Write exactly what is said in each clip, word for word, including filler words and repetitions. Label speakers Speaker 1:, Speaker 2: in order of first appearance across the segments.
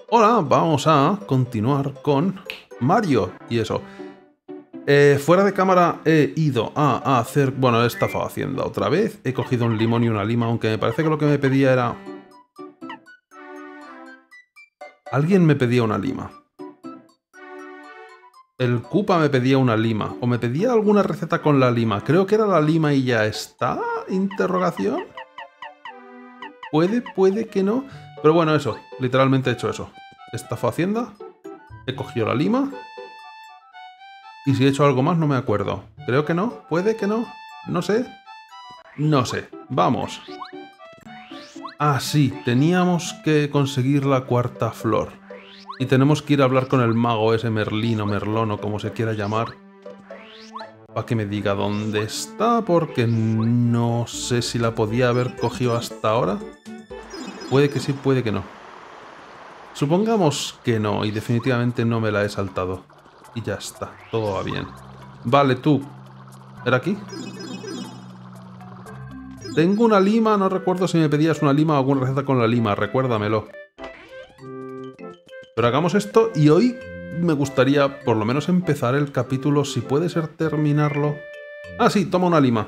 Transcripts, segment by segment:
Speaker 1: Hola, vamos a continuar con Mario y eso. Eh, fuera de cámara he ido a, a hacer... Bueno, he estafado Hacienda otra vez. He cogido un limón y una lima, aunque me parece que lo que me pedía era... Alguien me pedía una lima. El Koopa me pedía una lima. O me pedía alguna receta con la lima. Creo que era la lima y ya está. ¿Interrogación? Puede, puede que no. Pero bueno, eso. Literalmente he hecho eso. He estafado Hacienda. He cogido la lima. Y si he hecho algo más no me acuerdo. Creo que no. Puede que no. No sé. No sé. Vamos. Ah, sí. Teníamos que conseguir la cuarta flor. Y tenemos que ir a hablar con el mago ese Merlín o Merlón o como se quiera llamar. Para que me diga dónde está, porque no sé si la podía haber cogido hasta ahora. Puede que sí, puede que no. Supongamos que no, y definitivamente no me la he saltado. Y ya está, todo va bien. Vale, tú. ¿Era aquí? Tengo una lima, no recuerdo si me pedías una lima o alguna receta con la lima, recuérdamelo. Pero hagamos esto y hoy me gustaría por lo menos empezar el capítulo, si puede ser terminarlo. Ah, sí, toma una lima.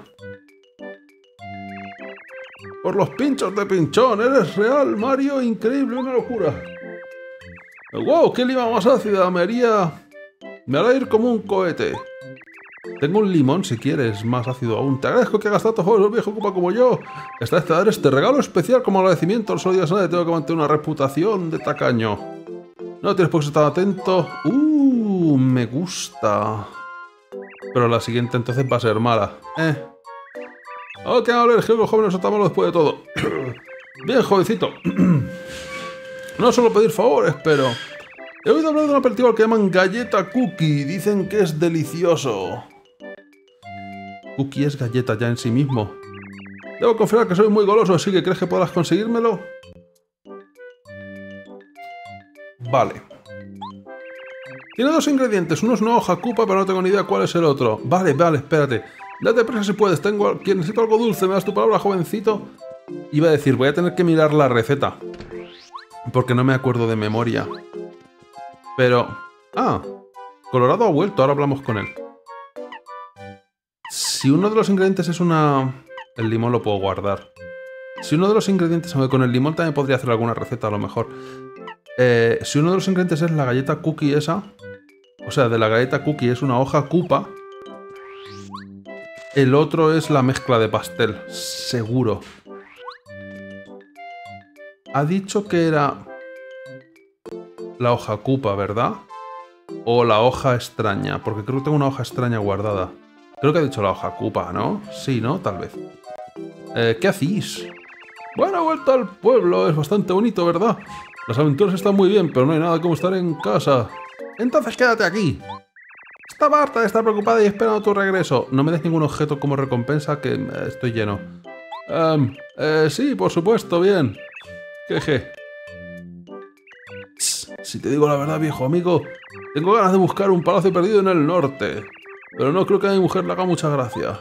Speaker 1: Por los pinchos de pinchón, eres real, Mario, increíble, una locura. ¡Wow! ¡Qué lima más ácida! Me haría... Me hará ir como un cohete. Tengo un limón, si quieres, más ácido aún. Te agradezco que hagas tanto juegos, viejo Koopa, como yo. Esta vez te daré este regalo especial como agradecimiento. No solo digas nada, tengo que mantener una reputación de tacaño. No tienes por qué estar atento. Uh, me gusta. Pero la siguiente entonces va a ser mala. Eh. Oh, qué amable, que los jóvenes soltamos después de todo. Bien, jovencito. No suelo pedir favores, pero... He oído hablar de un aperitivo que llaman galleta cookie. Dicen que es delicioso. Cookie es galleta ya en sí mismo. Debo confesar que soy muy goloso, así que ¿crees que podrás conseguírmelo? Vale. Tiene dos ingredientes. Uno es una hoja Koopa, pero no tengo ni idea cuál es el otro. Vale, vale, espérate. Date prisa si puedes. Tengo... Necesito algo dulce. ¿Me das tu palabra, jovencito? Iba a decir, voy a tener que mirar la receta. Porque no me acuerdo de memoria. Pero... Ah, Colorado ha vuelto, ahora hablamos con él. Si uno de los ingredientes es una... El limón lo puedo guardar. Si uno de los ingredientes... Con el limón también podría hacer alguna receta a lo mejor. Eh, si uno de los ingredientes es la galleta cookie esa... O sea, de la galleta cookie es una hoja Koopa. El otro es la mezcla de pastel. Seguro. Ha dicho que era... La hoja Koopa, ¿verdad? O la hoja extraña, porque creo que tengo una hoja extraña guardada. Creo que ha dicho la hoja Koopa, ¿no? Sí, ¿no? Tal vez. Eh, ¿Qué hacéis? Bueno, vuelta al pueblo. Es bastante bonito, ¿verdad? Las aventuras están muy bien, pero no hay nada como estar en casa. Entonces quédate aquí. Estaba harta de estar preocupada y esperando tu regreso. No me des ningún objeto como recompensa, que eh, estoy lleno. Um, eh, sí, por supuesto, bien. Jeje. Si te digo la verdad, viejo amigo, tengo ganas de buscar un palacio perdido en el norte. Pero no creo que a mi mujer le haga mucha gracia.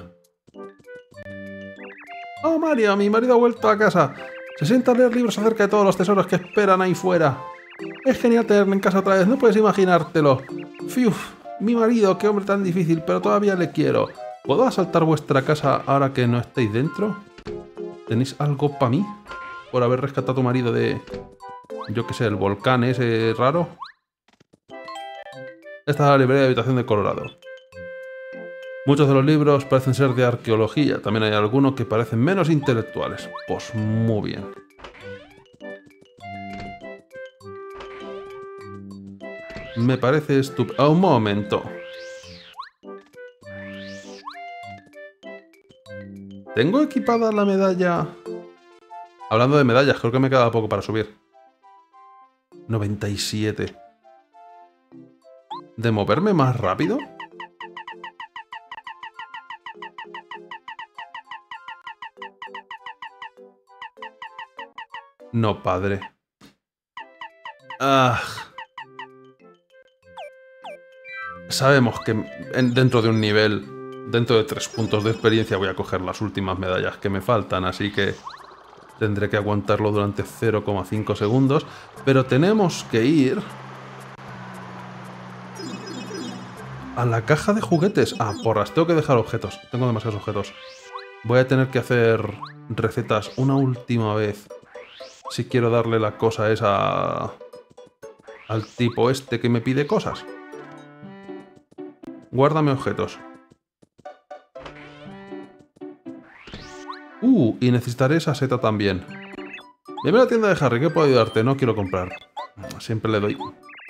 Speaker 1: Oh, Mario, mi marido ha vuelto a casa. Se sienta a leer libros acerca de todos los tesoros que esperan ahí fuera. Es genial tenerme en casa otra vez, no puedes imaginártelo. Fiuf, mi marido, qué hombre tan difícil, pero todavía le quiero. ¿Puedo asaltar vuestra casa ahora que no estáis dentro? ¿Tenéis algo para mí? Por haber rescatado a tu marido de... Yo qué sé, el volcán ese raro. Esta es la librería de habitación de Colorado. Muchos de los libros parecen ser de arqueología. También hay algunos que parecen menos intelectuales. Pues muy bien. Me parece estupendo. Ah, un momento. ¿Tengo equipada la medalla? Hablando de medallas, creo que me queda poco para subir. noventa y siete. ¿De moverme más rápido? No, padre. Ah. Sabemos que en, dentro de un nivel, dentro de tres puntos de experiencia, voy a coger las últimas medallas que me faltan, así que... Tendré que aguantarlo durante cero coma cinco segundos. Pero tenemos que ir a la caja de juguetes. Ah, porras, tengo que dejar objetos. Tengo demasiados objetos. Voy a tener que hacer recetas una última vez si quiero darle la cosa esa al tipo este que me pide cosas. Guárdame objetos. Uh, y necesitaré esa seta también. Dime a la tienda de Harry, ¿qué puedo ayudarte? No quiero comprar. Siempre le doy.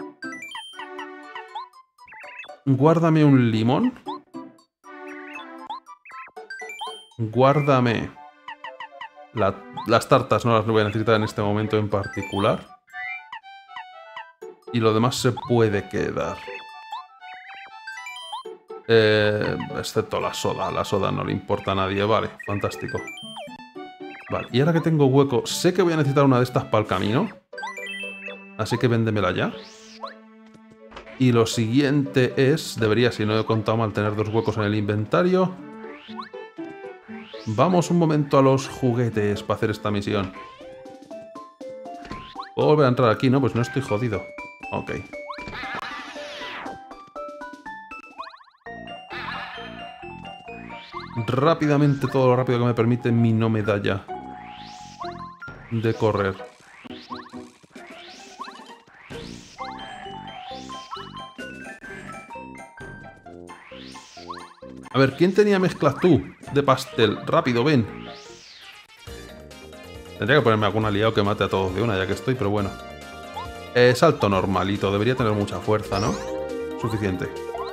Speaker 1: Guárdame un limón. Guárdame. La, las tartas no las voy a necesitar en este momento en particular. Y lo demás se puede quedar. Eh, excepto la soda. La soda no le importa a nadie. Vale, fantástico. Vale, y ahora que tengo hueco, sé que voy a necesitar una de estas para el camino. Así que véndemela ya. Y lo siguiente es... Debería, si no he contado mal, tener dos huecos en el inventario. Vamos un momento a los juguetes para hacer esta misión. ¿Puedo volver a entrar aquí? No, pues no estoy jodido. Ok. Rápidamente, todo lo rápido que me permite mi no medalla de correr. A ver, ¿quién tenía mezclas tú de pastel? Rápido, ven. Tendría que ponerme algún aliado que mate a todos de una, ya que estoy, pero bueno. Eh, salto normalito, debería tener mucha fuerza, ¿no? Suficiente.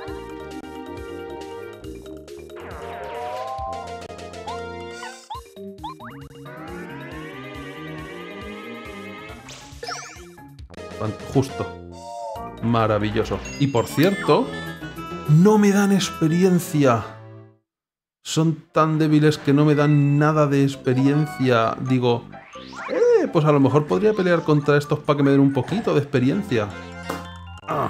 Speaker 1: Justo. Maravilloso. Y por cierto, no me dan experiencia. Son tan débiles que no me dan nada de experiencia. Digo, eh, pues a lo mejor podría pelear contra estos para que me den un poquito de experiencia. Ah.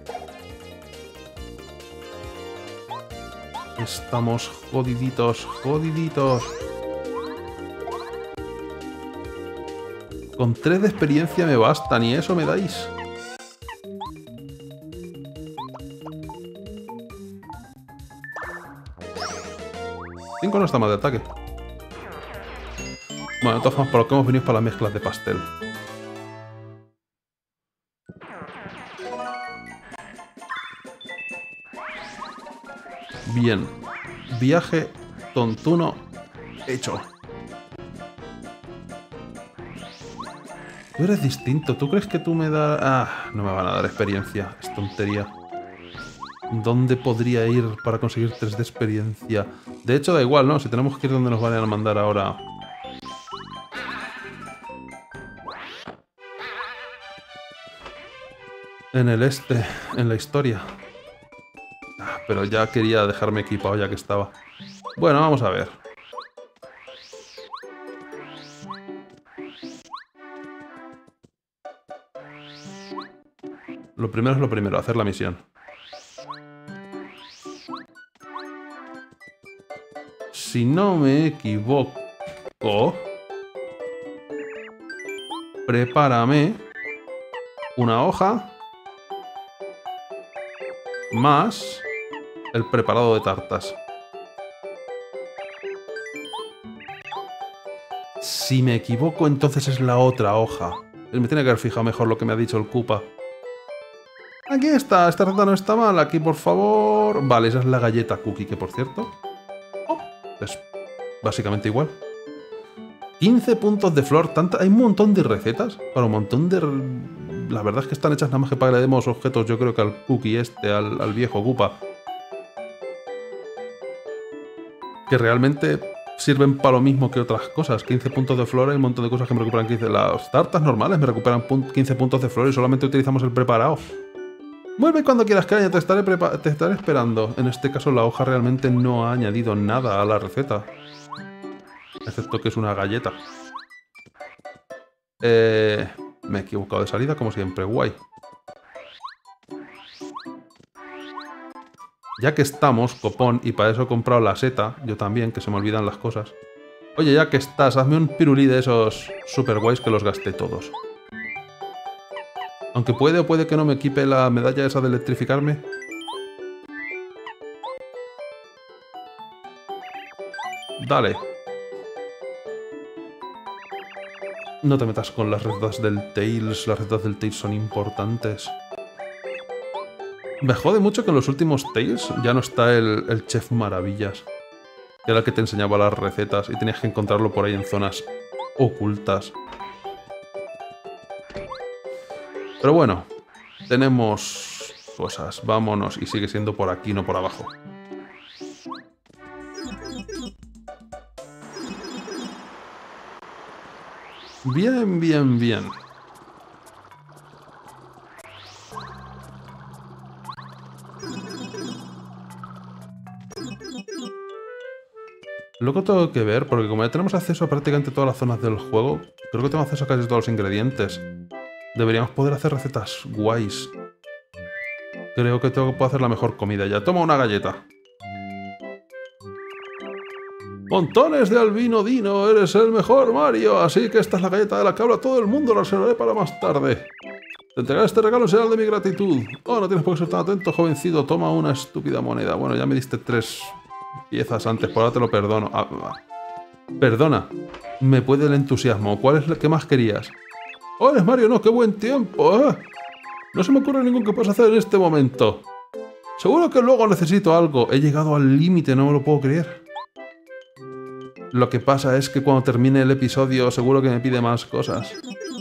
Speaker 1: Estamos jodiditos, jodiditos. Con tres de experiencia me bastan y eso me dais. cinco no está mal de ataque. Bueno, de todas formas, por lo que hemos venido es para las mezclas de pastel. Bien. Viaje tontuno hecho. Tú eres distinto. ¿Tú crees que tú me das...? Ah, no me van a dar experiencia. Es tontería. ¿Dónde podría ir para conseguir tres de experiencia? De hecho, da igual, ¿no? Si tenemos que ir donde nos van a mandar ahora... En el este, en la historia. Ah, pero ya quería dejarme equipado ya que estaba. Bueno, vamos a ver. Lo primero es lo primero, hacer la misión. Si no me equivoco... Prepárame una hoja más el preparado de tartas. Si me equivoco, entonces es la otra hoja. Él me tiene que haber fijado mejor lo que me ha dicho el Koopa. Aquí está, esta receta no está mal. Aquí, por favor... Vale, esa es la galleta cookie, que por cierto... Oh, es básicamente igual. quince puntos de flor. Tanta... Hay un montón de recetas para un montón de... La verdad es que están hechas nada más que para que le demos objetos, yo creo que al cookie este, al, al viejo Koopa. Que realmente sirven para lo mismo que otras cosas. quince puntos de flor, hay un montón de cosas que me recuperan quince. Las tartas normales me recuperan quince puntos de flor y solamente utilizamos el preparado. Vuelve cuando quieras, Caraña, te estaré, te estaré esperando. En este caso la hoja realmente no ha añadido nada a la receta. Excepto que es una galleta. Eh, me he equivocado de salida, como siempre. Guay. Ya que estamos, copón, y para eso he comprado la seta, yo también, que se me olvidan las cosas. Oye, ya que estás, hazme un pirulí de esos super guays que los gasté todos. Aunque puede o puede que no me equipe la medalla esa de electrificarme. Dale. No te metas con las recetas del Tails. Las recetas del Tails son importantes. Me jode mucho que en los últimos Tales ya no está el, el Chef Maravillas. Que era el que te enseñaba las recetas y tenías que encontrarlo por ahí en zonas ocultas. Pero bueno, tenemos cosas. Vámonos. Y sigue siendo por aquí, no por abajo. Bien, bien, bien. Luego tengo que ver, porque como ya tenemos acceso a prácticamente todas las zonas del juego, creo que tengo acceso a casi todos los ingredientes. Deberíamos poder hacer recetas guays. Creo que tengo que poder hacer la mejor comida ya. Toma una galleta. Montones de albino dino, eres el mejor, Mario. Así que esta es la galleta de la que habla todo el mundo, la reservaré para más tarde. Te entregaré este regalo en señal de mi gratitud. Oh, no tienes por qué ser tan atento, jovencito. Toma una estúpida moneda. Bueno, ya me diste tres piezas antes, por ahora te lo perdono. Ah, perdona, me puede el entusiasmo. ¿Cuál es el que más querías? ¡Oh, eres Mario! ¡No! ¡Qué buen tiempo! ¿Eh? No se me ocurre ningún que puedas hacer en este momento. Seguro que luego necesito algo. He llegado al límite, no me lo puedo creer. Lo que pasa es que cuando termine el episodio seguro que me pide más cosas.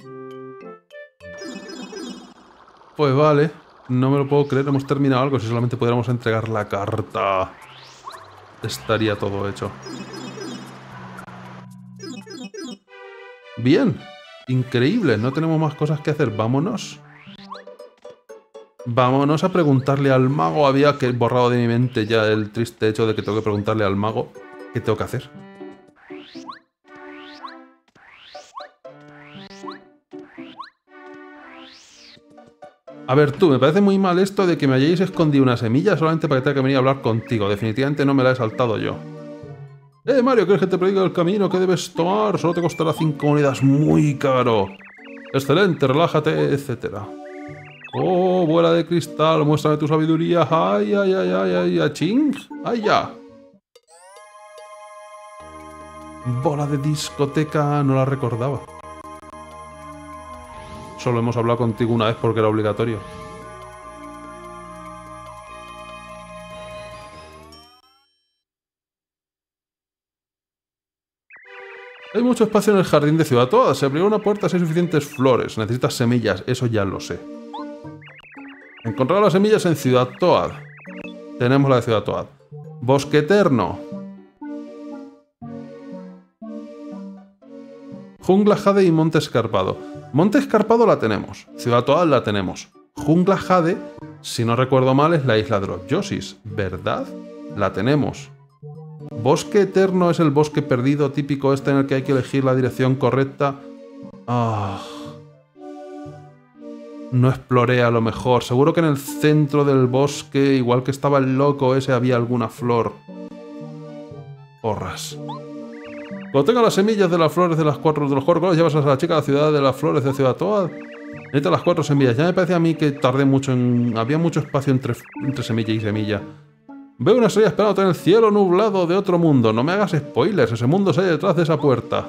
Speaker 1: Pues vale, no me lo puedo creer, hemos terminado algo. Si solamente pudiéramos entregar la carta, estaría todo hecho. Bien, increíble, no tenemos más cosas que hacer, vámonos. Vámonos a preguntarle al mago. Había que borrado de mi mente ya el triste hecho de que tengo que preguntarle al mago qué tengo que hacer. A ver tú, me parece muy mal esto de que me hayáis escondido una semilla solamente para que tenga que venir a hablar contigo. Definitivamente no me la he saltado yo. Eh, Mario, ¿quieres que te prediga el camino que debes tomar? Solo te costará cinco monedas, muy caro. Excelente, relájate, etcétera. Oh, bola de cristal, muéstrame tu sabiduría. Ay, ay, ay, ay, ay, aching. Ay, ya. Bola de discoteca, no la recordaba. Solo hemos hablado contigo una vez porque era obligatorio. Hay mucho espacio en el jardín de Ciudad Toad. Se abrió una puerta si hay suficientes flores. Necesitas semillas, eso ya lo sé. Encontrar las semillas en Ciudad Toad. Tenemos la de Ciudad Toad. Bosque Eterno. Jungla Jade y Monte Escarpado. Monte Escarpado la tenemos. Ciudad Toad la tenemos. Jungla Jade, si no recuerdo mal, es la isla de los Yoshis, ¿verdad? La tenemos. Bosque Eterno es el bosque perdido típico este en el que hay que elegir la dirección correcta. Ah... No exploré a lo mejor. Seguro que en el centro del bosque, igual que estaba el loco ese, había alguna flor. Porras. Cuando tenga las semillas de las flores de las cuatro de los cuatro colores, llevas a la chica a la ciudad de las flores de Ciudad Toad. Necesita las cuatro semillas. Ya me parece a mí que tardé mucho en... Había mucho espacio entre, entre semilla y semilla. Veo una estrella esperándote en el cielo nublado de otro mundo. No me hagas spoilers. Ese mundo se hay detrás de esa puerta.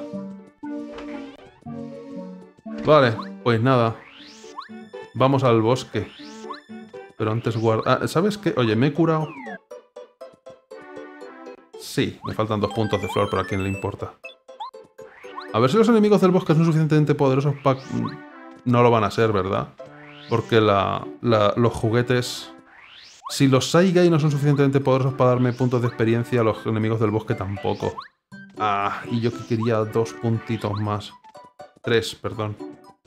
Speaker 1: Vale, pues nada. Vamos al bosque. Pero antes guarda... Ah, ¿sabes qué? Oye, me he curado. Sí, me faltan dos puntos de flor, pero a quién le importa. A ver si los enemigos del bosque son suficientemente poderosos para... No lo van a ser, ¿verdad? Porque la, la, los juguetes... Si los Saigai no son suficientemente poderosos para darme puntos de experiencia, los enemigos del bosque tampoco. Ah, y yo que quería dos puntitos más. Tres, perdón.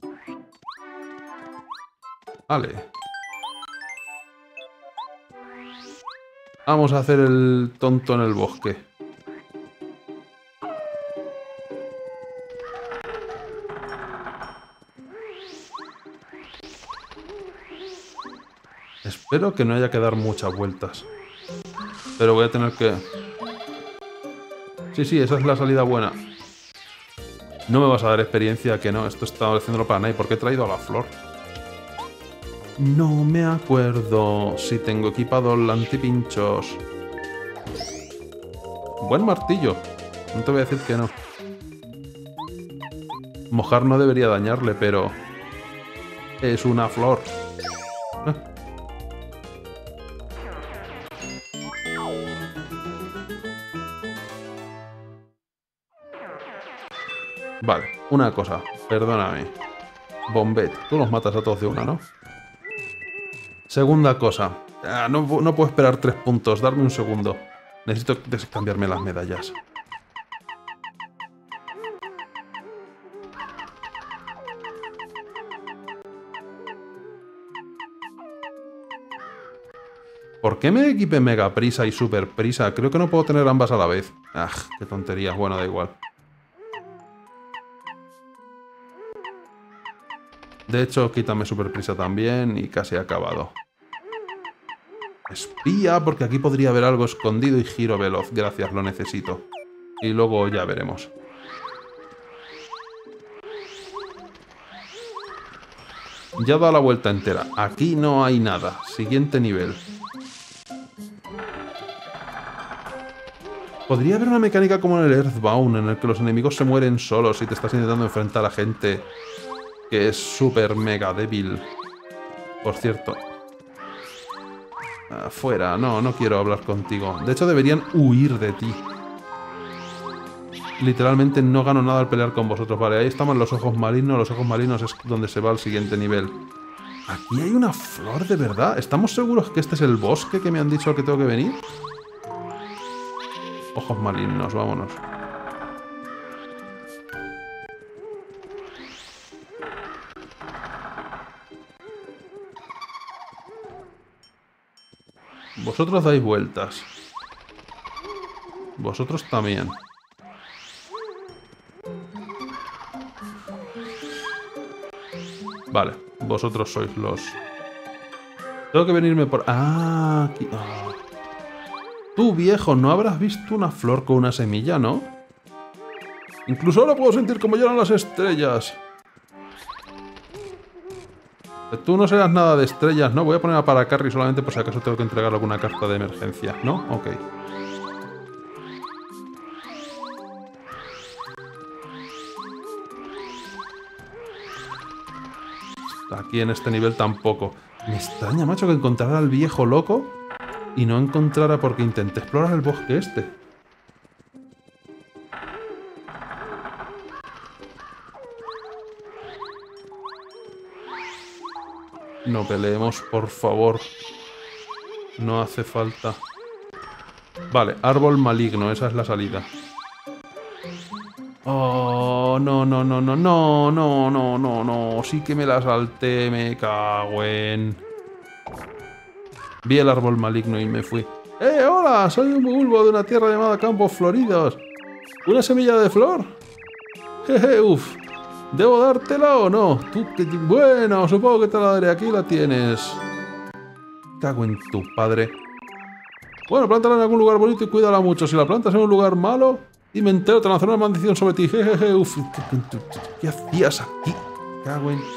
Speaker 1: Vale. Vamos a hacer el tonto en el bosque. Espero que no haya que dar muchas vueltas. Pero voy a tener que... Sí, sí, esa es la salida buena. No me vas a dar experiencia, que no. Esto está haciéndolo para nadie. ¿Por qué he traído a la flor? No me acuerdo si tengo equipado el antipinchos. Buen martillo. No te voy a decir que no. Mojar no debería dañarle, pero... es una flor. ¿Eh? Vale, una cosa. Perdóname. Bombet, tú los matas a todos de una, ¿no? Segunda cosa. Ah, no, no puedo esperar tres puntos. Darme un segundo. Necesito cambiarme las medallas. ¿Por qué me equipé Mega Prisa y Super Prisa? Creo que no puedo tener ambas a la vez. Ah, qué tontería. Bueno, da igual. De hecho, quítame Super Prisa también y casi he acabado. Espía, porque aquí podría haber algo escondido y giro veloz. Gracias, lo necesito. Y luego ya veremos. Ya da la vuelta entera. Aquí no hay nada. Siguiente nivel. Podría haber una mecánica como en el Earthbound, en el que los enemigos se mueren solos y te estás intentando enfrentar a gente que es súper mega débil. Por cierto. Afuera, no, no quiero hablar contigo. De hecho, deberían huir de ti. Literalmente no gano nada al pelear con vosotros. Vale, ahí estamos los ojos malignos. Los ojos malignos es donde se va al siguiente nivel. Aquí hay una flor de verdad. ¿Estamos seguros que este es el bosque que me han dicho al que tengo que venir? Ojos malignos, vámonos. Vosotros dais vueltas. Vosotros también. Vale, vosotros sois los... Tengo que venirme por... Ah, aquí... Ah. Tú, viejo, ¿no habrás visto una flor con una semilla, no? Incluso ahora puedo sentir cómo lloran las estrellas. Tú no serás nada de estrellas, ¿no? Voy a poner a Paracarry solamente por si acaso tengo que entregar alguna carta de emergencia, ¿no? Ok. Aquí en este nivel tampoco. Me extraña, macho, que encontrara al viejo loco y no encontrara porque intenté explorar el bosque este. No peleemos, por favor. No hace falta. Vale, árbol maligno, esa es la salida. Oh, no, no, no, no, no, no, no, no, no. Sí que me la salté, me cago en... Vi el árbol maligno y me fui. ¡Eh, hola! Soy un bulbo de una tierra llamada Campos Floridos. ¿Una semilla de flor? Jeje, uff. ¿Debo dártela o no? Tú, que... Bueno, supongo que te la daré. Aquí la tienes. Cago en tu padre. Bueno, plántala en algún lugar bonito y cuídala mucho. Si la plantas en un lugar malo... Y me entero, te lanzaré una maldición sobre ti. Jejeje, uf. ¿Qué, qué hacías aquí? Cago en...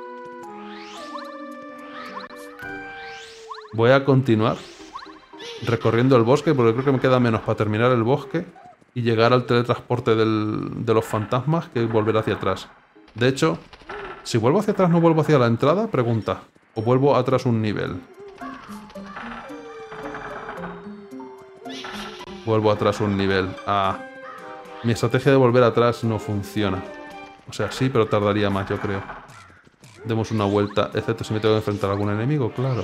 Speaker 1: Voy a continuar recorriendo el bosque, porque creo que me queda menos para terminar el bosque y llegar al teletransporte del, de los fantasmas que volver hacia atrás. De hecho, si vuelvo hacia atrás no vuelvo hacia la entrada, pregunta. O vuelvo atrás un nivel. Vuelvo atrás un nivel. Ah... Mi estrategia de volver atrás no funciona. O sea, sí, pero tardaría más, yo creo. Demos una vuelta, excepto si me tengo que enfrentar a algún enemigo, claro.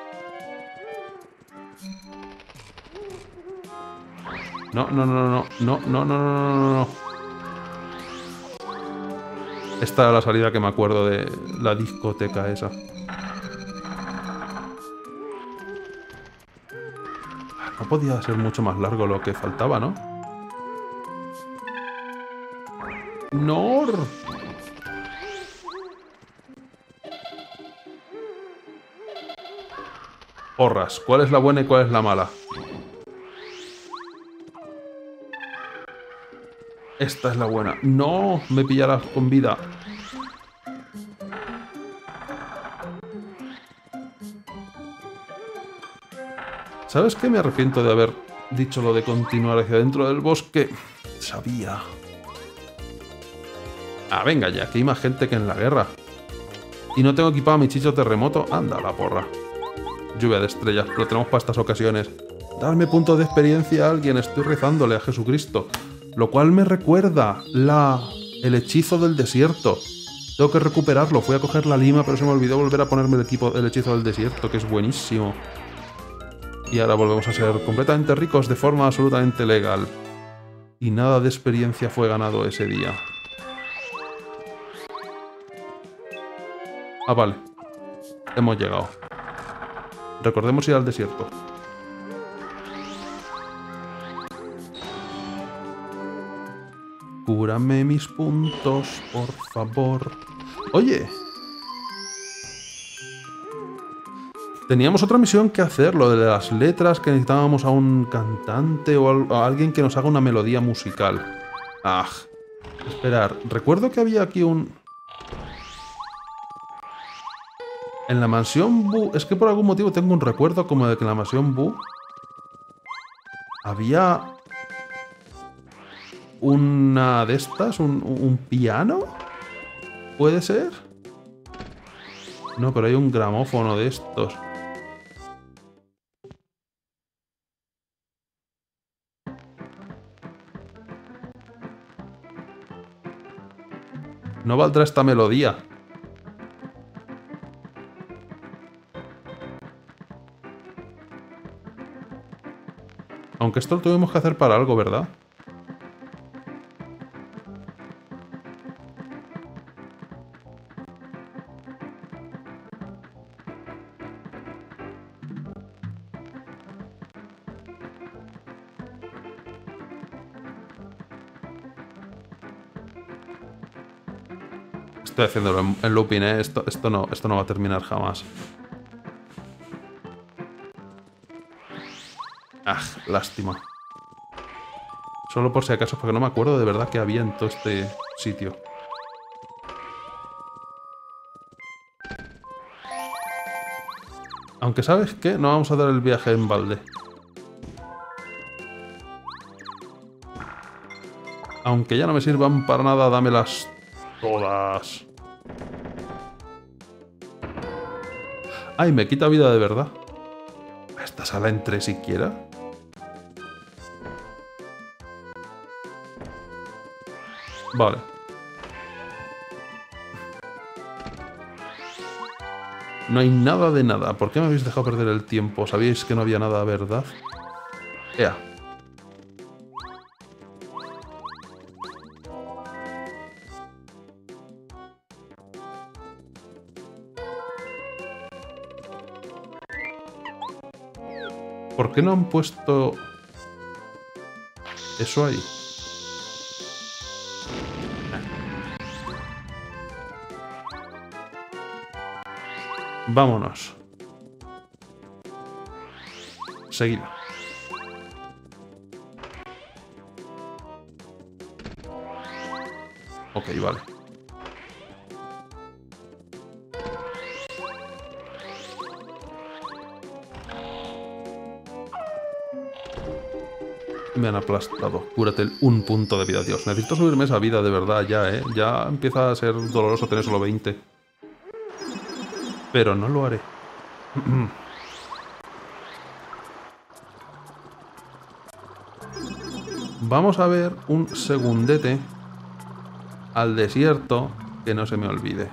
Speaker 1: No, no, no, no, no, no, no, no, no, no, no. Esta era la salida que me acuerdo de la discoteca esa. No podía ser mucho más largo lo que faltaba, ¿no? ¡Nor! Porras, ¿cuál es la buena y cuál es la mala? Esta es la buena. ¡No! Me pillarás con vida. ¿Sabes qué? Me arrepiento de haber dicho lo de continuar hacia dentro del bosque. Sabía. Ah, venga ya, que hay más gente que en la guerra. Y no tengo equipado mi chicho terremoto. Anda, la porra. Lluvia de estrellas, lo tenemos para estas ocasiones. Darme puntos de experiencia a alguien, estoy rezándole a Jesucristo. Lo cual me recuerda la... el hechizo del desierto. Tengo que recuperarlo, fui a coger la lima, pero se me olvidó volver a ponerme el, equipo, el hechizo del desierto, que es buenísimo. Y ahora volvemos a ser completamente ricos de forma absolutamente legal. Y nada de experiencia fue ganado ese día. Ah, vale. Hemos llegado. Recordemos ir al desierto. Cúrame mis puntos, por favor. Oye. Teníamos otra misión que hacer, lo de las letras, que necesitábamos a un cantante o a alguien que nos haga una melodía musical. Ah. Esperar, recuerdo que había aquí un... En la mansión Boo... Es que por algún motivo tengo un recuerdo como de que en la mansión Boo... Había... Una de estas, un, un piano. ¿Puede ser? No, pero hay un gramófono de estos. No valdrá esta melodía. Aunque esto lo tuvimos que hacer para algo, ¿verdad? Estoy haciéndolo en, en looping, ¿eh? Esto, esto, no, esto no va a terminar jamás. Ah, lástima. Solo por si acaso, porque no me acuerdo de verdad que había en todo este sitio. Aunque, ¿sabes qué? No vamos a dar el viaje en balde. Aunque ya no me sirvan para nada, dámelas todas. Ay, me quita vida de verdad. ¿A esta sala entré siquiera? Vale. No hay nada de nada. ¿Por qué me habéis dejado perder el tiempo? ¿Sabíais que no había nada, verdad? Ea. ¿Por qué no han puesto eso ahí? Vámonos. Seguida. Ok, vale. Me han aplastado. Cúrate el un punto de vida, Dios. Necesito subirme esa vida de verdad ya, ¿eh? Ya empieza a ser doloroso tener solo veinte. Pero no lo haré. Vamos a ver un segundete al desierto, que no se me olvide.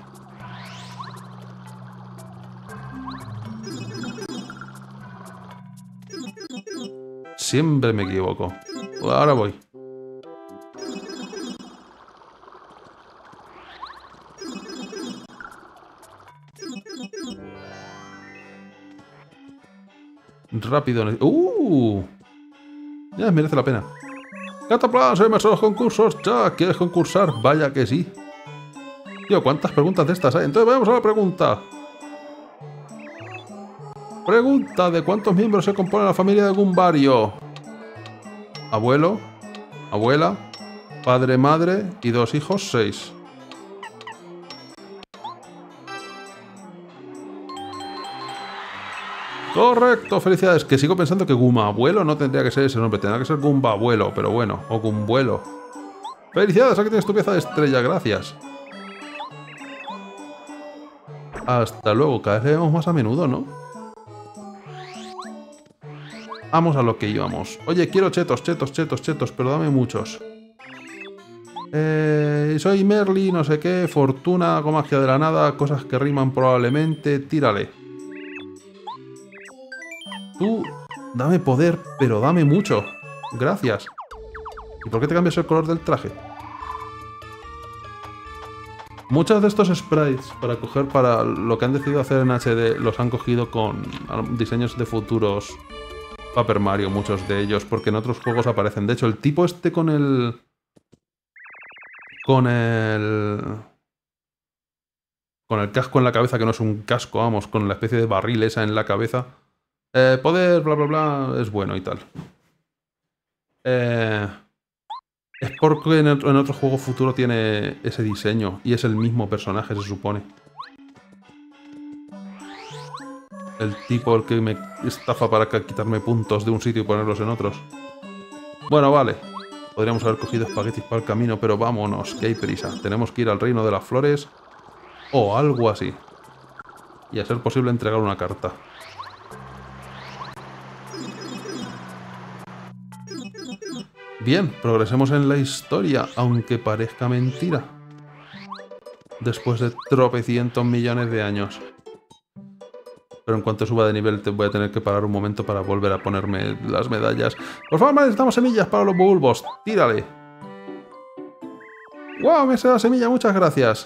Speaker 1: Siempre me equivoco. Ahora voy. Rápido. ¡Uh! Ya merece la pena. ¡Cataplan! ¡Soy maestro de los concursos! ¡Ya! ¿Quieres concursar? Vaya que sí. Tío, ¿cuántas preguntas de estas hay? Entonces vamos a la pregunta. Pregunta: ¿de cuántos miembros se compone la familia de Goombario? Abuelo, abuela, Padre, madre y dos hijos, seis. Correcto, felicidades. Que sigo pensando que Guma Abuelo no tendría que ser ese nombre, tendría que ser Gumba Abuelo, pero bueno, o Gumbuelo. Felicidades, aquí tienes tu pieza de estrella, gracias. Hasta luego, cada vez le vemos más a menudo, ¿no? Vamos a lo que íbamos. Oye, quiero chetos, chetos, chetos, chetos, pero dame muchos. Eh, soy Merly, no sé qué, fortuna, hago magia de la nada, cosas que riman probablemente, tírale. Tú, dame poder, pero dame mucho. Gracias. ¿Y por qué te cambias el color del traje? Muchos de estos sprites para coger para lo que han decidido hacer en H D los han cogido con diseños de futuros Paper Mario, muchos de ellos, porque en otros juegos aparecen. De hecho, el tipo este con el... Con el... Con el casco en la cabeza, que no es un casco, vamos, con la especie de barril esa en la cabeza. Eh, poder, bla, bla, bla, es bueno y tal. Eh... Es porque en otro, en otro juego futuro tiene ese diseño y es el mismo personaje, se supone. El tipo el que me estafa para quitarme puntos de un sitio y ponerlos en otros. Bueno, vale. Podríamos haber cogido espaguetis para el camino, pero vámonos, que hay prisa. Tenemos que ir al reino de las flores o algo así. Y a ser posible entregar una carta. Bien, progresemos en la historia, aunque parezca mentira. Después de tropecientos millones de años. Pero en cuanto suba de nivel te voy a tener que parar un momento para volver a ponerme las medallas. Por favor, necesitamos semillas para los bulbos. Tírale. ¡Wow! Me da semilla, muchas gracias.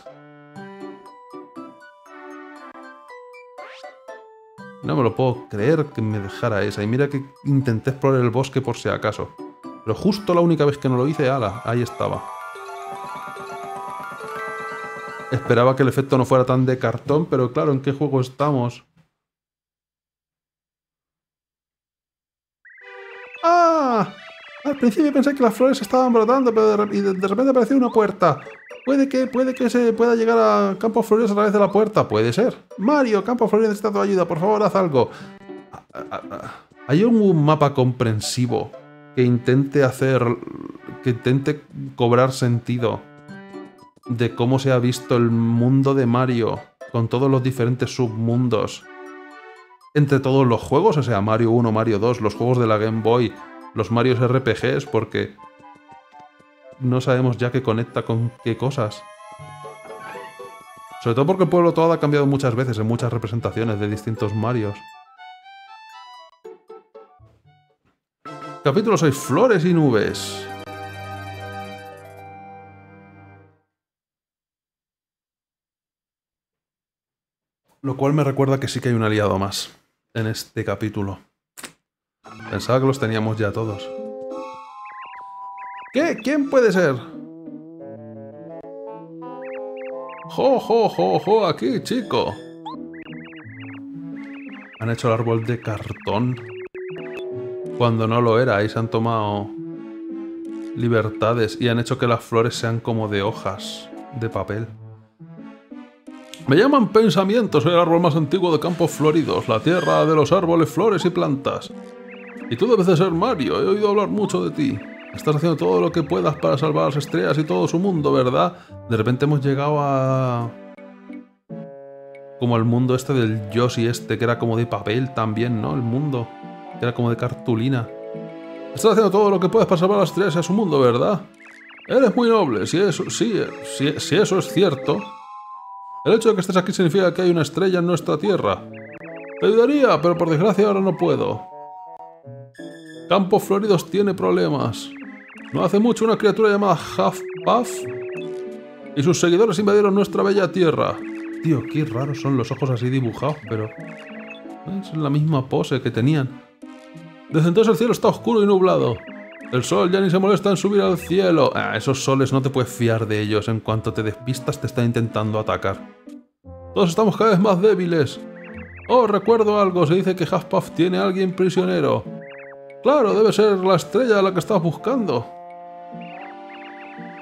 Speaker 1: No me lo puedo creer que me dejara esa. Y mira que intenté explorar el bosque por si acaso. Pero justo la única vez que no lo hice, ala, ahí estaba. Esperaba que el efecto no fuera tan de cartón, pero claro, ¿en qué juego estamos? ¡Ah! Al principio pensé que las flores estaban brotando, pero de, de, de repente apareció una puerta. Puede que, puede que se pueda llegar a Campos Floridos a través de la puerta. Puede ser. Mario, Campos Floridos necesita tu ayuda. Por favor, haz algo. ¿Hay un mapa comprensivo que intente hacer, que intente cobrar sentido de cómo se ha visto el mundo de Mario con todos los diferentes submundos entre todos los juegos? O sea, Mario uno, Mario dos, los juegos de la Game Boy, los Marios R P Gs, porque no sabemos ya qué conecta con qué cosas. Sobre todo porque el pueblo todo ha cambiado muchas veces en muchas representaciones de distintos Marios. Capítulo seis, Flores y Nubes. Lo cual me recuerda que sí que hay un aliado más en este capítulo. Pensaba que los teníamos ya todos. ¿Qué? ¿Quién puede ser? ¡Jo, jo, jo, jo! Aquí, chico. Han hecho el árbol de cartón cuando no lo era, y se han tomado libertades y han hecho que las flores sean como de hojas de papel. Me llaman Pensamiento, soy el árbol más antiguo de Campos Floridos, la tierra de los árboles, flores y plantas. Y tú debes de ser Mario, he oído hablar mucho de ti. Estás haciendo todo lo que puedas para salvar a las estrellas y todo su mundo, ¿verdad? De repente hemos llegado a... como el mundo este del Yoshi este, que era como de papel también, ¿no? El mundo, que era como de cartulina. Estás haciendo todo lo que puedes para salvar a las estrellas y a su mundo, ¿verdad? Eres muy noble, si eso, sí, si, si eso es cierto. El hecho de que estés aquí significa que hay una estrella en nuestra tierra. Te ayudaría, pero por desgracia ahora no puedo. Campos Floridos tiene problemas. No hace mucho una criatura llamada Huffpuff y sus seguidores invadieron nuestra bella tierra. Tío, qué raros son los ojos así dibujados, pero... es la misma pose que tenían. Desde entonces el cielo está oscuro y nublado. El sol ya ni se molesta en subir al cielo. Ah, esos soles no te puedes fiar de ellos. En cuanto te despistas te están intentando atacar. Todos estamos cada vez más débiles. Oh, recuerdo algo. Se dice que Huffpuff tiene a alguien prisionero. Claro, debe ser la estrella a la que estás buscando.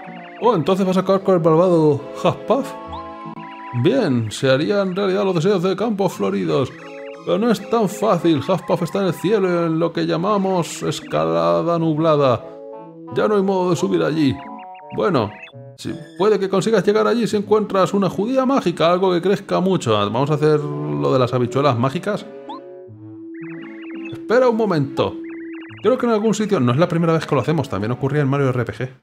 Speaker 1: Oh, entonces vas a acabar con el malvado Huffpuff. Bien, se harían realidad los deseos de Campos Floridos. Pero no es tan fácil. Huffpuff está en el cielo, en lo que llamamos escalada nublada. Ya no hay modo de subir allí. Bueno, si puede que consigas llegar allí si encuentras una judía mágica, algo que crezca mucho. Vamos a hacer lo de las habichuelas mágicas. Espera un momento. Creo que en algún sitio... No es la primera vez que lo hacemos, también ocurría en Mario R P G.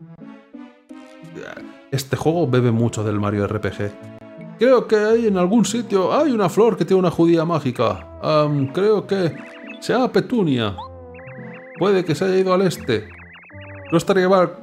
Speaker 1: Este juego bebe mucho del Mario R P G. Creo que hay en algún sitio... Hay una flor que tiene una judía mágica. Um, creo que... Se llama Petunia. Puede que se haya ido al este. No estaría mal...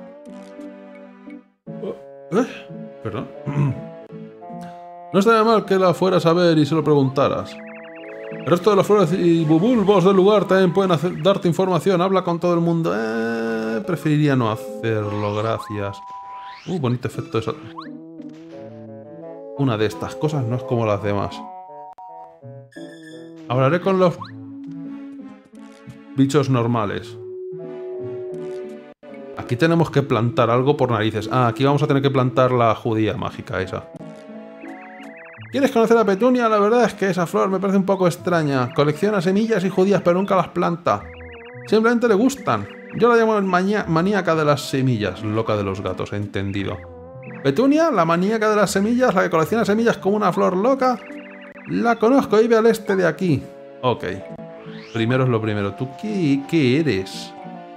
Speaker 1: ¿Eh? Perdón. No estaría mal que la fueras a ver y se lo preguntaras. El resto de las flores y bulbos del lugar también pueden hacer, darte información. Habla con todo el mundo. Eh, preferiría no hacerlo, gracias. Uh, bonito efecto eso. Una de estas cosas no es como las demás. Hablaré con los bichos normales. Aquí tenemos que plantar algo por narices. Ah, aquí vamos a tener que plantar la judía mágica esa. ¿Quieres conocer a Petunia? La verdad es que esa flor me parece un poco extraña. Colecciona semillas y judías, pero nunca las planta. Simplemente le gustan. Yo la llamo maníaca de las semillas. Loca de los gatos, entendido. Petunia, la maníaca de las semillas, la que colecciona semillas como una flor loca. La conozco, vive al este de aquí. Ok. Primero es lo primero. ¿Tú qué, qué eres?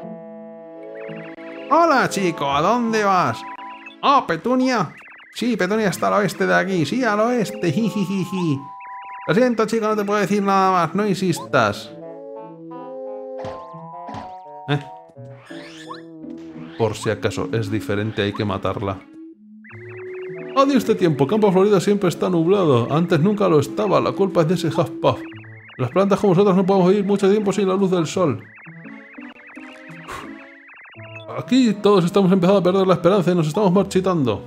Speaker 1: Hola, chico, ¿a dónde vas? Oh, Petunia. Sí, Petunia está al oeste de aquí. Sí, al oeste. Jijijiji. Lo siento, chico, no te puedo decir nada más. No insistas. Eh. Por si acaso es diferente, hay que matarla. Odio este tiempo. Campo Florido siempre está nublado. Antes nunca lo estaba. La culpa es de ese Huffpuff. Las plantas como nosotros no podemos vivir mucho tiempo sin la luz del sol. Aquí todos estamos empezando a perder la esperanza y nos estamos marchitando.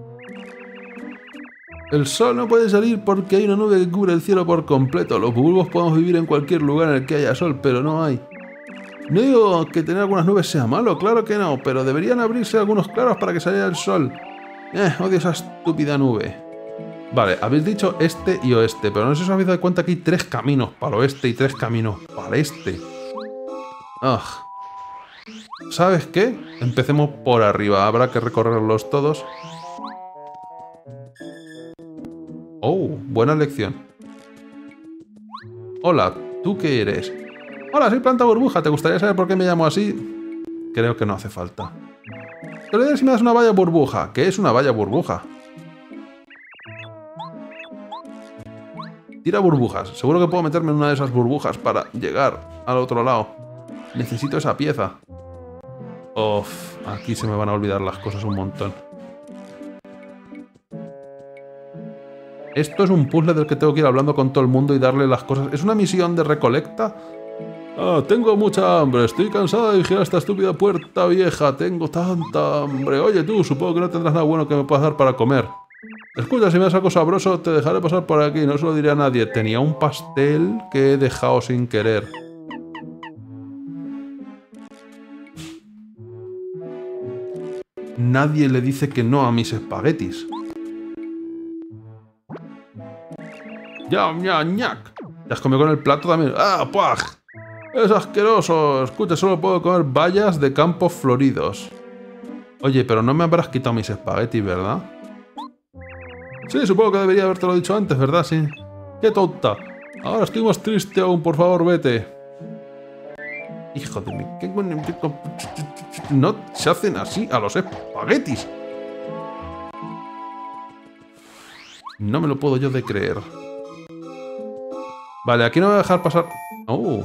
Speaker 1: El sol no puede salir porque hay una nube que cubre el cielo por completo. Los bulbos podemos vivir en cualquier lugar en el que haya sol, pero no hay. No digo que tener algunas nubes sea malo, claro que no, pero deberían abrirse algunos claros para que saliera el sol. Eh, odio esa estúpida nube. Vale, habéis dicho este y oeste, pero no sé si os habéis dado cuenta que hay tres caminos para el oeste y tres caminos para el este. Ah. ¿Sabes qué? Empecemos por arriba, habrá que recorrerlos todos. Oh, buena lección. Hola, ¿tú qué eres? Hola, soy Planta Burbuja, ¿te gustaría saber por qué me llamo así? Creo que no hace falta. Te lo diré si me das una valla burbuja. ¿Qué es una valla burbuja? Tira burbujas. Seguro que puedo meterme en una de esas burbujas para llegar al otro lado. Necesito esa pieza. Uf, aquí se me van a olvidar las cosas un montón. Esto es un puzzle del que tengo que ir hablando con todo el mundo y darle las cosas. ¿Es una misión de recolecta? Ah, tengo mucha hambre. Estoy cansada de vigilar esta estúpida puerta vieja. Tengo tanta hambre. Oye tú, supongo que no tendrás nada bueno que me puedas dar para comer. Escucha, si me das algo sabroso, te dejaré pasar por aquí. No se lo diré a nadie. Tenía un pastel que he dejado sin querer. Nadie le dice que no a mis espaguetis. ¡Ya, ña, ñac! ¿Te has comido con el plato también? ¡Ah, puaj! ¡Es asqueroso! Escucha, solo puedo comer bayas de Campos Floridos. Oye, pero no me habrás quitado mis espaguetis, ¿verdad? Sí, supongo que debería habértelo dicho antes, ¿verdad? Sí. ¡Qué tonta! Ahora estoy más triste aún, por favor, vete. Hijo de mi... No se hacen así a los espaguetis. No me lo puedo yo de creer. Vale, aquí no me voy a dejar pasar... Oh.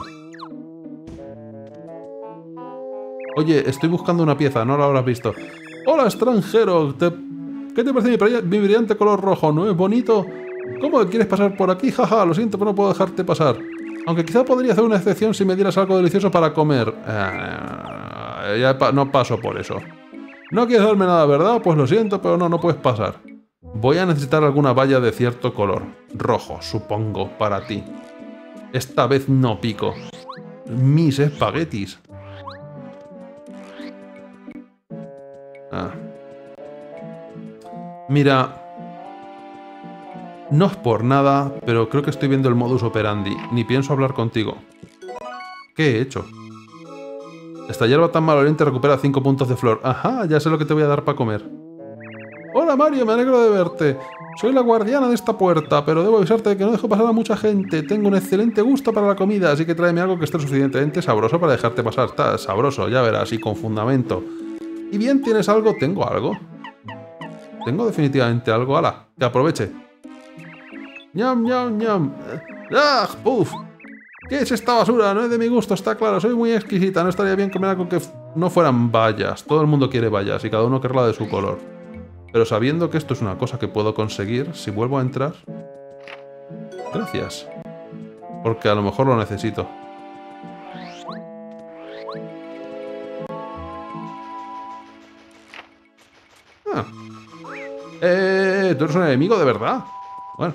Speaker 1: Oye, estoy buscando una pieza, no la habrás visto. Hola, extranjero. ¿Te... ¿Qué te parece mi, mi brillante color rojo? ¿No es bonito? ¿Cómo quieres pasar por aquí? Jaja, lo siento, pero no puedo dejarte pasar. Aunque quizá podría hacer una excepción si me dieras algo delicioso para comer. Eh, ya pa no paso por eso. No quieres darme nada, ¿verdad? Pues lo siento, pero no, no puedes pasar. Voy a necesitar alguna valla de cierto color. Rojo, supongo, para ti. Esta vez no pico. Mis espaguetis. Ah. Mira... No es por nada, pero creo que estoy viendo el modus operandi. Ni pienso hablar contigo. ¿Qué he hecho? Esta hierba tan maloliente recupera cinco puntos de flor. Ajá, ya sé lo que te voy a dar para comer. Hola Mario, me alegro de verte. Soy la guardiana de esta puerta, pero debo avisarte de que no dejo pasar a mucha gente. Tengo un excelente gusto para la comida, así que tráeme algo que esté suficientemente sabroso para dejarte pasar. Está sabroso, ya verás, y con fundamento. Y bien, ¿tienes algo? Tengo algo. Tengo definitivamente algo. ¡Hala! Que aproveche. ¡Ñam, ñam, ñam! ¡Ah! ¡Puf! ¿Qué es esta basura? No es de mi gusto, está claro. Soy muy exquisita. No estaría bien comer algo que no fueran bayas. Todo el mundo quiere bayas y cada uno querrá de su color. Pero sabiendo que esto es una cosa que puedo conseguir, si vuelvo a entrar... Gracias. Porque a lo mejor lo necesito. Ah. Eh, ¿tú eres un enemigo de verdad? Bueno.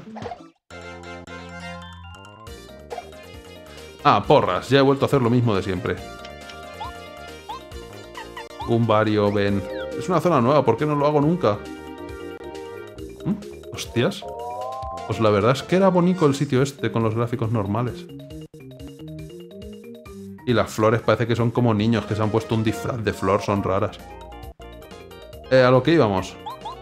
Speaker 1: Ah, porras. Ya he vuelto a hacer lo mismo de siempre. Gumbario, ven. Es una zona nueva, ¿por qué no lo hago nunca? ¿Mm? Hostias. Pues la verdad es que era bonito el sitio este con los gráficos normales. Y las flores parece que son como niños que se han puesto un disfraz de flor, son raras. Eh, a lo que íbamos.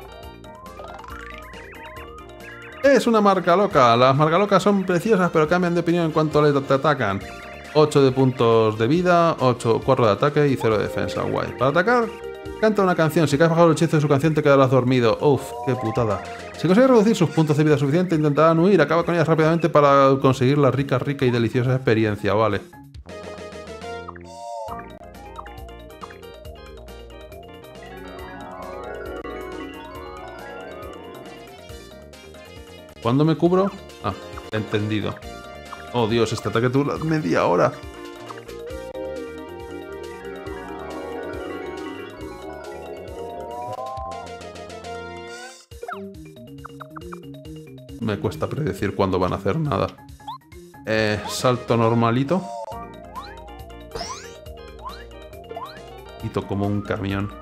Speaker 1: Es una marca loca. Las marcas locas son preciosas, pero cambian de opinión en cuanto le te atacan. ocho de puntos de vida, ocho, cuatro de ataque y cero de defensa. Guay. Para atacar, canta una canción. Si caes bajo el hechizo de su canción, te quedarás dormido. Uf, qué putada. Si consigues reducir sus puntos de vida suficiente, intentarán huir. Acaba con ellas rápidamente para conseguir la rica, rica y deliciosa experiencia. Vale. ¿Cuándo me cubro? Ah, entendido. Oh Dios, este ataque dura media hora. Me cuesta predecir cuándo van a hacer nada. Eh, salto normalito. Quito como un camión.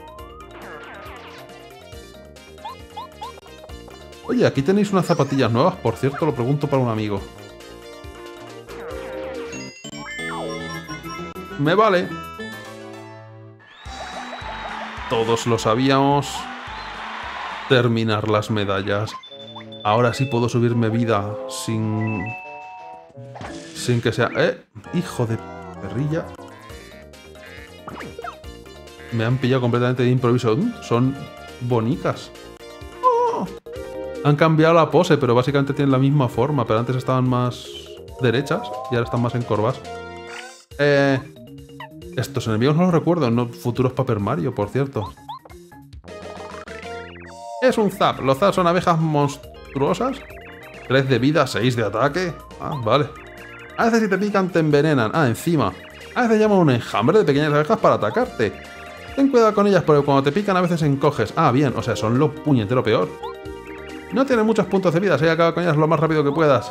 Speaker 1: Oye, aquí tenéis unas zapatillas nuevas, por cierto, lo pregunto para un amigo. Me vale. Todos lo sabíamos. Terminar las medallas. Ahora sí puedo subirme vida sin... Sin que sea... ¡Eh! Hijo de perrilla. Me han pillado completamente de improviso. Son bonitas. ¡Oh! Han cambiado la pose, pero básicamente tienen la misma forma. Pero antes estaban más derechas y ahora están más encorvadas. Eh... Estos enemigos no los recuerdo. No, futuros Paper Mario, por cierto. Es un zap. Los zaps son abejas monstruosas. tres de vida, seis de ataque. Ah, vale. A veces si te pican te envenenan. Ah, encima. A veces llaman un enjambre de pequeñas abejas para atacarte. Ten cuidado con ellas porque cuando te pican a veces encoges. Ah, bien. O sea, son lo puñetero peor. No tienen muchos puntos de vida, así que acaba con ellas lo más rápido que puedas.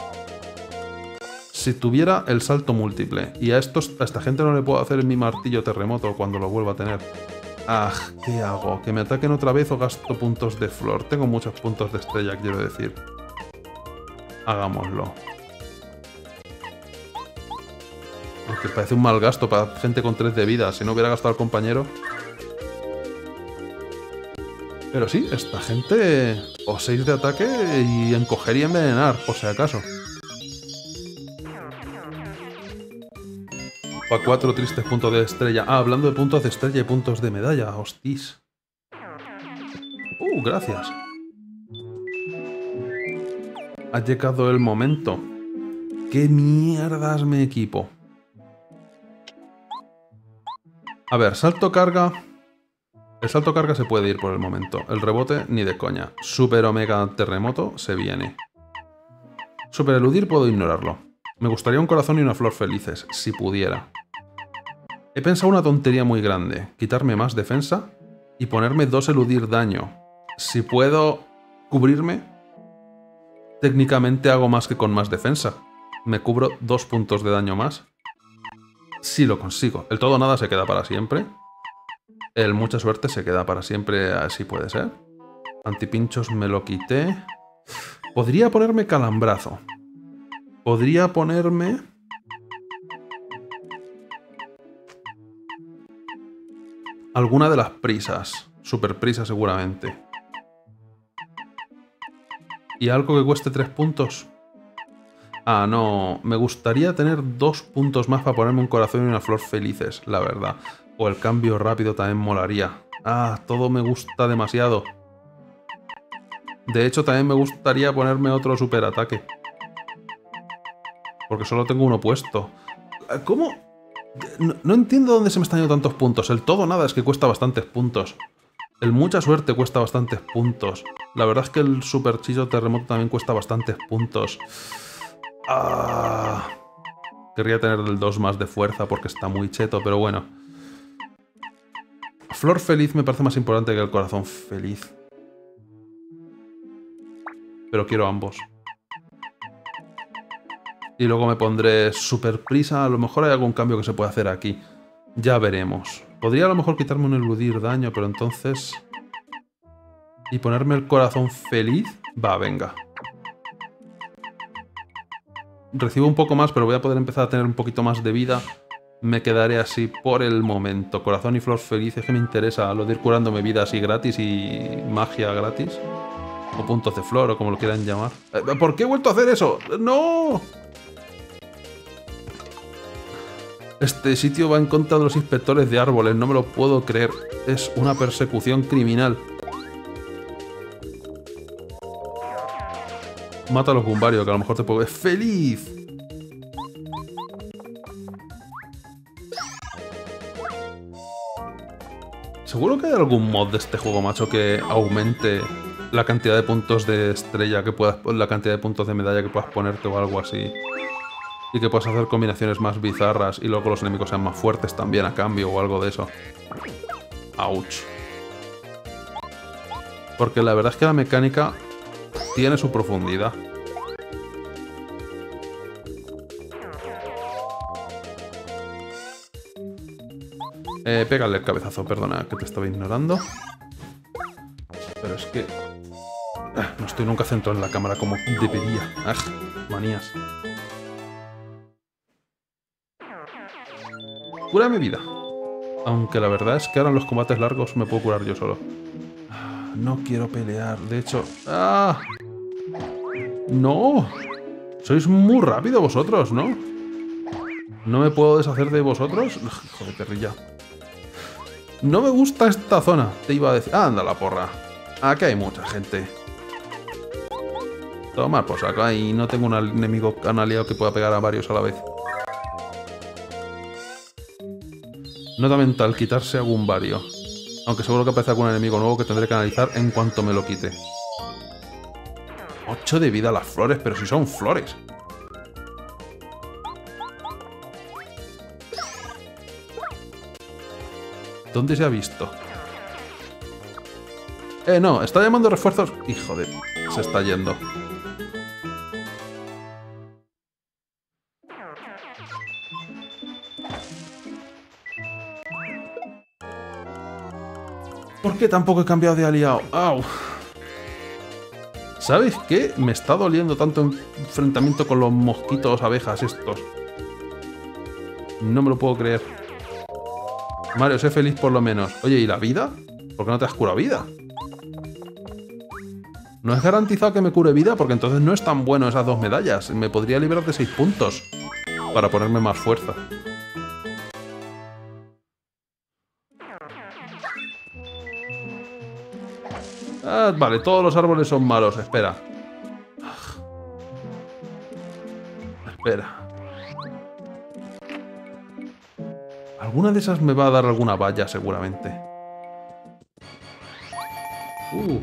Speaker 1: Si tuviera el salto múltiple. Y a, estos, a esta gente no le puedo hacer mi martillo terremoto cuando lo vuelva a tener. Ah, ¿qué hago? ¿Que me ataquen otra vez o gasto puntos de flor? Tengo muchos puntos de estrella, quiero decir. Hagámoslo. Aunque parece un mal gasto para gente con tres de vida. Si no hubiera gastado al compañero... Pero sí, esta gente... O seis de ataque y encoger y envenenar, por si acaso. Para cuatro tristes puntos de estrella. Ah, hablando de puntos de estrella y puntos de medalla. Hostis. Uh, gracias. Ha llegado el momento. ¿Qué mierdas me equipo? A ver, salto carga... El salto carga se puede ir por el momento. El rebote, ni de coña. Super omega terremoto se viene. Super eludir puedo ignorarlo. Me gustaría un corazón y una flor felices, si pudiera. He pensado una tontería muy grande. Quitarme más defensa y ponerme dos eludir daño. Si puedo cubrirme, técnicamente hago más que con más defensa. Me cubro dos puntos de daño más. Si lo consigo. El todo nada se queda para siempre. El mucha suerte se queda para siempre, así puede ser. Antipinchos me lo quité. Podría ponerme calambrazo. Podría ponerme... alguna de las prisas. Super prisa seguramente. ¿Y algo que cueste tres puntos? Ah, no. Me gustaría tener dos puntos más para ponerme un corazón y una flor felices, la verdad. O el cambio rápido también molaría. Ah, todo me gusta demasiado. De hecho, también me gustaría ponerme otro superataque. Porque solo tengo uno puesto. ¿Cómo? No, no entiendo dónde se me están yendo tantos puntos. El todo nada es que cuesta bastantes puntos. El mucha suerte cuesta bastantes puntos. La verdad es que el super chillo terremoto también cuesta bastantes puntos. Ah, querría tener el dos más de fuerza porque está muy cheto, pero bueno. Flor feliz me parece más importante que el corazón feliz. Pero quiero ambos. Y luego me pondré super prisa. A lo mejor hay algún cambio que se puede hacer aquí. Ya veremos. Podría a lo mejor quitarme un eludir daño, pero entonces... ¿Y ponerme el corazón feliz? Va, venga. Recibo un poco más, pero voy a poder empezar a tener un poquito más de vida. Me quedaré así por el momento. Corazón y flor feliz, es que me interesa lo de ir curándome vida así gratis y magia gratis. O puntos de flor, o como lo quieran llamar. ¿Por qué he vuelto a hacer eso? ¡No! Este sitio va en contra de los inspectores de árboles, no me lo puedo creer. Es una persecución criminal. Mata a los Gumbarios, que a lo mejor te puedo... ¡Es feliz! Seguro que hay algún mod de este juego, macho, que aumente la cantidad de puntos de estrella que puedas... la cantidad de puntos de medalla que puedas ponerte o algo así. Y que puedas hacer combinaciones más bizarras y luego los enemigos sean más fuertes también a cambio o algo de eso. Ouch. Porque la verdad es que la mecánica tiene su profundidad. Eh, pégale el cabezazo, perdona que te estaba ignorando. Pero es que... Ah, no estoy nunca centrado en la cámara como debería. Ah, manías. Cúrame vida. Aunque la verdad es que ahora en los combates largos me puedo curar yo solo. No quiero pelear. De hecho... ¡Ah! ¡No! Sois muy rápido vosotros, ¿no? ¿No me puedo deshacer de vosotros? Hijo de perrilla. No me gusta esta zona. Te iba a decir... ¡Anda la porra! Aquí hay mucha gente. Toma, pues acá y no tengo un enemigo aliado que pueda pegar a varios a la vez. Nota mental, quitarse a Gumbario. Aunque seguro que aparece algún enemigo nuevo que tendré que analizar en cuanto me lo quite. ocho de vida a las flores, pero si son flores. ¿Dónde se ha visto? Eh, no, está llamando refuerzos. Hijo de... se está yendo. ¿Por qué tampoco he cambiado de aliado? ¡Au! ¿Sabes qué? Me está doliendo tanto enfrentamiento con los mosquitos abejas estos. No me lo puedo creer. Mario, sé feliz por lo menos. Oye, ¿y la vida? ¿Por qué no te has curado vida? No es garantizado que me cure vida, porque entonces no es tan bueno esas dos medallas. Me podría librar de seis puntos para ponerme más fuerza. Ah, vale, todos los árboles son malos. Espera. Espera. Alguna de esas me va a dar alguna valla, seguramente. Uh.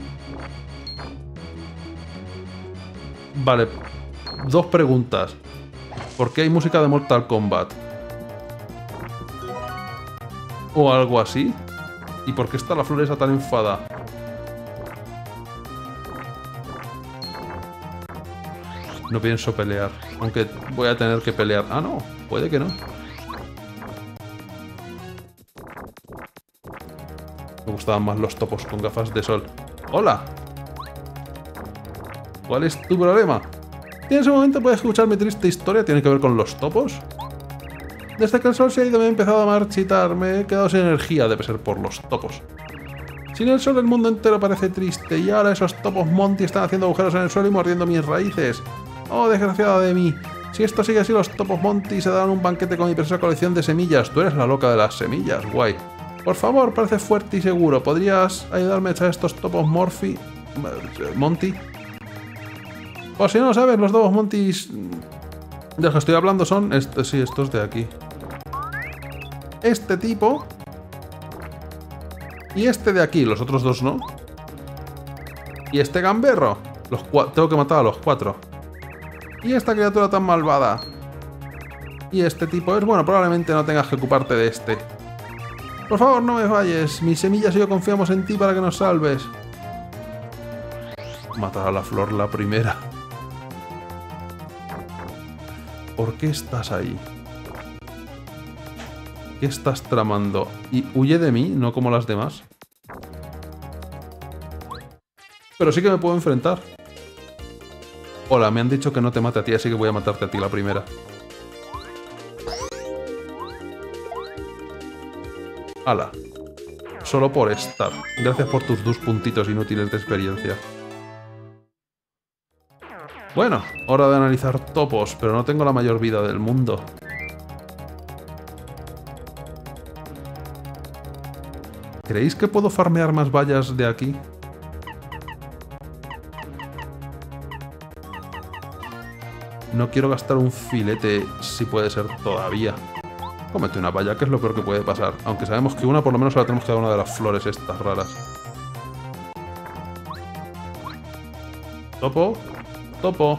Speaker 1: Vale. Dos preguntas. ¿Por qué hay música de Mortal Kombat? O algo así. ¿Y por qué está la flor esa tan enfadada? No pienso pelear. Aunque voy a tener que pelear. Ah, no. Puede que no. Me gustaban más los topos con gafas de sol. ¡Hola! ¿Cuál es tu problema? Y en ese momento puedes escuchar mi triste historia. ¿Tiene que ver con los topos? Desde que el sol se ha ido me he empezado a marchitar. Me he quedado sin energía. Debe ser por los topos. Sin el sol el mundo entero parece triste. Y ahora esos topos Monty están haciendo agujeros en el suelo y mordiendo mis raíces. Oh, desgraciada de mí. Si esto sigue así, los topos Monty se darán un banquete con mi preciosa colección de semillas. Tú eres la loca de las semillas. Guay. Por favor, parece fuerte y seguro. ¿Podrías ayudarme a echar estos topos Morphy? Monty. Por si no lo sabes, los topos Monty de los que estoy hablando son... Este, sí, estos de aquí. Este tipo... Y este de aquí, los otros dos no. Y este gamberro. Los tengo que matar a los cuatro. Y esta criatura tan malvada. Y este tipo es... Bueno, probablemente no tengas que ocuparte de este. Por favor, no me falles. Mis semillas y yo confiamos en ti para que nos salves. Matar a la flor la primera. ¿Por qué estás ahí? ¿Qué estás tramando? Y huye de mí, no como las demás. Pero sí que me puedo enfrentar. Hola, me han dicho que no te mate a ti, así que voy a matarte a ti la primera. Hala. Solo por estar. Gracias por tus dos puntitos inútiles de experiencia. Bueno, hora de analizar topos, pero no tengo la mayor vida del mundo. ¿Creéis que puedo farmear más vallas de aquí? No quiero gastar un filete si puede ser todavía. Cómete una valla, que es lo peor que puede pasar. Aunque sabemos que una por lo menos la tenemos que dar a una de las flores estas raras. Topo. Topo.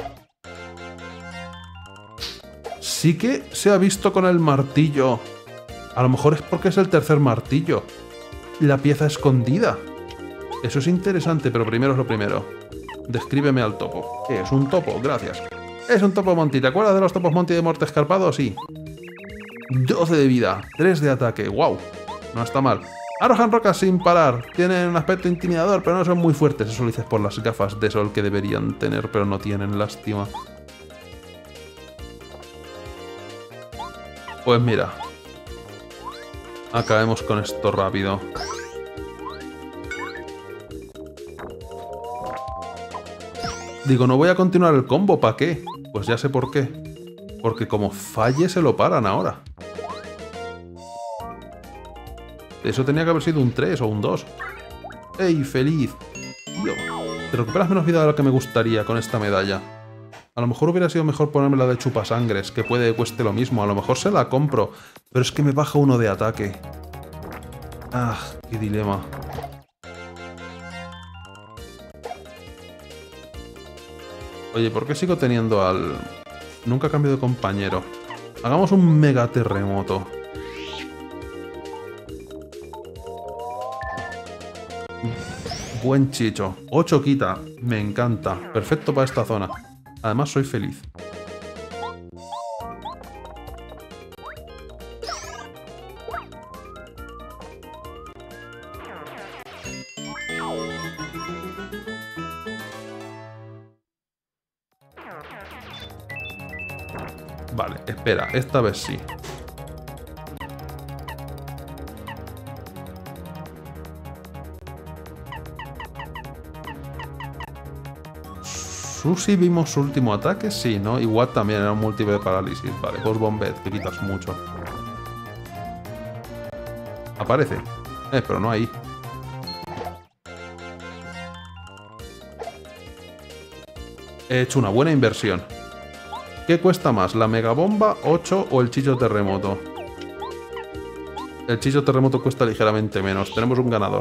Speaker 1: Sí que se ha visto con el martillo. A lo mejor es porque es el tercer martillo. La pieza escondida. Eso es interesante, pero primero es lo primero. Descríbeme al topo. ¿Qué es un topo? Gracias. Es un topo Monty. ¿Te acuerdas de los topos Monty de Muerte Escarpado? Sí. doce de vida. tres de ataque. ¡Wow! No está mal. Arrojan rocas sin parar. Tienen un aspecto intimidador, pero no son muy fuertes. Eso lo dices por las gafas de sol que deberían tener, pero no tienen, lástima. Pues mira. Acabemos con esto rápido. Digo, no voy a continuar el combo, ¿para qué? Pues ya sé por qué. Porque como falle se lo paran ahora. Eso tenía que haber sido un tres o un dos. ¡Ey, feliz! Tío, te recuperas menos vida de lo que me gustaría con esta medalla. A lo mejor hubiera sido mejor ponerme la de chupasangres, que puede que cueste lo mismo. A lo mejor se la compro, pero es que me baja uno de ataque. ¡Ah, qué dilema! Oye, ¿por qué sigo teniendo al...? Nunca cambio de compañero. Hagamos un mega terremoto. Buen chicho. ocho quita. Me encanta. Perfecto para esta zona. Además soy feliz. Vale, espera, esta vez sí. Sushi vimos su último ataque, sí, ¿no? Igual también era un múltiple parálisis. Vale, Boss Bombet, que quitas mucho. Aparece. Eh, pero no ahí. He hecho una buena inversión. ¿Qué cuesta más? ¿La megabomba, ocho o el chicho terremoto? El chicho terremoto cuesta ligeramente menos. Tenemos un ganador.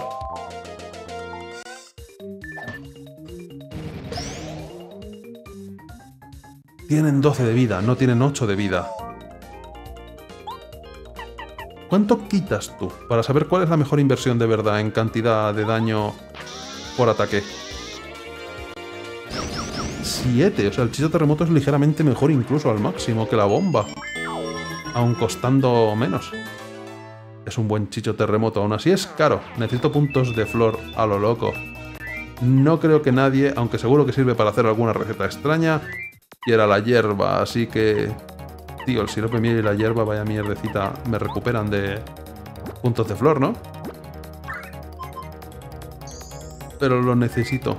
Speaker 1: Tienen doce de vida, no tienen ocho de vida. ¿Cuánto quitas tú? Para saber cuál es la mejor inversión de verdad en cantidad de daño por ataque. siete, o sea, el chicho terremoto es ligeramente mejor incluso al máximo que la bomba. Aun costando menos. Es un buen chicho terremoto, aún así es caro. Necesito puntos de flor a lo loco. No creo que nadie, aunque seguro que sirve para hacer alguna receta extraña, quiera la hierba, así que... Tío, el sirope miel y la hierba, vaya mierdecita, me recuperan de puntos de flor, ¿no? Pero lo necesito.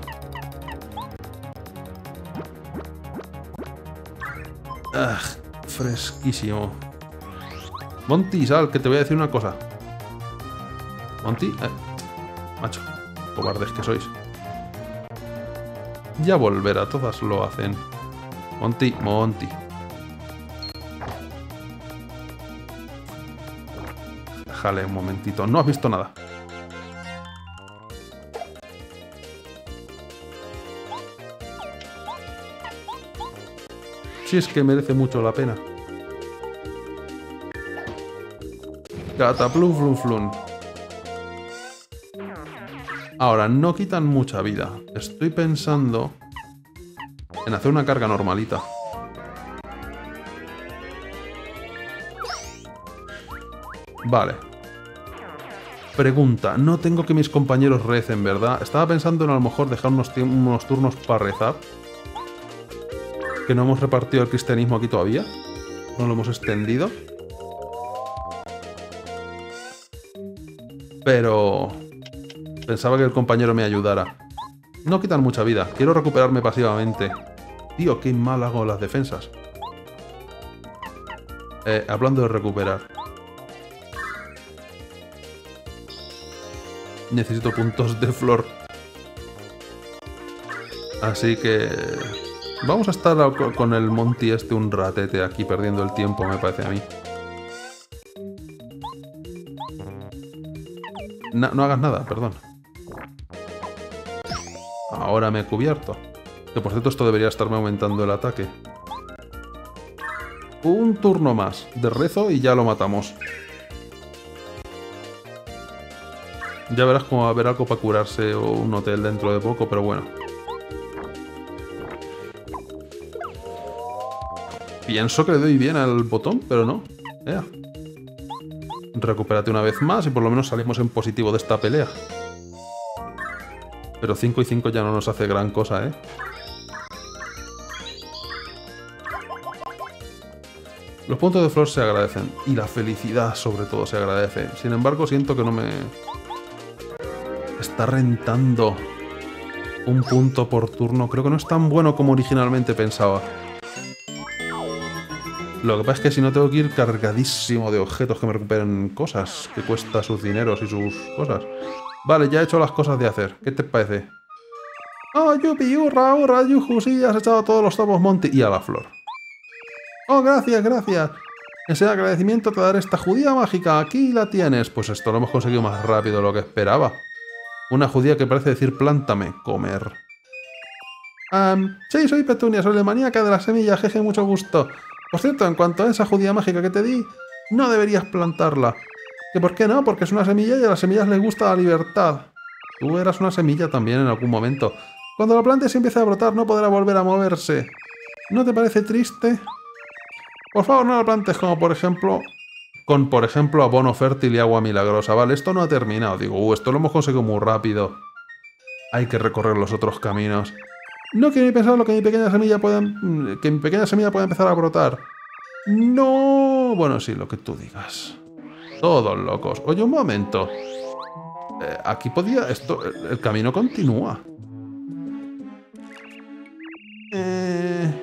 Speaker 1: Ah, fresquísimo. Monty, sal, que te voy a decir una cosa. Monty, eh, macho, cobardes que sois. Ya volverá, todas lo hacen. Monty, Monty. Déjale un momentito, no has visto nada. Si es que merece mucho la pena. Cataplum flum flum. Ahora, no quitan mucha vida. Estoy pensando en hacer una carga normalita. Vale. Pregunta. No tengo que mis compañeros recen, ¿verdad? Estaba pensando en a lo mejor dejar unos, unos turnos para rezar. Que no hemos repartido el cristianismo aquí todavía. No lo hemos extendido. Pero... pensaba que el compañero me ayudara. No quitan mucha vida. Quiero recuperarme pasivamente. Tío, qué mal hago las defensas. Eh, hablando de recuperar. Necesito puntos de flor. Así que... vamos a estar con el Monty este un ratete aquí perdiendo el tiempo, me parece a mí. No, no hagas nada, perdón. Ahora me he cubierto. Que por cierto esto debería estarme aumentando el ataque. Un turno más de rezo y ya lo matamos. Ya verás cómo va a haber algo para curarse o un hotel dentro de poco, pero bueno. Pienso que le doy bien al botón, pero no. Ea. Recupérate una vez más y por lo menos salimos en positivo de esta pelea. Pero cinco y cinco ya no nos hace gran cosa, ¿eh? Los puntos de flor se agradecen. Y la felicidad, sobre todo, se agradece. Sin embargo, siento que no me... está rentando un punto por turno. Creo que no es tan bueno como originalmente pensaba. Lo que pasa es que si no tengo que ir cargadísimo de objetos que me recuperen cosas, que cuesta sus dineros y sus cosas. Vale, ya he hecho las cosas de hacer. ¿Qué te parece? ¡Oh, yupi, hurra, hurra, yuju! Sí, has echado todos los topos, Monty. Y a la flor. ¡Oh, gracias, gracias! Ese agradecimiento te daré esta judía mágica. Aquí la tienes. Pues esto lo hemos conseguido más rápido de lo que esperaba. Una judía que parece decir plántame, comer. Um, sí, soy Petunia, soy la maníaca de la semilla, jeje, mucho gusto. Por cierto, en cuanto a esa judía mágica que te di, no deberías plantarla. ¿Que por qué no? Porque es una semilla y a las semillas les gusta la libertad. Tú eras una semilla también en algún momento. Cuando la plantes y empiece a brotar, no podrá volver a moverse. ¿No te parece triste? Por favor, no la plantes como, por ejemplo... con, por ejemplo, abono fértil y agua milagrosa. Vale, esto no ha terminado. Digo, uh, esto lo hemos conseguido muy rápido. Hay que recorrer los otros caminos. No quiero ni pensar lo que mi pequeña semilla pueda... que mi pequeña semilla pueda empezar a brotar. No... bueno, sí, lo que tú digas. Todos locos. Oye, un momento. Eh, aquí podía... esto... el, el camino continúa. Eh...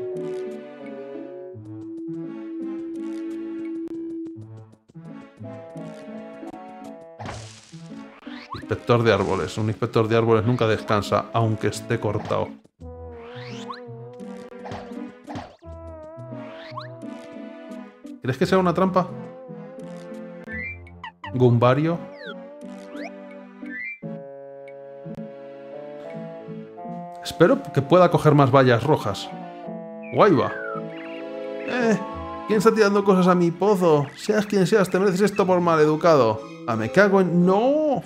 Speaker 1: Inspector de árboles. Un inspector de árboles nunca descansa, aunque esté cortado. ¿Crees que sea una trampa? Gumbario. Espero que pueda coger más vallas rojas. Guayba. Eh, ¿quién está tirando cosas a mi pozo? Seas quien seas, te mereces esto por maleducado. Ah, me cago en... ¡no!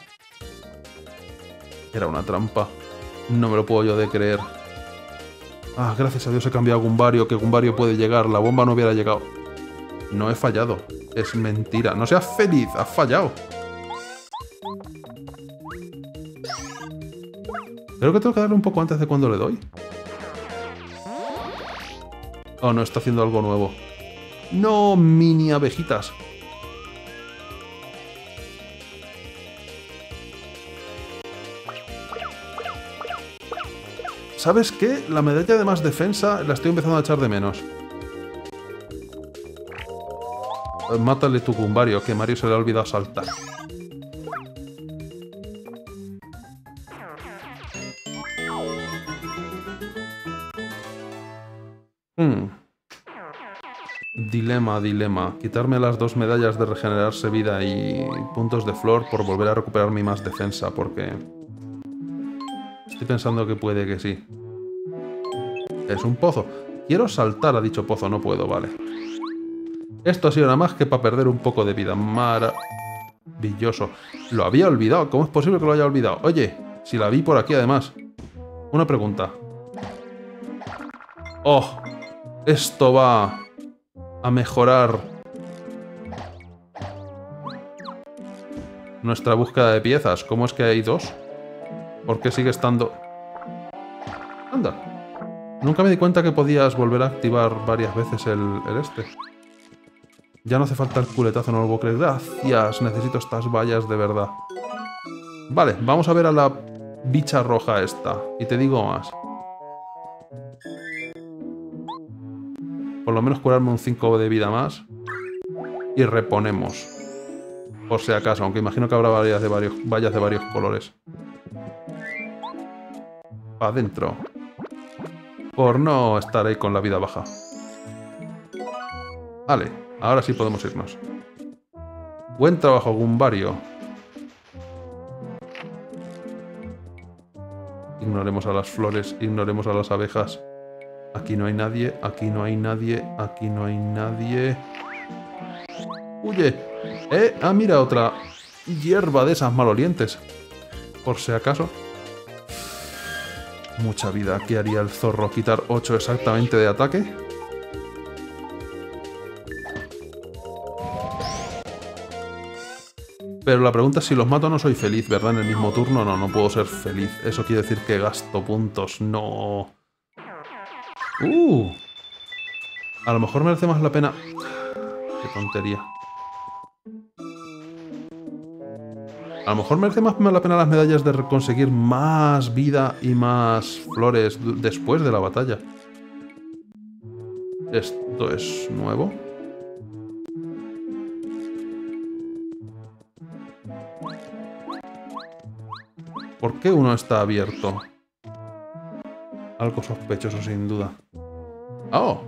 Speaker 1: Era una trampa. No me lo puedo yo de creer. Ah, gracias a Dios he cambiado a Gumbario, que Gumbario puede llegar. La bomba no hubiera llegado. No he fallado. Es mentira. No seas feliz, has fallado. Creo que tengo que darle un poco antes de cuando le doy. Oh, no, está haciendo algo nuevo. No, mini abejitas. ¿Sabes qué? La medalla de más defensa la estoy empezando a echar de menos. Mátale tu Gumbario, que Mario se le ha olvidado saltar. Hmm. Dilema, dilema. Quitarme las dos medallas de regenerarse vida y puntos de flor por volver a recuperar mi más defensa, porque... estoy pensando que puede que sí. Es un pozo. Quiero saltar a dicho pozo, no puedo, vale. Esto ha sido nada más que para perder un poco de vida. Maravilloso. Lo había olvidado. ¿Cómo es posible que lo haya olvidado? Oye, si la vi por aquí además. Una pregunta. ¡Oh! Esto va a mejorar nuestra búsqueda de piezas. ¿Cómo es que hay dos? ¿Por qué sigue estando...? Anda. Nunca me di cuenta que podías volver a activar varias veces el, el este. Ya no hace falta el culetazo, no lo puedo creer. Gracias, necesito estas vallas de verdad. Vale, vamos a ver a la bicha roja esta. Y te digo más. Por lo menos curarme un cinco de vida más. Y reponemos. Por si acaso, aunque imagino que habrá vallas de varios, vallas de varios colores. Pa' adentro. Por no estar ahí con la vida baja. Vale, ahora sí podemos irnos. Buen trabajo, Gumbario. Ignoremos a las flores, ignoremos a las abejas. Aquí no hay nadie, aquí no hay nadie, aquí no hay nadie. ¡Huye! ¡Eh! Ah, mira, otra hierba de esas malolientes. Por si acaso. Mucha vida. ¿Qué haría el zorro? ¿Quitar ocho exactamente de ataque? Pero la pregunta es si los mato no soy feliz, ¿verdad? En el mismo turno no, no puedo ser feliz. Eso quiere decir que gasto puntos. No. Uh. A lo mejor merece más la pena... Qué tontería. A lo mejor merece más la pena las medallas de conseguir más vida y más flores después de la batalla. Esto es nuevo. ¿Por qué uno está abierto? Algo sospechoso sin duda. ¡Oh!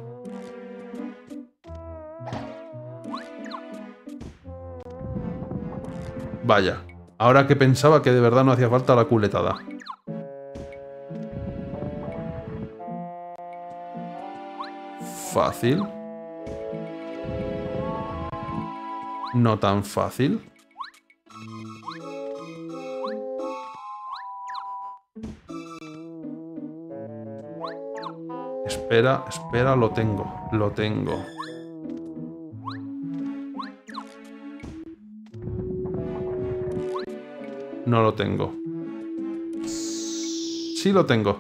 Speaker 1: Vaya. Ahora que pensaba que de verdad no hacía falta la culetada. Fácil. No tan fácil. Espera, espera, lo tengo. Lo tengo. No lo tengo. Sí lo tengo.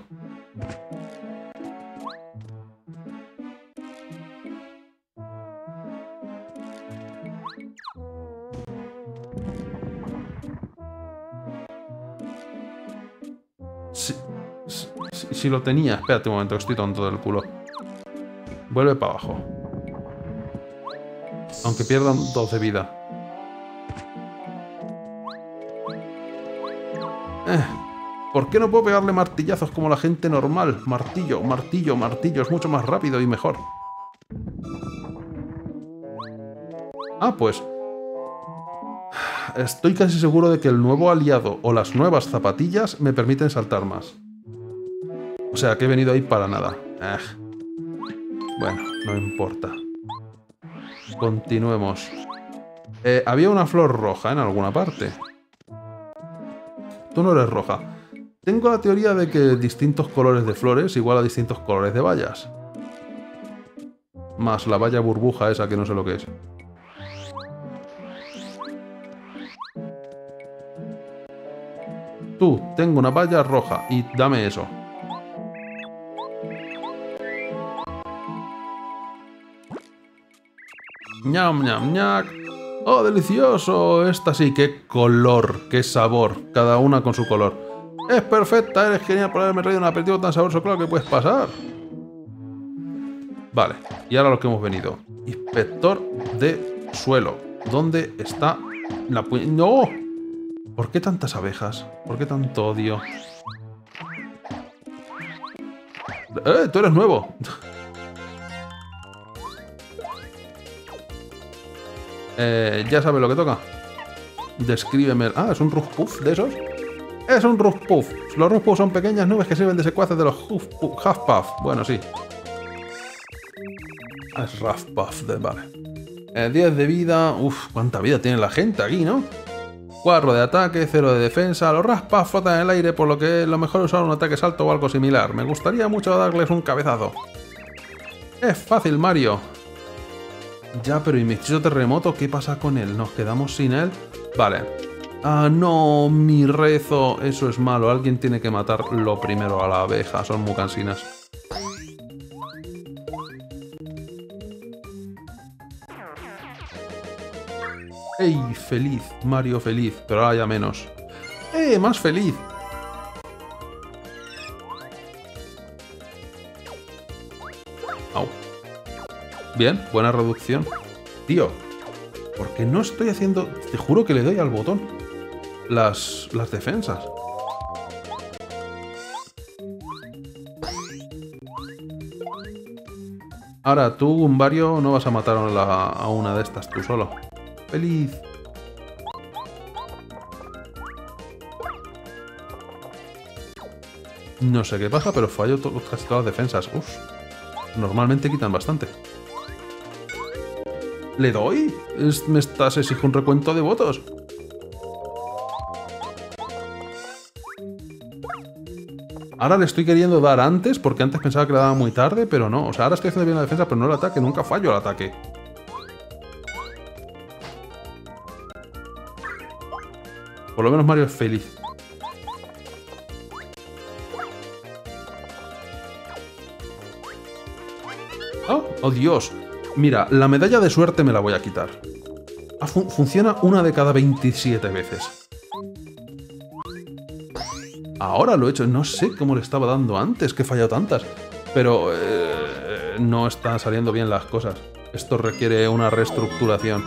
Speaker 1: Sí, sí, sí, sí lo tenía. Espérate un momento, que estoy tonto del culo. Vuelve para abajo. Aunque pierdan dos de vida. Eh, ¿Por qué no puedo pegarle martillazos como la gente normal? Martillo, martillo, martillo. Es mucho más rápido y mejor. Ah, pues... Estoy casi seguro de que el nuevo aliado o las nuevas zapatillas me permiten saltar más. O sea, que he venido ahí para nada. Eh. Bueno, no importa. Continuemos. Eh, había una flor roja en alguna parte. Tú no eres roja. Tengo la teoría de que distintos colores de flores igual a distintos colores de vallas. Más la valla burbuja esa que no sé lo que es. Tú, tengo una valla roja y dame eso. Ñam, ñam, ñac. ¡Oh, delicioso! Esta sí, qué color, qué sabor. Cada una con su color. Es perfecta, eres genial por haberme traído un aperitivo tan sabroso. Claro que puedes pasar. Vale, y ahora lo que hemos venido. Inspector de suelo. ¿Dónde está la pu... ¡No! ¿Por qué tantas abejas? ¿Por qué tanto odio? ¡Eh! ¡Tú eres nuevo! eh, ya sabes lo que toca. Descríbeme... Ah, ¿es un Rough Puff de esos? ¡Es un Rough Puff! Los Rough Puff son pequeñas nubes que sirven de secuaces de los Half Puff. Bueno, sí. Ah, es Rough Puff, de... vale. Eh, diez de vida... Uf, cuánta vida tiene la gente aquí, ¿no? cuatro de ataque, cero de defensa. Los raspas flotan en el aire, por lo que lo mejor es usar un ataque salto o algo similar. Me gustaría mucho darles un cabezazo. Es fácil, Mario. Ya, pero ¿y mi hechizo terremoto? ¿Qué pasa con él? ¿Nos quedamos sin él? Vale. Ah, no, mi rezo. Eso es malo. Alguien tiene que matar lo primero a la abeja. Son muy cansinas. ¡Ey! Feliz, Mario feliz, pero ahora ya menos. ¡Eh! ¡Más feliz! Au. Bien, buena reducción. Tío, ¿por qué no estoy haciendo...? Te juro que le doy al botón. Las, las defensas. Ahora, tú, Gumbario, no vas a matar a, la, a una de estas tú solo. ¡Feliz! No sé qué pasa, pero fallo casi todas las defensas. Uf. Normalmente quitan bastante. ¿Le doy? Es, ¿Me estás exigiendo un recuento de votos? Ahora le estoy queriendo dar antes, porque antes pensaba que le daba muy tarde, pero no. O sea, ahora estoy haciendo bien la defensa, pero no el ataque. Nunca fallo al ataque. Por lo menos Mario es feliz. Oh, oh Dios. Mira, la medalla de suerte me la voy a quitar. Ah, fun funciona una de cada veintisiete veces. Ahora lo he hecho. No sé cómo le estaba dando antes, que he fallado tantas. Pero eh, no están saliendo bien las cosas. Esto requiere una reestructuración.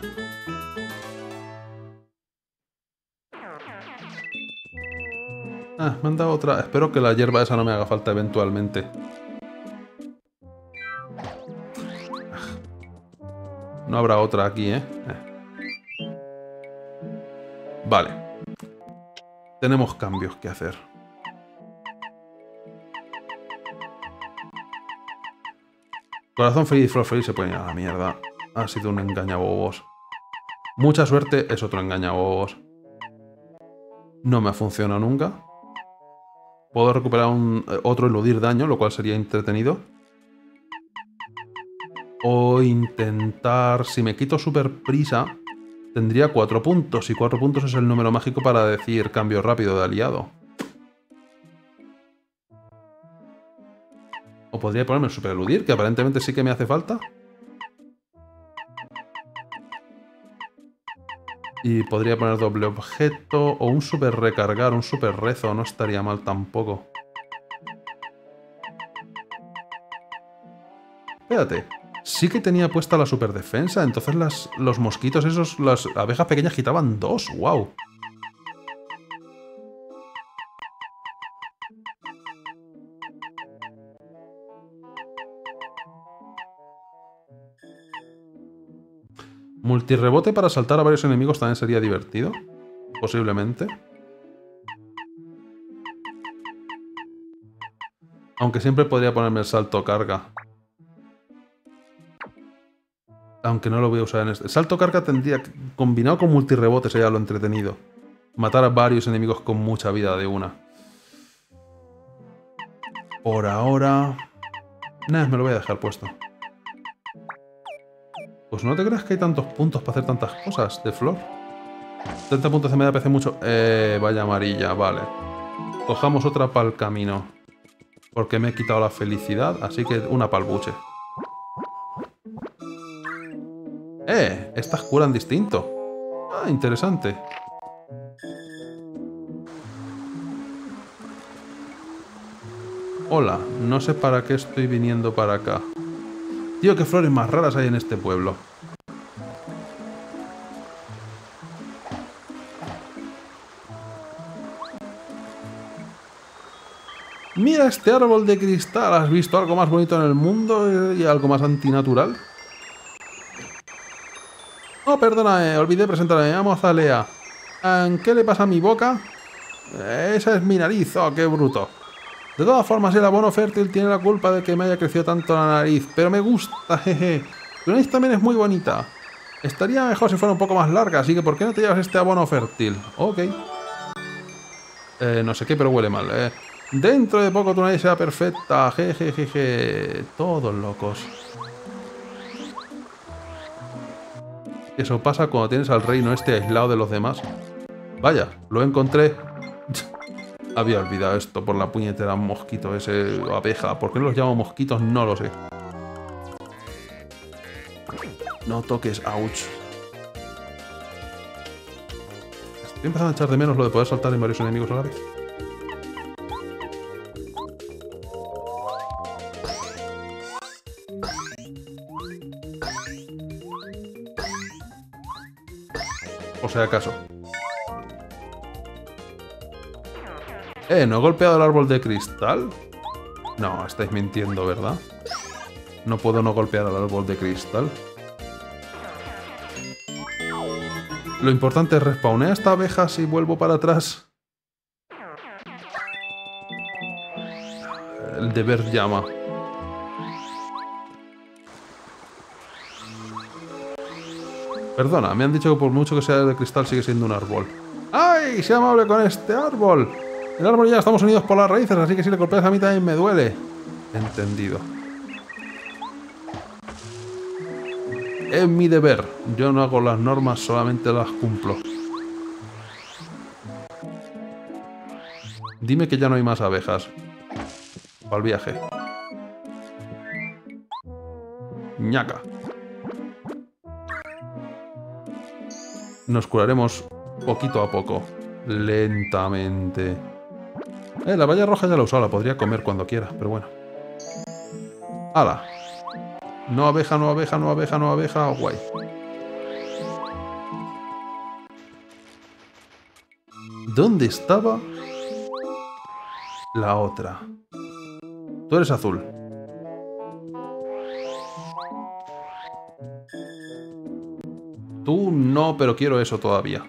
Speaker 1: Ah, me han dado otra. Espero que la hierba esa no me haga falta eventualmente. No habrá otra aquí, ¿eh? eh. Vale. Tenemos cambios que hacer. Corazón feliz y flor feliz se pueden ir a la mierda. Ha sido un engañabobos. Mucha suerte es otro engañabobos. No me ha funcionado nunca. Puedo recuperar un, otro eludir daño, lo cual sería entretenido. O intentar... Si me quito super prisa, tendría cuatro puntos. Y cuatro puntos es el número mágico para decir cambio rápido de aliado. O podría ponerme el super eludir, que aparentemente sí que me hace falta. Y podría poner doble objeto o un super recargar, un super rezo, no estaría mal tampoco. Espérate, sí que tenía puesta la super defensa, entonces las, los mosquitos esos, las abejas pequeñas quitaban dos, wow. Multirebote para saltar a varios enemigos también sería divertido. Posiblemente. Aunque siempre podría ponerme el salto carga. Aunque no lo voy a usar en este. Salto carga tendría... Combinado con multirebote sería lo entretenido. Matar a varios enemigos con mucha vida de una. Por ahora... Nah, me lo voy a dejar puesto. Pues no te creas que hay tantos puntos para hacer tantas cosas de flor. treinta puntos de media parece mucho. Eh, vaya amarilla, vale. cojamos otra para el camino. Porque me he quitado la felicidad, así que una para el buche. ¡Eh! Estas curan distinto. Ah, interesante. Hola, no sé para qué estoy viniendo para acá. Tío, qué flores más raras hay en este pueblo. Mira este árbol de cristal. ¿Has visto algo más bonito en el mundo y algo más antinatural? Oh, perdona, eh, olvidé presentarme. Me llamo Azalea. ¿Qué le pasa a mi boca? Esa es mi nariz. Oh, qué bruto. De todas formas, el abono fértil tiene la culpa de que me haya crecido tanto la nariz. Pero me gusta, jeje. Tu nariz también es muy bonita. Estaría mejor si fuera un poco más larga, así que ¿por qué no te llevas este abono fértil? Ok. Eh, no sé qué, pero huele mal. Eh. Dentro de poco tu nariz será perfecta. Jejejeje. Todos locos. Eso pasa cuando tienes al reino este aislado de los demás. Vaya, lo encontré. Había olvidado esto por la puñetera mosquito ese, o abeja. ¿Por qué no los llamo mosquitos? No lo sé. No toques, ouch. Estoy empezando a echar de menos lo de poder saltar en varios enemigos a la vez. O sea, acaso. Eh, ¿no he golpeado el árbol de cristal? No, estáis mintiendo, ¿verdad? No puedo no golpear el árbol de cristal. Lo importante es respawnear esta abeja si vuelvo para atrás. El deber llama. Perdona, me han dicho que por mucho que sea de cristal sigue siendo un árbol. ¡Ay! ¡Sé amable con este árbol! El árbol ya estamos unidos por las raíces, así que si le golpeas a mí también me duele. Entendido. Es mi deber. Yo no hago las normas, solamente las cumplo. Dime que ya no hay más abejas. Para el viaje. Ñaca. Nos curaremos poquito a poco. Lentamente. Eh, la valla roja ya la he usado, la podría comer cuando quiera, pero bueno. ¡Hala! No abeja, no abeja, no abeja, no abeja. Guay. ¿Dónde estaba la otra? Tú eres azul. Tú no, pero quiero eso todavía.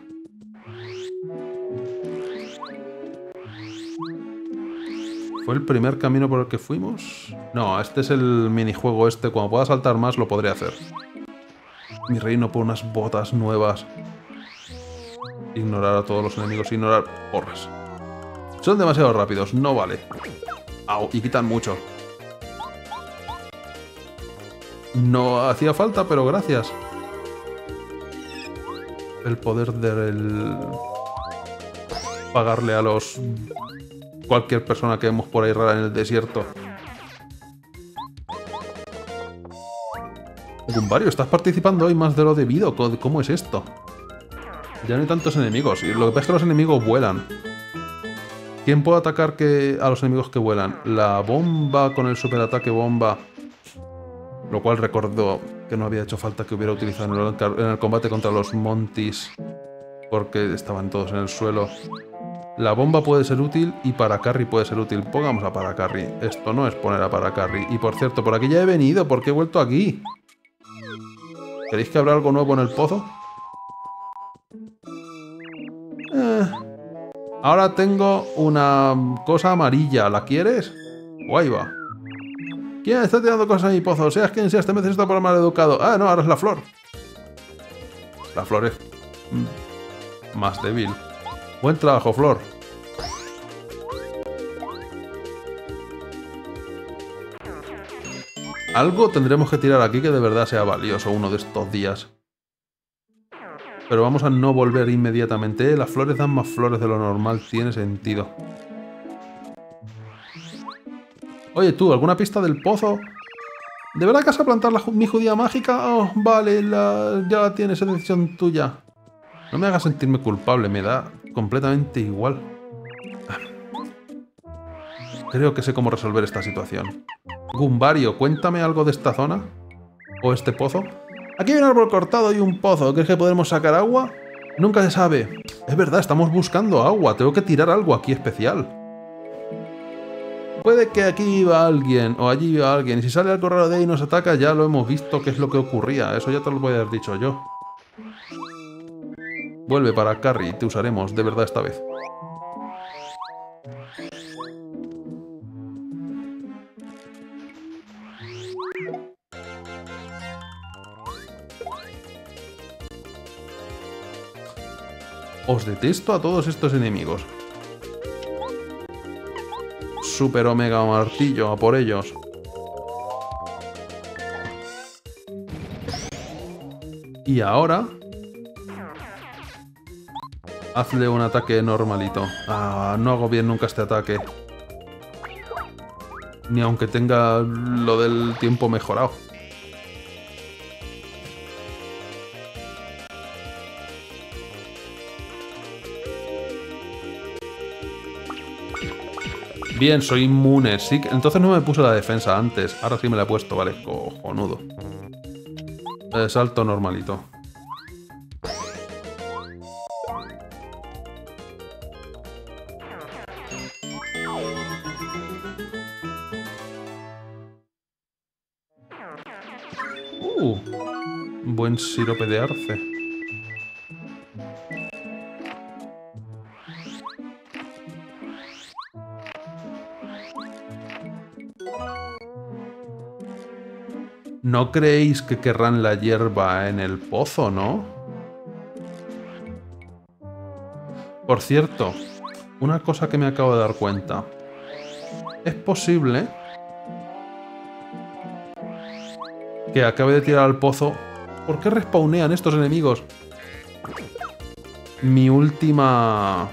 Speaker 1: ¿Fue el primer camino por el que fuimos? No, este es el minijuego este. Cuando pueda saltar más lo podré hacer. Mi reino por unas botas nuevas. Ignorar a todos los enemigos. Ignorar porras. Son demasiado rápidos. No vale. Au, y quitan mucho. No hacía falta, pero gracias. El poder del... pagarle a los... cualquier persona que vemos por ahí rara en el desierto. Gumbario, estás participando hoy más de lo debido. ¿Cómo es esto? Ya no hay tantos enemigos. Y lo que pasa es que los enemigos vuelan. ¿Quién puede atacar que a los enemigos que vuelan? La bomba con el superataque bomba. Lo cual recordó que no había hecho falta que hubiera utilizado en el combate contra los Montis. Porque estaban todos en el suelo. La bomba puede ser útil y para carry puede ser útil. Pongamos a para carry. Esto no es poner a para carry. Y por cierto, por aquí ya he venido. ¿Por qué he vuelto aquí? ¿Queréis que habrá algo nuevo en el pozo? Eh. Ahora tengo una cosa amarilla. ¿La quieres? Guay va. ¿Quién está tirando cosas en mi pozo? Seas quien seas, te mereces esto por mal educado. Ah, no, ahora es la flor. La flor es... más débil. Buen trabajo, Flor. Algo tendremos que tirar aquí que de verdad sea valioso uno de estos días. Pero vamos a no volver inmediatamente. Las flores dan más flores de lo normal. Tiene sentido. Oye, tú, ¿alguna pista del pozo? ¿De verdad que vas a plantar la, mi judía mágica? Oh, vale, la, ya la tienes, es decisión tuya. No me hagas sentirme culpable, me da completamente igual. Creo que sé cómo resolver esta situación. Gumbario, cuéntame algo de esta zona. ¿O este pozo? Aquí hay un árbol cortado y un pozo. ¿Crees que podremos sacar agua? Nunca se sabe. Es verdad, estamos buscando agua. Tengo que tirar algo aquí especial. Puede que aquí viva alguien, o allí viva alguien, y si sale al correo de ahí y nos ataca, ya lo hemos visto qué es lo que ocurría. Eso ya te lo voy a haber dicho yo. Vuelve para Carrie, te usaremos, de verdad esta vez. Os detesto a todos estos enemigos. Super Omega Martillo, a por ellos. Y ahora... hazle un ataque normalito. Ah, no hago bien nunca este ataque. Ni aunque tenga lo del tiempo mejorado. Bien, soy inmune. Sí, entonces no me puse la defensa antes. Ahora sí me la he puesto, vale. Cojonudo. Eh, salto normalito. Uh, buen sirope de arce. No creéis que querrán la hierba en el pozo, ¿no? Por cierto, una cosa que me acabo de dar cuenta. Es posible que acabe de tirar al pozo. ¿Por qué respawnean estos enemigos? Mi última...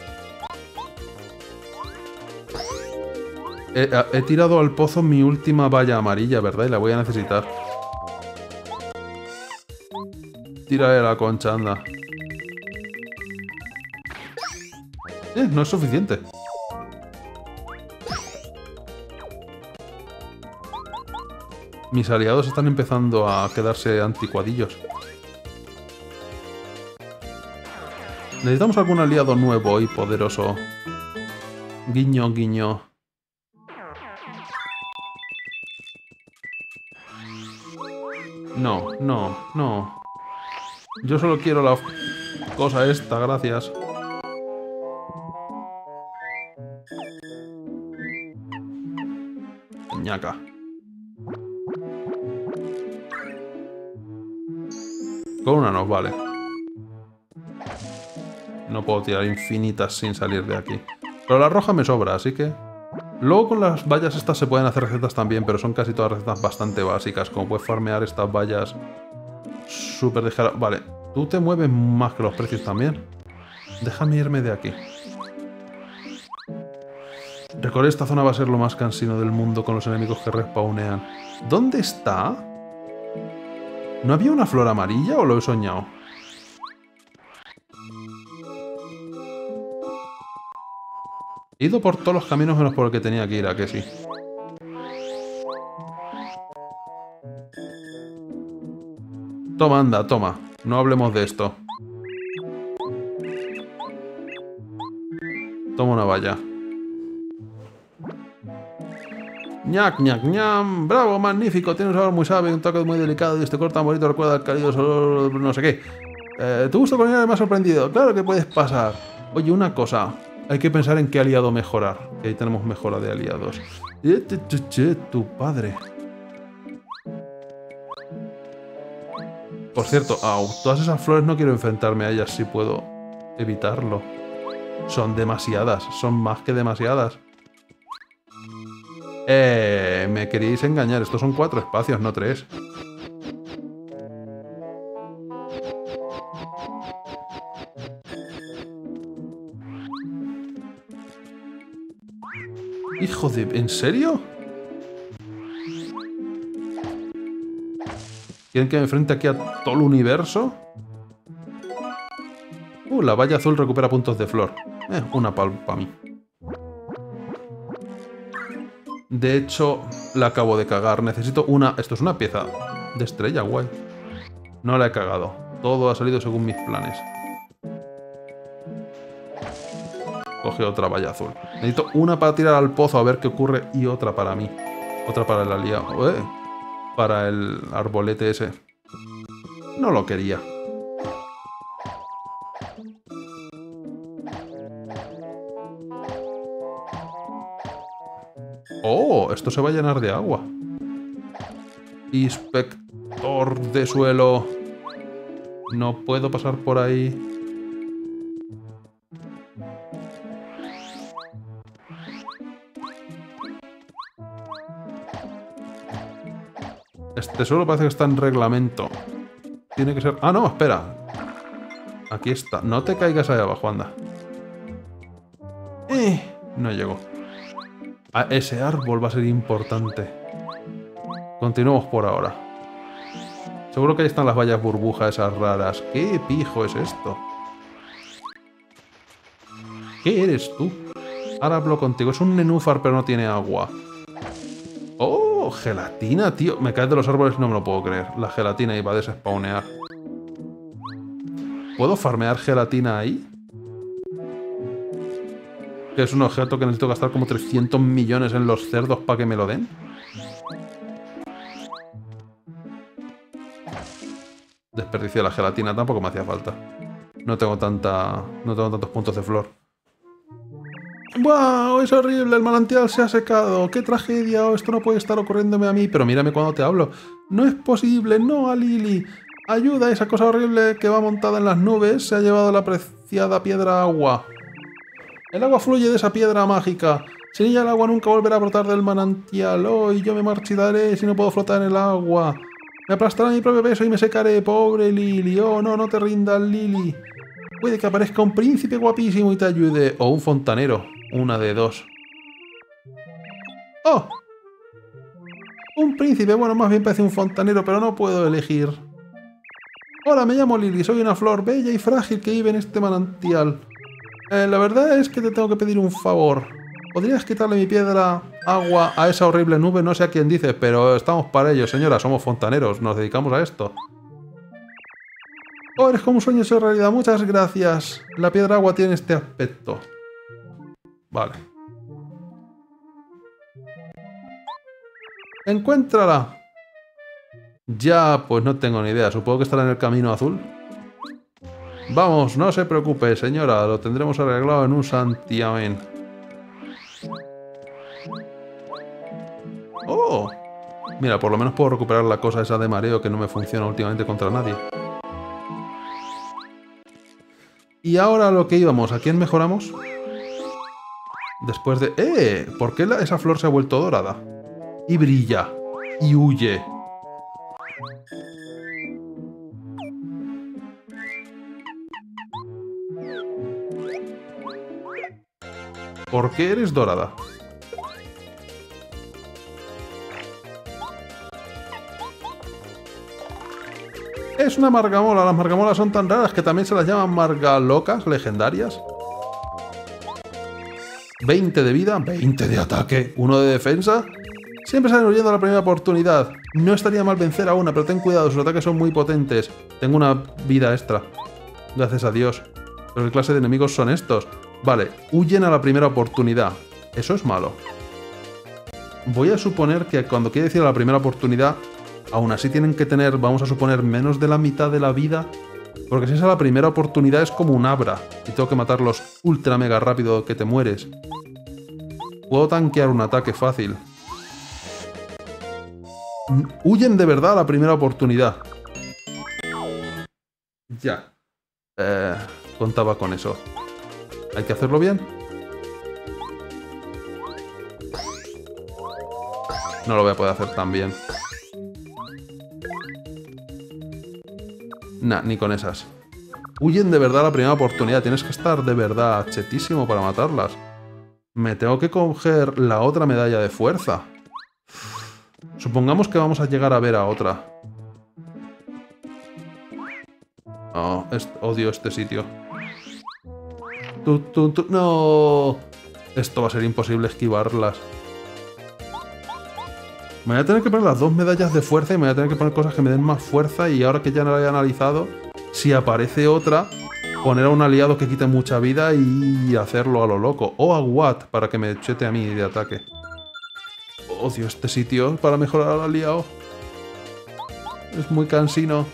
Speaker 1: He, he tirado al pozo mi última valla amarilla, ¿verdad? Y la voy a necesitar. Tírale la concha, anda. Eh, no es suficiente. Mis aliados están empezando a quedarse anticuadillos. Necesitamos algún aliado nuevo y poderoso. Guiño, guiño. No, no, no. Yo solo quiero la cosa esta, gracias. Ñaca. Con una nos vale. No puedo tirar infinitas sin salir de aquí. Pero la roja me sobra, así que... Luego con las vallas estas se pueden hacer recetas también, pero son casi todas recetas bastante básicas. Como puedes farmear estas vallas súper ligeras. Vale, tú te mueves más que los precios también. Déjame irme de aquí. Recorrer esta zona va a ser lo más cansino del mundo con los enemigos que respawnean. ¿Dónde está? ¿No había una flor amarilla o lo he soñado? He ido por todos los caminos menos por el que tenía que ir, ¿a que sí? Toma, anda, toma. No hablemos de esto. Toma una valla. Ñac, ñac, ñam. Bravo, magnífico. Tiene un sabor muy suave, un toque muy delicado y este corta bonito recuerda al cálido olor no sé qué. Eh, ¿Tu gusto culinario me ha sorprendido? Claro que puedes pasar. Oye, una cosa. Hay que pensar en qué aliado mejorar. Que ahí tenemos mejora de aliados. Tu padre. Por cierto, au, todas esas flores no quiero enfrentarme a ellas si puedo evitarlo. Son demasiadas, son más que demasiadas. Eh, me queréis engañar, estos son cuatro espacios, no tres. Hijo de... ¿En serio? ¿Quieren que me enfrente aquí a todo el universo? Uh, la valla azul recupera puntos de flor. Eh, una para pa mí. De hecho, la acabo de cagar. Necesito una... Esto es una pieza de estrella, guay. No la he cagado. Todo ha salido según mis planes. Coge otra valla azul. Necesito una para tirar al pozo a ver qué ocurre y otra para mí. Otra para el aliado. Eh, para el arbolete ese. No lo quería. Oh, esto se va a llenar de agua. Inspector de suelo. No puedo pasar por ahí. Este suelo parece que está en reglamento. Tiene que ser... Ah, no, espera. Aquí está. No te caigas ahí abajo, anda. Eh, no llegó. Ah, ese árbol va a ser importante. Continuamos por ahora. Seguro que ahí están las vallas burbujas esas raras. ¿Qué pijo es esto? ¿Qué eres tú? Ahora hablo contigo. Es un nenúfar pero no tiene agua. ¡Oh! Gelatina, tío. Me cae de los árboles y no me lo puedo creer. La gelatina iba a desespawnear. ¿Puedo farmear gelatina ahí? Que es un objeto que necesito gastar como trescientos millones en los cerdos para que me lo den. Desperdicié la gelatina, tampoco me hacía falta. No tengo tanta... No tengo tantos puntos de flor. ¡Wow! Es horrible, el manantial se ha secado. ¡Qué tragedia! Oh, esto no puede estar ocurriéndome a mí. Pero mírame cuando te hablo. No es posible, no a Lily. Ayuda, esa cosa horrible que va montada en las nubes se ha llevado la preciada piedra agua. El agua fluye de esa piedra mágica. Sin ella el agua nunca volverá a brotar del manantial. Oh, y yo me marchitaré si no puedo flotar en el agua. Me aplastará mi propio peso y me secaré. Pobre Lily. Oh, no, no te rindas, Lily. Puede que aparezca un príncipe guapísimo y te ayude. O un fontanero. Una de dos. ¡Oh! Un príncipe. Bueno, más bien parece un fontanero, pero no puedo elegir. Hola, me llamo Lily. Soy una flor bella y frágil que vive en este manantial. Eh, la verdad es que te tengo que pedir un favor. ¿Podrías quitarle mi piedra agua a esa horrible nube? No sé a quién dices, pero estamos para ello, señora. Somos fontaneros. Nos dedicamos a esto. Oh, eres como un sueño hecho realidad. Muchas gracias. La piedra agua tiene este aspecto. Vale. ¡Encuéntrala! Ya, pues no tengo ni idea. Supongo que estará en el camino azul. Vamos, no se preocupe, señora. Lo tendremos arreglado en un santiamén. ¡Oh! Mira, por lo menos puedo recuperar la cosa esa de mareo que no me funciona últimamente contra nadie. Y ahora lo que íbamos. ¿A quién mejoramos? Después de... ¡Eh! ¿Por qué la... esa flor se ha vuelto dorada? Y brilla. Y huye. ¿Por qué eres dorada? Es una margamola. Las margamolas son tan raras que también se las llaman margalocas legendarias. veinte de vida, veinte de ataque, uno de defensa. Siempre salen huyendo a la primera oportunidad. No estaría mal vencer a una, pero ten cuidado, sus ataques son muy potentes. Tengo una vida extra. Gracias a Dios. ¿Pero qué clase de enemigos son estos? Vale, huyen a la primera oportunidad. Eso es malo. Voy a suponer que cuando quiere decir a la primera oportunidad, aún así tienen que tener, vamos a suponer, menos de la mitad de la vida. Porque si es a la primera oportunidad es como un Abra. Y tengo que matarlos ultra mega rápido que te mueres. Puedo tanquear un ataque fácil. Huyen de verdad a la primera oportunidad. Ya. Eh, contaba con eso. Hay que hacerlo bien. No lo voy a poder hacer tan bien. Nah, ni con esas. Huyen de verdad a la primera oportunidad. Tienes que estar de verdad chetísimo para matarlas. Me tengo que coger la otra medalla de fuerza. Supongamos que vamos a llegar a ver a otra. Oh, es, odio este sitio. Tu, tu, tu, ¡no! Esto va a ser imposible esquivarlas. Me voy a tener que poner las dos medallas de fuerza y me voy a tener que poner cosas que me den más fuerza. Y ahora que ya no la he analizado, si aparece otra, poner a un aliado que quite mucha vida y hacerlo a lo loco. O a Watt para que me chete a mí de ataque. Odio este sitio para mejorar al aliado. Es muy cansino.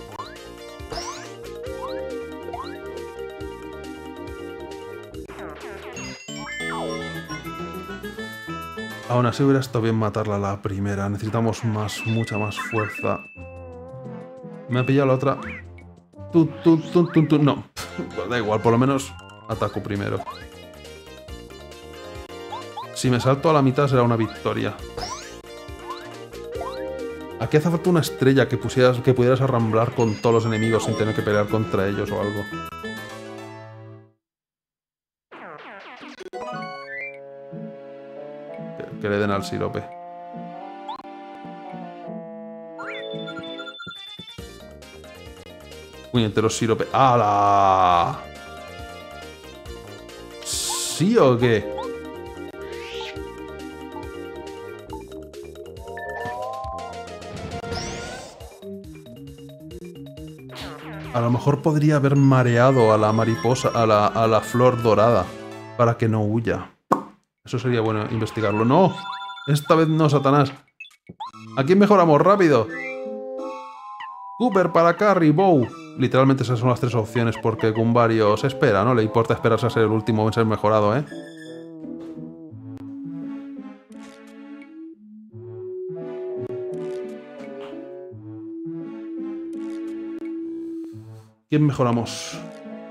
Speaker 1: Aún así hubiera estado bien matarla a la primera. Necesitamos más, mucha más fuerza. Me ha pillado la otra. Tu, tu, tu, tu, tu. No, da igual, por lo menos ataco primero. Si me salto a la mitad será una victoria. Aquí hace falta una estrella que, pusieras, que pudieras arramblar con todos los enemigos sin tener que pelear contra ellos o algo. Que, que le den al sirope. Puñeteros sirope. ¡Hala! ¿Sí o qué? A lo mejor podría haber mareado a la mariposa, a la, a la flor dorada, para que no huya. Eso sería bueno investigarlo. ¡No! Esta vez no, Satanás. ¿A quién mejoramos? ¡Rápido! Cooper para Carry, Bow. Literalmente esas son las tres opciones porque Gumbario se espera, no le importa esperarse a ser el último en ser mejorado, ¿eh? ¿Quién mejoramos?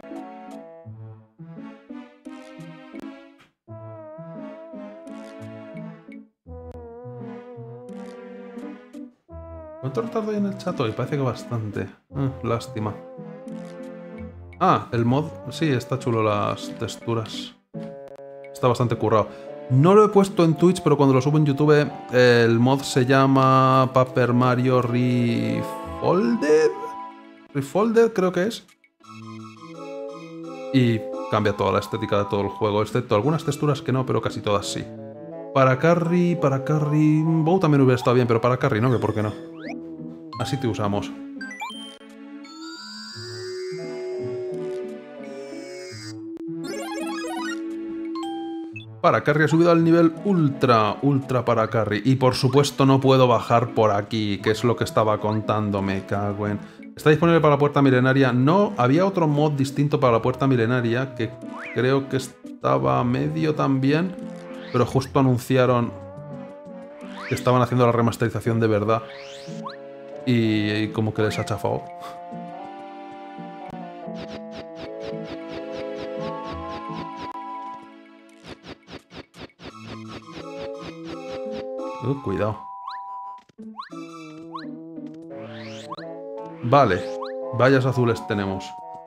Speaker 1: ¿Cuánto retardo hay en el chat hoy? Parece que bastante. Eh, lástima. Ah, el mod... Sí, está chulo las texturas. Está bastante currado. No lo he puesto en Twitch, pero cuando lo subo en YouTube, el mod se llama Paper Mario Refolded. Refolded creo que es. Y cambia toda la estética de todo el juego, excepto algunas texturas que no, pero casi todas sí. Para Carry, para Carry... Bow también hubiera estado bien, pero para Carry no, que por qué no. Así te usamos. Para Carry ha subido al nivel ultra, ultra para Carry. Y por supuesto no puedo bajar por aquí, que es lo que estaba contando, me cago en... Está disponible para la puerta milenaria. No, había otro mod distinto para la puerta milenaria, que creo que estaba medio también, pero justo anunciaron que estaban haciendo la remasterización de verdad. Y, y como que les ha chafado. Uh, cuidado. Vale. Vallas azules tenemos.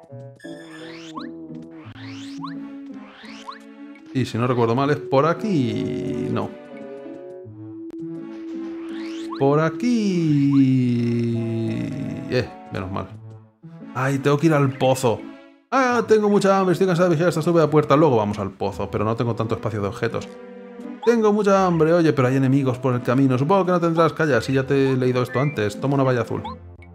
Speaker 1: Y si no recuerdo mal es por aquí... No. Por aquí... Eh, menos mal. Ay, tengo que ir al pozo. Ah, tengo mucha hambre, estoy cansado de vigilar esta sube a puerta. Luego vamos al pozo, pero no tengo tanto espacio de objetos. Tengo mucha hambre, oye, pero hay enemigos por el camino. Supongo que no tendrás callas, si ya te he leído esto antes. Toma una valla azul.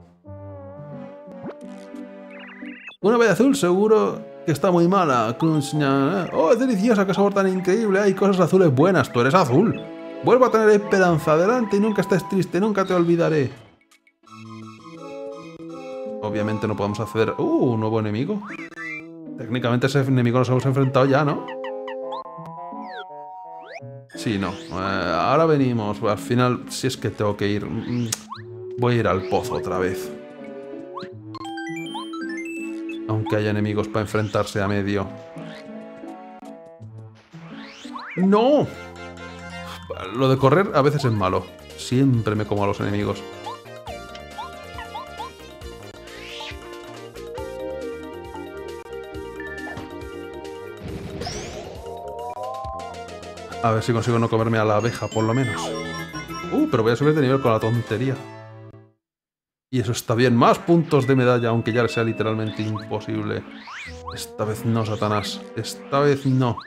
Speaker 1: Una valla azul seguro que está muy mala. Oh, es deliciosa, qué sabor tan increíble. Hay cosas azules buenas, tú eres azul. Vuelvo a tener esperanza. Adelante y nunca estés triste, nunca te olvidaré. Obviamente no podemos acceder... Uh, un nuevo enemigo. Técnicamente ese enemigo nos hemos enfrentado ya, ¿no? Sí, no. Eh, ahora venimos. Al final, si es que tengo que ir... Voy a ir al pozo otra vez. Aunque haya enemigos para enfrentarse a medio. ¡No! Lo de correr a veces es malo. Siempre me como a los enemigos. A ver si consigo no comerme a la abeja, por lo menos. Uh, pero voy a subir de nivel con la tontería. Y eso está bien. Más puntos de medalla, aunque ya sea literalmente imposible. Esta vez no, Satanás. Esta vez no.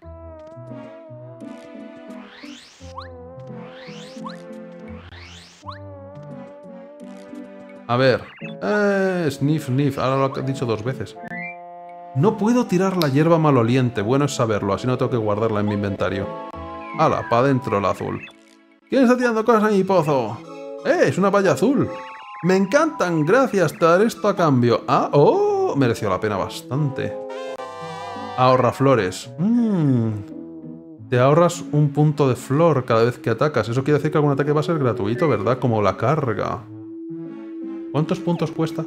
Speaker 1: A ver. Eh, sniff, sniff. Ahora lo he dicho dos veces. No puedo tirar la hierba maloliente. Bueno es saberlo, así no tengo que guardarla en mi inventario. ¡Hala! Pa' dentro el azul. ¿Quién está tirando cosas a mi pozo? ¡Eh! Es una valla azul. Me encantan, gracias. Te daré esto a cambio. ¡Ah! ¡Oh! Mereció la pena bastante. Ahorra flores. Mmm. Te ahorras un punto de flor cada vez que atacas. Eso quiere decir que algún ataque va a ser gratuito, ¿verdad? Como la carga. ¿Cuántos puntos cuesta?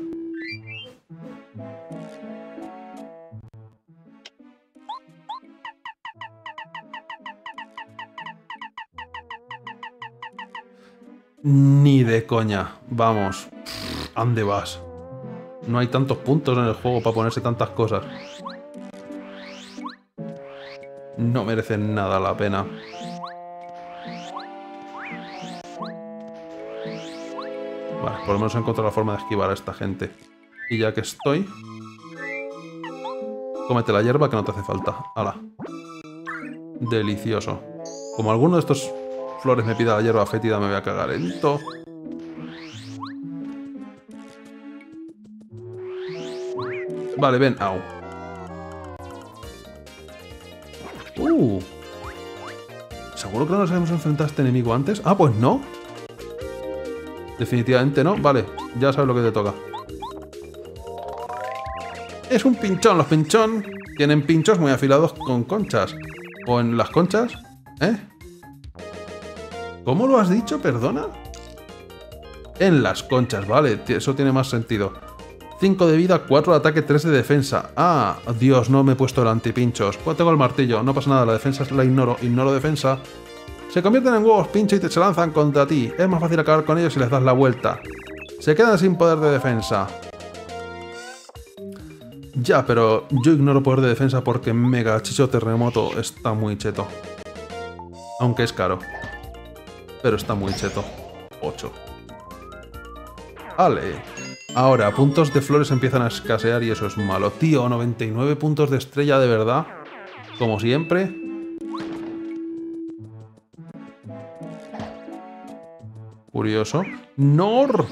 Speaker 1: Ni de coña. Vamos. ¿Ande vas? No hay tantos puntos en el juego para ponerse tantas cosas. No merece nada la pena. Vale, por lo menos he encontrado la forma de esquivar a esta gente. Y ya que estoy... Cómete la hierba que no te hace falta. ¡Hala! Delicioso. Como alguno de estos flores me pida la hierba fétida, me voy a cagar en todo. Vale, ven. Au. Uh. ¿Seguro que no nos hemos enfrentado a este enemigo antes? Ah, pues no. Definitivamente no. Vale, ya sabes lo que te toca. Es un pinchón. Los pinchón tienen pinchos muy afilados con conchas. ¿O en las conchas? ¿Eh? ¿Cómo lo has dicho? ¿Perdona? En las conchas, vale. Eso tiene más sentido. cinco de vida, cuatro de ataque, tres de defensa. Ah, Dios, no me he puesto el antipinchos. Pues tengo el martillo, no pasa nada, la defensa la ignoro. Ignoro defensa. Se convierten en huevos pincho y te se lanzan contra ti. Es más fácil acabar con ellos si les das la vuelta. Se quedan sin poder de defensa. Ya, pero yo ignoro poder de defensa porque Mega Chicho Terremoto está muy cheto. Aunque es caro. Pero está muy cheto. ocho. Vale. Ahora, puntos de flores empiezan a escasear y eso es malo. Tío, noventa y nueve puntos de estrella de verdad. Como siempre. Curioso. ¡Nor!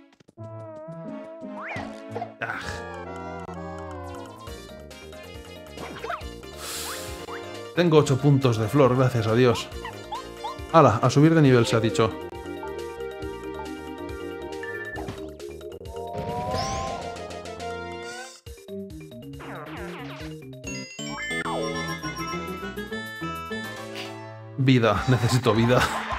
Speaker 1: Ah. Tengo ocho puntos de flor, gracias a Dios. ¡Hala! A subir de nivel se ha dicho. Vida, necesito vida.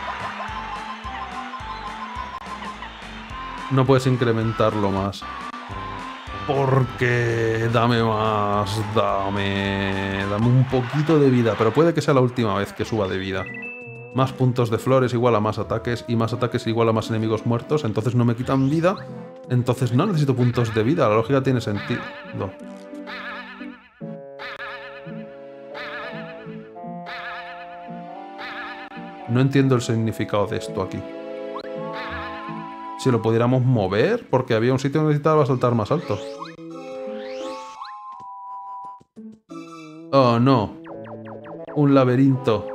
Speaker 1: No puedes incrementarlo más. Porque... Dame más, dame... Dame un poquito de vida, pero puede que sea la última vez que suba de vida. Más puntos de flores igual a más ataques, y más ataques igual a más enemigos muertos, entonces no me quitan vida, entonces no necesito puntos de vida, la lógica tiene sentido. No entiendo el significado de esto aquí. Si lo pudiéramos mover, porque había un sitio donde necesitaba saltar más alto. Oh, no. Un laberinto.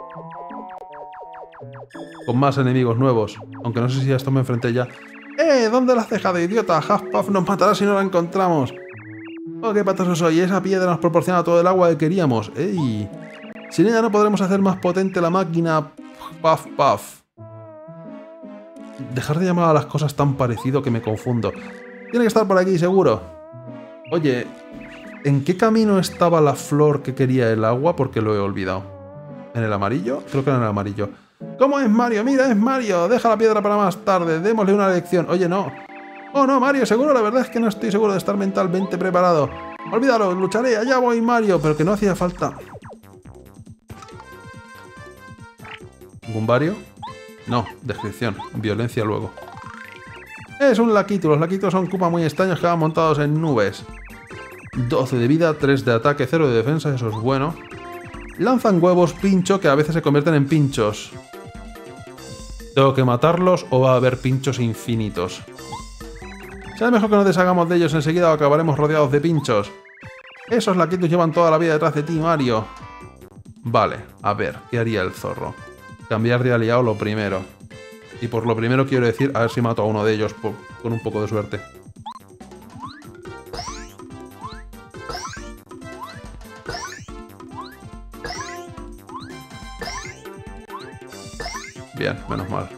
Speaker 1: Con más enemigos nuevos. Aunque no sé si a esto me enfrenté ya. ¡Eh! ¿Dónde la has dejado, idiota? Huffpuff nos matará si no la encontramos. Oh, qué patoso soy. Esa piedra nos proporciona todo el agua que queríamos. ¡Ey! Sin ella no podremos hacer más potente la máquina. Puff, puff. Dejar de llamar a las cosas tan parecido que me confundo. Tiene que estar por aquí, seguro. Oye, ¿en qué camino estaba la flor que quería el agua? Porque lo he olvidado. ¿En el amarillo? Creo que era en el amarillo. ¿Cómo es Mario? Mira, es Mario. Deja la piedra para más tarde. Démosle una lección. Oye, no. Oh, no, Mario, seguro. La verdad es que no estoy seguro de estar mentalmente preparado. Olvídalo, lucharé. Allá voy, Mario. Pero que no hacía falta. ¿Gumbario? No, descripción. Violencia luego. Es un laquito. Los laquitos son Koopa muy extraños que van montados en nubes. doce de vida, tres de ataque, cero de defensa. Eso es bueno. Lanzan huevos pincho que a veces se convierten en pinchos. ¿Tengo que matarlos o va a haber pinchos infinitos? Será mejor que nos deshagamos de ellos enseguida o acabaremos rodeados de pinchos. Esos laquitos llevan toda la vida detrás de ti, Mario. Vale, a ver, ¿qué haría el zorro? Cambiar de aliado lo primero. Y por lo primero quiero decir, a ver si mato a uno de ellos por, con un poco de suerte. Bien, menos mal.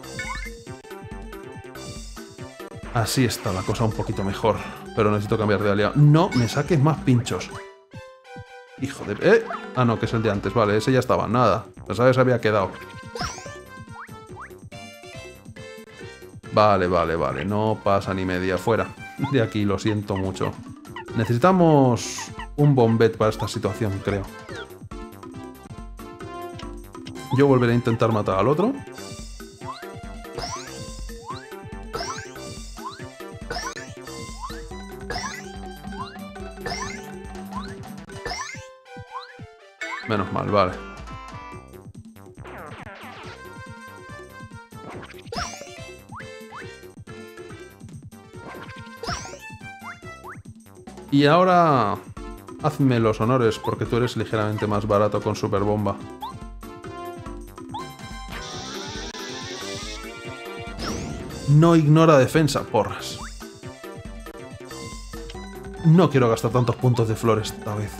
Speaker 1: Así está la cosa un poquito mejor. Pero necesito cambiar de aliado. No me saques más pinchos. Hijo de... ¿Eh? Ah, no, que es el de antes. Vale, ese ya estaba. Nada. Pensaba que se había quedado. Vale, vale, vale. No pasa ni media. Fuera de aquí, lo siento mucho. Necesitamos un bombet para esta situación, creo. Yo volveré a intentar matar al otro. Menos mal, vale. Y ahora... hazme los honores, porque tú eres ligeramente más barato con Super Bomba. No ignora defensa, porras. No quiero gastar tantos puntos de flores esta vez.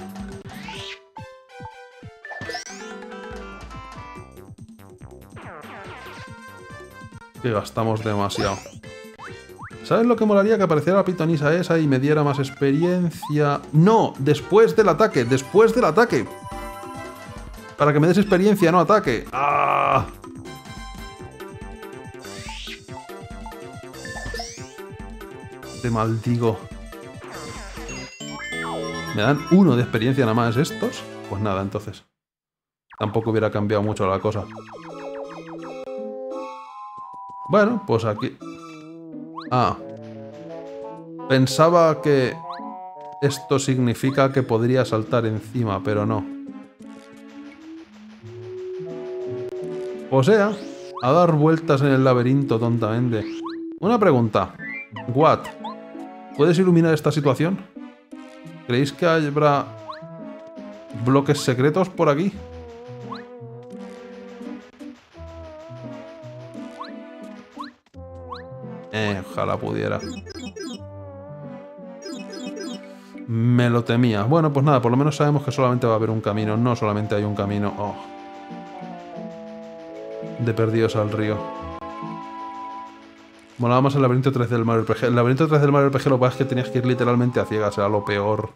Speaker 1: Que gastamos demasiado. ¿Sabes lo que molaría? Que apareciera la pitonisa esa y me diera más experiencia... ¡No! Después del ataque. Después del ataque. Para que me des experiencia, no ataque. ¡Ah! Te maldigo. ¿Me dan uno de experiencia nada más estos? Pues nada, entonces. Tampoco hubiera cambiado mucho la cosa. Bueno, pues aquí... Ah. Pensaba que esto significa que podría saltar encima, pero no. O sea, a dar vueltas en el laberinto tontamente. Una pregunta. What? ¿Puedes iluminar esta situación? ¿Creéis que habrá bloques secretos por aquí? Eh, ojalá pudiera. Me lo temía. Bueno, pues nada, por lo menos sabemos que solamente va a haber un camino. No solamente hay un camino. Oh. De perdidos al río. Molaba más el laberinto tres del Mario R P G. El laberinto tres del Mario R P G lo que pasa es que tenías que ir literalmente a ciegas. Era lo peor.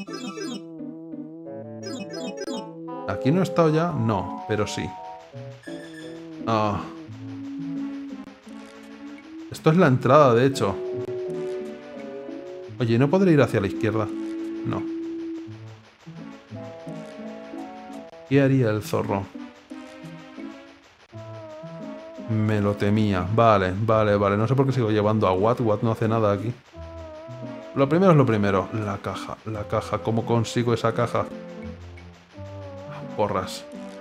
Speaker 1: ¿Aquí no he estado ya? No, pero sí. Ah... Esto es la entrada, de hecho. Oye, ¿no podré ir hacia la izquierda? No. ¿Qué haría el zorro? Me lo temía. Vale, vale, vale. No sé por qué sigo llevando a Watt. Watt no hace nada aquí. Lo primero es lo primero. La caja, la caja. ¿Cómo consigo esa caja? Porras.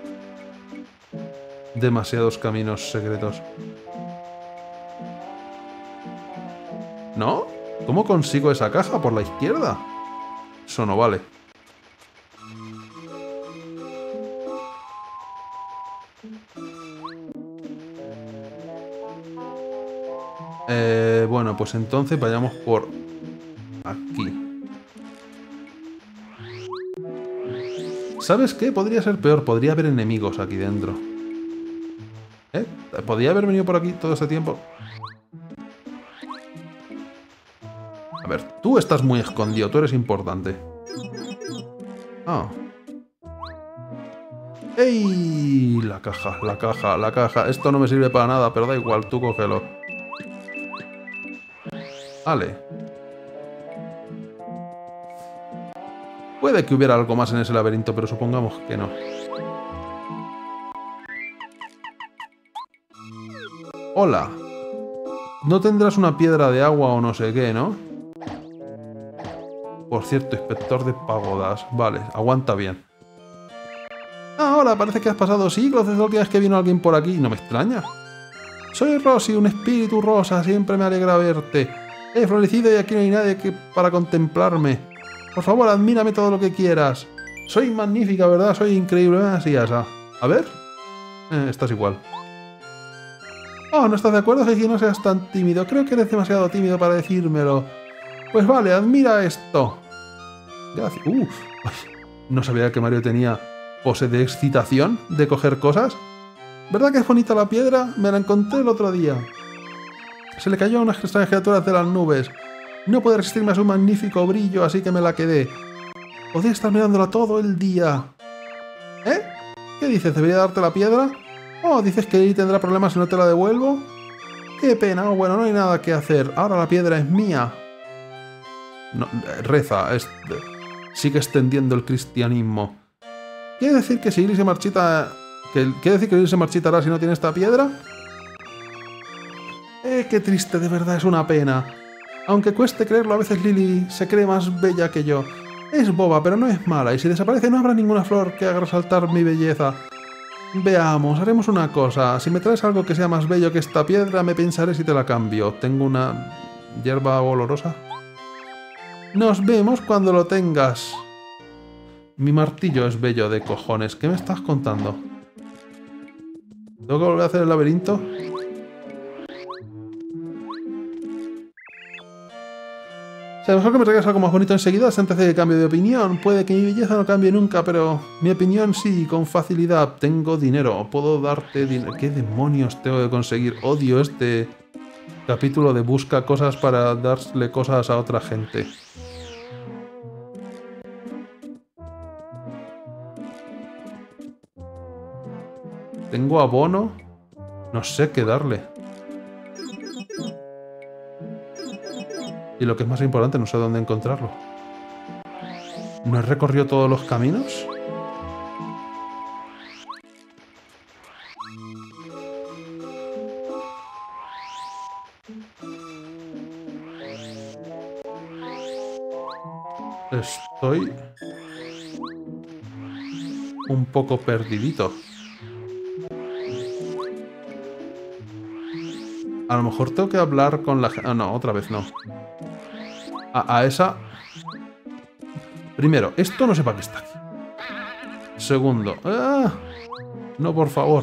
Speaker 1: Demasiados caminos secretos. ¿No? ¿Cómo consigo esa caja? ¿Por la izquierda? Eso no vale. Eh, bueno, pues entonces vayamos por aquí. ¿Sabes qué? Podría ser peor. Podría haber enemigos aquí dentro. ¿Eh? ¿Podría haber venido por aquí todo ese tiempo? A ver, tú estás muy escondido, tú eres importante. Ah. ¡Ey! La caja, la caja, la caja. Esto no me sirve para nada, pero da igual, tú cógelo. Vale. Puede que hubiera algo más en ese laberinto, pero supongamos que no. Hola. No tendrás una piedra de agua o no sé qué, ¿no? Por cierto, inspector de pagodas. Vale, aguanta bien. Ah, hola, parece que has pasado siglos desde la última vez que vino alguien por aquí. No me extraña. Soy Rosy, un espíritu rosa. Siempre me alegra verte. He florecido y aquí no hay nadie que para contemplarme. Por favor, admírame todo lo que quieras. Soy magnífica, ¿verdad? Soy increíble. Así, asa. A ver. Eh, estás igual. Oh, ¿no estás de acuerdo, Heiji? No seas tan tímido. Creo que eres demasiado tímido para decírmelo. Pues vale, admira esto. Gracias. Uf. Ay, no sabía que Mario tenía pose de excitación de coger cosas. ¿Verdad que es bonita la piedra? Me la encontré el otro día. Se le cayó a unas extrañas criaturas de las nubes. No pude resistirme a su magnífico brillo, así que me la quedé. Podría estar mirándola todo el día. ¿Eh? ¿Qué dices? ¿Debería darte la piedra? Oh, ¿dices que Lily tendrá problemas si no te la devuelvo? Qué pena. Oh, bueno, no hay nada que hacer. Ahora la piedra es mía. No, reza. Es, sigue extendiendo el cristianismo. ¿Quiere decir que si Lily se marchita... Que, ¿Quiere decir que Lily se marchitará si no tiene esta piedra? Eh, qué triste, de verdad, es una pena. Aunque cueste creerlo, a veces Lily se cree más bella que yo. Es boba, pero no es mala, y si desaparece no habrá ninguna flor que haga resaltar mi belleza. Veamos, haremos una cosa. Si me traes algo que sea más bello que esta piedra, me pensaré si te la cambio. ¿Tengo una hierba olorosa? Nos vemos cuando lo tengas. Mi martillo es bello de cojones. ¿Qué me estás contando? ¿Tengo que volver a hacer el laberinto? O sea, mejor que me traigas algo más bonito enseguida antes de que cambie de opinión. Puede que mi belleza no cambie nunca, pero mi opinión sí, con facilidad. Tengo dinero, puedo darte dinero. ¿Qué demonios tengo que conseguir? Odio este capítulo de busca cosas para darle cosas a otra gente. Tengo abono. No sé qué darle. Y lo que es más importante, no sé dónde encontrarlo. ¿No he recorrido todos los caminos? Estoy un poco perdidito. A lo mejor tengo que hablar con la gente... Ah, no, otra vez no. A, a esa... Primero, esto no sé para qué está aquí. Segundo... ¡Ah! No, por favor.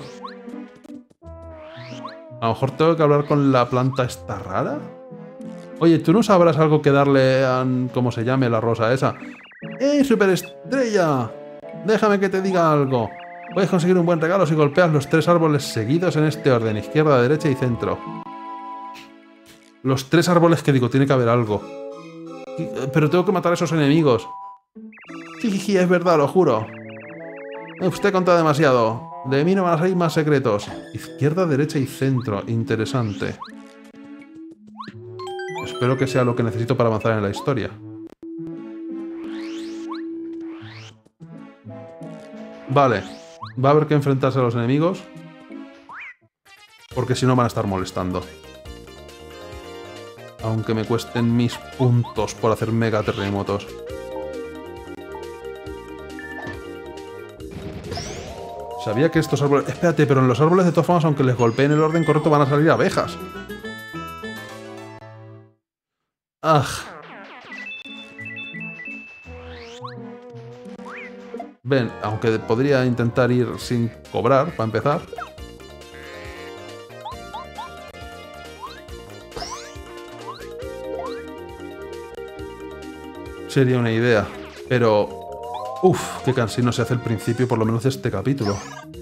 Speaker 1: A lo mejor tengo que hablar con la planta esta rara. Oye, ¿tú no sabrás algo que darle a... ¿Cómo se llame la rosa esa? ¡Eh, superestrella! Déjame que te diga algo. Puedes conseguir un buen regalo si golpeas los tres árboles seguidos en este orden. Izquierda, derecha y centro. Los tres árboles que digo, tiene que haber algo. Pero tengo que matar a esos enemigos. Jijiji, es verdad, lo juro. Usted contado demasiado. De mí no van a salir más secretos. Izquierda, derecha y centro. Interesante. Espero que sea lo que necesito para avanzar en la historia. Vale. Va a haber que enfrentarse a los enemigos. Porque si no van a estar molestando. Aunque me cuesten mis puntos por hacer mega terremotos. Sabía que estos árboles... Espérate, pero en los árboles de todas formas, aunque les golpeen el orden correcto, van a salir abejas. ¡Ah! Ven, aunque podría intentar ir sin cobrar, para empezar. Sería una idea, pero... Uf, qué cansino se hace el principio, por lo menos de este capítulo.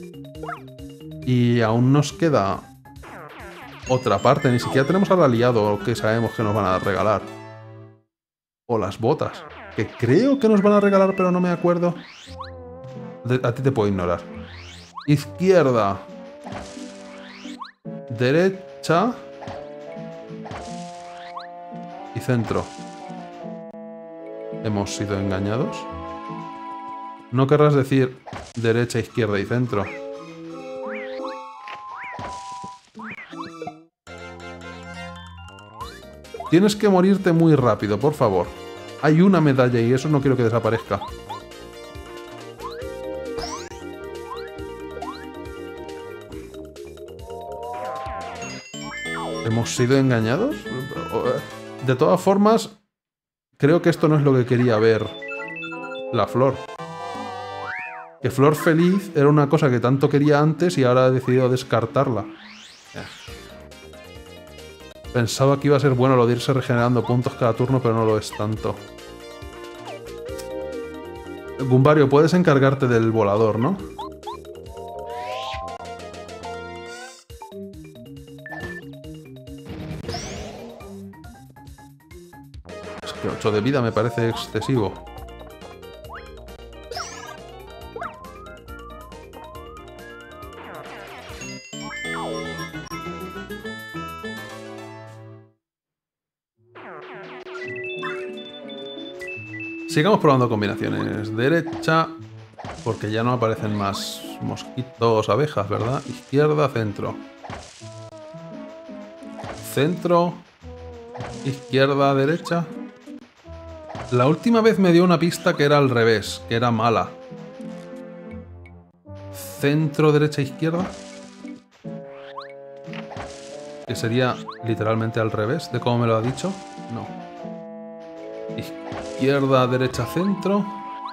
Speaker 1: Y aún nos queda otra parte, ni siquiera tenemos al aliado que sabemos que nos van a regalar. O las botas, que creo que nos van a regalar, pero no me acuerdo. De- a ti te puedo ignorar. Izquierda. Derecha. Y centro. ¿Hemos sido engañados? No querrás decir derecha, izquierda y centro. Tienes que morirte muy rápido, por favor. Hay una medalla y eso no quiero que desaparezca. ¿Hemos sido engañados? De todas formas, creo que esto no es lo que quería ver la flor. Que Flor Feliz era una cosa que tanto quería antes y ahora he decidido descartarla. Pensaba que iba a ser bueno lo de irse regenerando puntos cada turno, pero no lo es tanto. Gumbario, puedes encargarte del volador, ¿no? Es que ocho de vida me parece excesivo. Sigamos probando combinaciones. Derecha, porque ya no aparecen más mosquitos, abejas, ¿verdad? Izquierda, centro. Centro, izquierda, derecha. La última vez me dio una pista que era al revés, que era mala. Centro, derecha, izquierda. Que sería literalmente al revés de cómo me lo ha dicho. No. Izquierda, derecha, centro.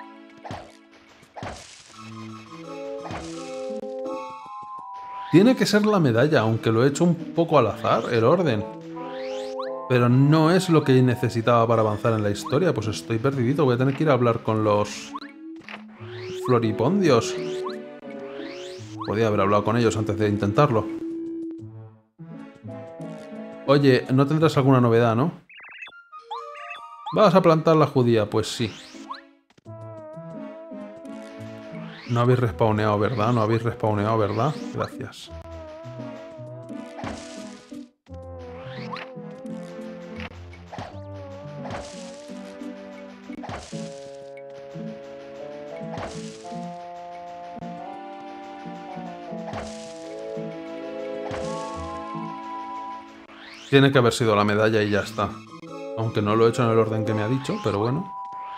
Speaker 1: Tiene que ser la medalla, aunque lo he hecho un poco al azar, el orden. Pero no es lo que necesitaba para avanzar en la historia. Pues estoy perdido, voy a tener que ir a hablar con los floripondios. Podía haber hablado con ellos antes de intentarlo. Oye, ¿no tendrás alguna novedad, no? ¿Vas a plantar la judía? Pues sí. No habéis respawneado, ¿verdad? No habéis respawneado, ¿verdad? Gracias. Tiene que haber sido la medalla y ya está. Aunque no lo he hecho en el orden que me ha dicho, pero bueno.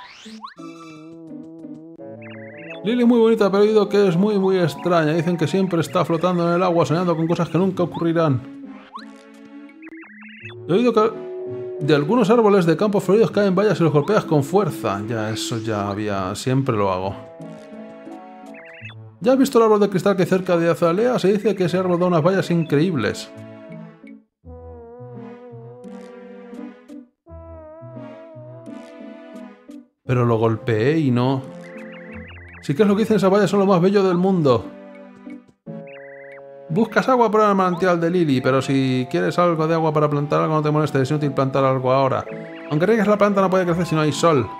Speaker 1: Lily es muy bonita, pero he oído que es muy muy extraña. Dicen que siempre está flotando en el agua soñando con cosas que nunca ocurrirán. He oído que de algunos árboles de campos floridos caen bayas y los golpeas con fuerza. Ya, eso ya había... siempre lo hago. ¿Ya has visto el árbol de cristal que hay cerca de Azalea? Se dice que ese árbol da unas bayas increíbles. Pero lo golpeé y no... Sí que es lo que dicen, esas bayas son lo más bello del mundo. Buscas agua para el manantial de Lily, pero si quieres algo de agua para plantar algo no te molestes, es inútil plantar algo ahora. Aunque riegues la planta no puede crecer si no hay sol.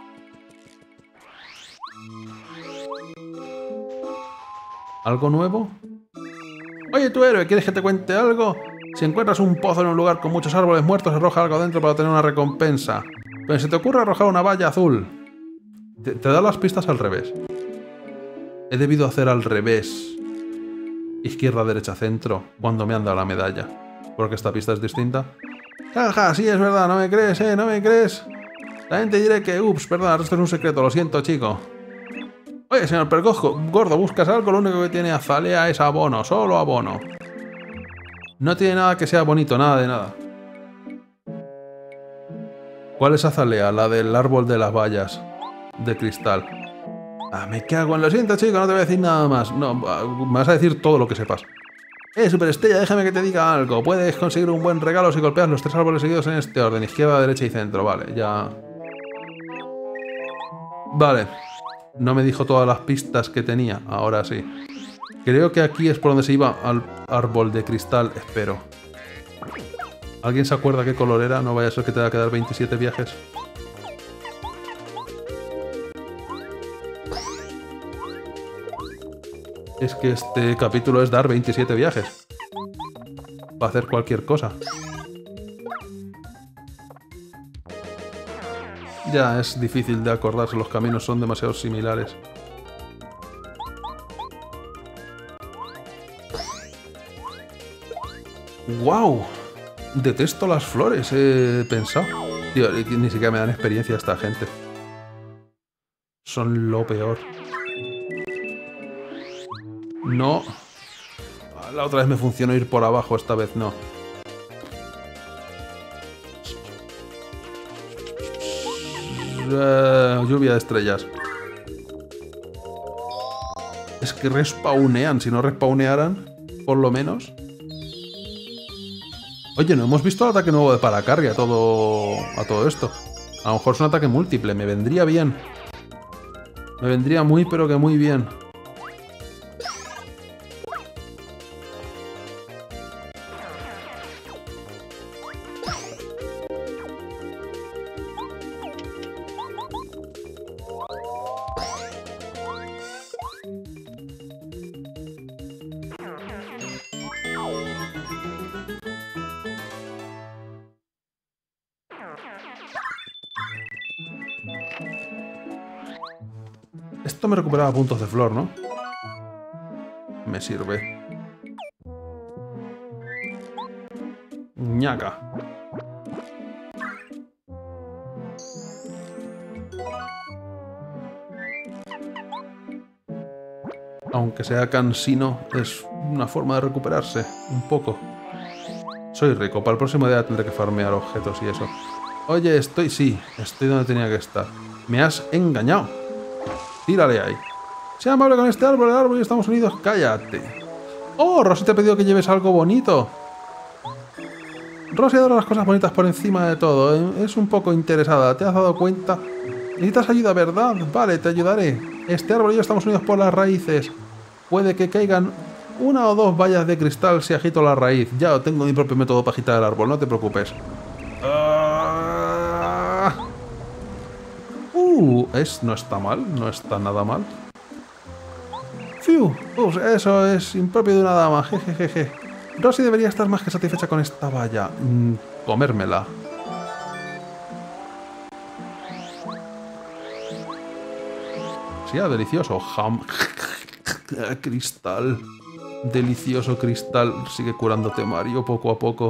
Speaker 1: ¿Algo nuevo? Oye, tu héroe, ¿quieres que te cuente algo? Si encuentras un pozo en un lugar con muchos árboles muertos, arroja algo dentro para obtener una recompensa. Pero si te ocurre arrojar una valla azul... Te, te da las pistas al revés. He debido hacer al revés. Izquierda, derecha, centro, cuando me han dado la medalla. Porque esta pista es distinta. Jaja, sí, es verdad, no me crees, eh, no me crees. También te diré que, ups, perdón, esto es un secreto, lo siento, chico. Oye, señor Pergojo, gordo, ¿buscas algo? Lo único que tiene Azalea es abono, solo abono. No tiene nada que sea bonito, nada de nada. ¿Cuál es Azalea? La del árbol de las vallas de cristal. Ah, me cago en... Lo siento, chico, no te voy a decir nada más. No, me vas a decir todo lo que sepas. Eh, Superestrella, déjame que te diga algo. Puedes conseguir un buen regalo si golpeas los tres árboles seguidos en este orden. Izquierda, derecha y centro. Vale, ya... Vale. No me dijo todas las pistas que tenía. Ahora sí. Creo que aquí es por donde se iba al árbol de cristal. Espero. ¿Alguien se acuerda qué color era? No vaya a ser que te va a quedar veintisiete viajes. Es que este capítulo es dar veintisiete viajes. Para hacer cualquier cosa. Ya es difícil de acordarse, los caminos son demasiado similares. ¡Wow! Detesto las flores, he pensado. Tío, ni siquiera me dan experiencia esta gente. Son lo peor. No. La otra vez me funcionó ir por abajo, esta vez no. Uh, lluvia de estrellas. Es que respawnean. Si no respawnearan, por lo menos. Oye, no hemos visto el ataque nuevo de Paracarry a todo, a todo esto. A lo mejor es un ataque múltiple. Me vendría bien. Me vendría muy, pero que muy bien. Esto me recuperaba puntos de flor, ¿no? Me sirve. Ñaca. Aunque sea cansino, es una forma de recuperarse. Un poco. Soy rico. Para el próximo día tendré que farmear objetos y eso. Oye, estoy... Sí, estoy donde tenía que estar. Me has engañado. Tírale ahí. Sea amable con este árbol, el árbol y estamos unidos. Cállate. Oh, Rosy te ha pedido que lleves algo bonito. Rosy adora las cosas bonitas por encima de todo. Es un poco interesada. ¿Te has dado cuenta? Necesitas ayuda, ¿verdad? Vale, te ayudaré. Este árbol y yo estamos unidos por las raíces. Puede que caigan una o dos vallas de cristal si agito la raíz. Ya tengo mi propio método para agitar el árbol, no te preocupes. Uh, uh, es, no está mal, no está nada mal. Fiu, pues eso es impropio de una dama, jejejeje. Rosy debería estar más que satisfecha con esta valla. Mm, comérmela. Sí, delicioso. Jam. Cristal. Delicioso cristal. Sigue curándote, Mario, poco a poco.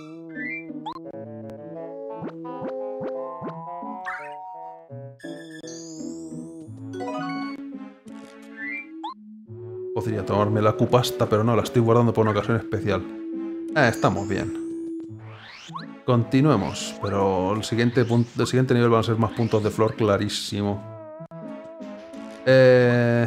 Speaker 1: Podría tomarme la cupasta, pero no, la estoy guardando por una ocasión especial. Eh, estamos bien. Continuemos, pero el siguiente, punto, el siguiente nivel van a ser más puntos de flor, clarísimo. Eh...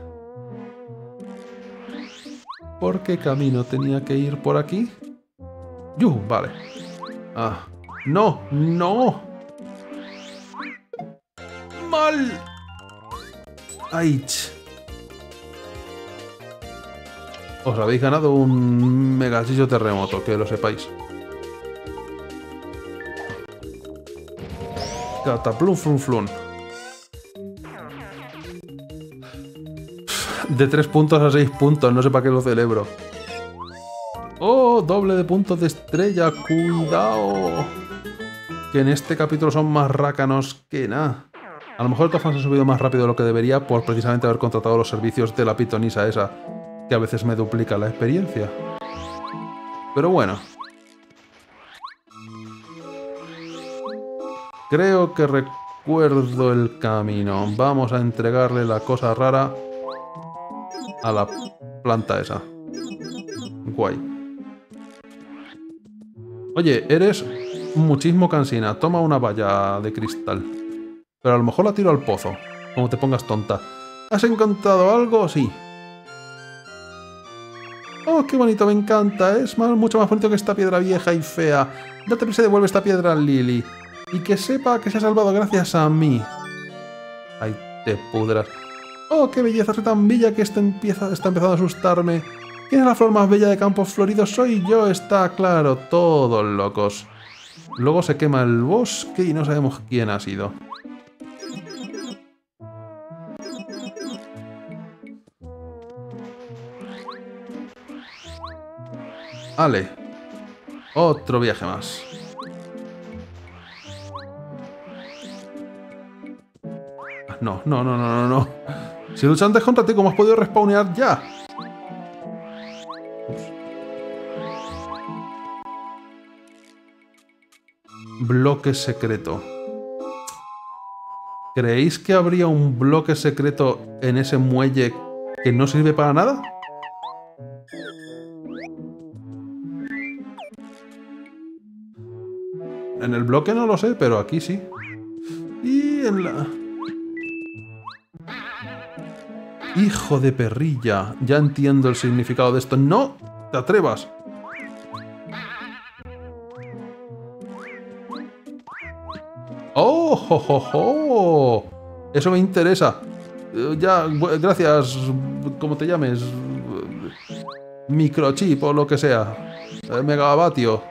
Speaker 1: ¿Por qué camino tenía que ir por aquí? ¡Yuh! Vale. Ah. ¡No! ¡No! ¡Mal! ¡Ay! Os habéis ganado un megasillo terremoto, que lo sepáis. Cataplum flun flun. De tres puntos a seis puntos, no sé para qué lo celebro. ¡Oh! Doble de puntos de estrella, cuidado. Que en este capítulo son más rácanos que nada. A lo mejor el Tofan se ha subido más rápido de lo que debería por precisamente haber contratado los servicios de la pitonisa esa, que a veces me duplica la experiencia. Pero bueno. Creo que recuerdo el camino. Vamos a entregarle la cosa rara a la planta esa. Guay. Oye, eres muchísimo cansina. Toma una valla de cristal. Pero a lo mejor la tiro al pozo. Como te pongas tonta. ¿Has encontrado algo? Sí. Oh, qué bonito, me encanta. Es más, mucho más bonito que esta piedra vieja y fea. Date prisa y devuelve esta piedra a Lily. Y que sepa que se ha salvado gracias a mí. Ay, te pudras. ¡Oh, qué belleza! Soy tan bella que esta empieza, está empezando a asustarme. ¿Quién es la flor más bella de Campos Floridos? Soy yo, está claro. Todos locos. Luego se quema el bosque y no sabemos quién ha sido. Ale. Otro viaje más. No, no, no, no, no, no. Si luchas antes contra ti, ¿cómo has podido respawnear ya? Ups. Bloque secreto. ¿Creéis que habría un bloque secreto en ese muelle que no sirve para nada? En el bloque no lo sé, pero aquí sí. Y aquí en la... Hijo de perrilla. Ya entiendo el significado de esto. ¡No te atrevas! ¡Oh, jo, jo, jo! Eso me interesa. Eh, ya, gracias. ¿Cómo te llames? Microchip o lo que sea. Eh, megavatio.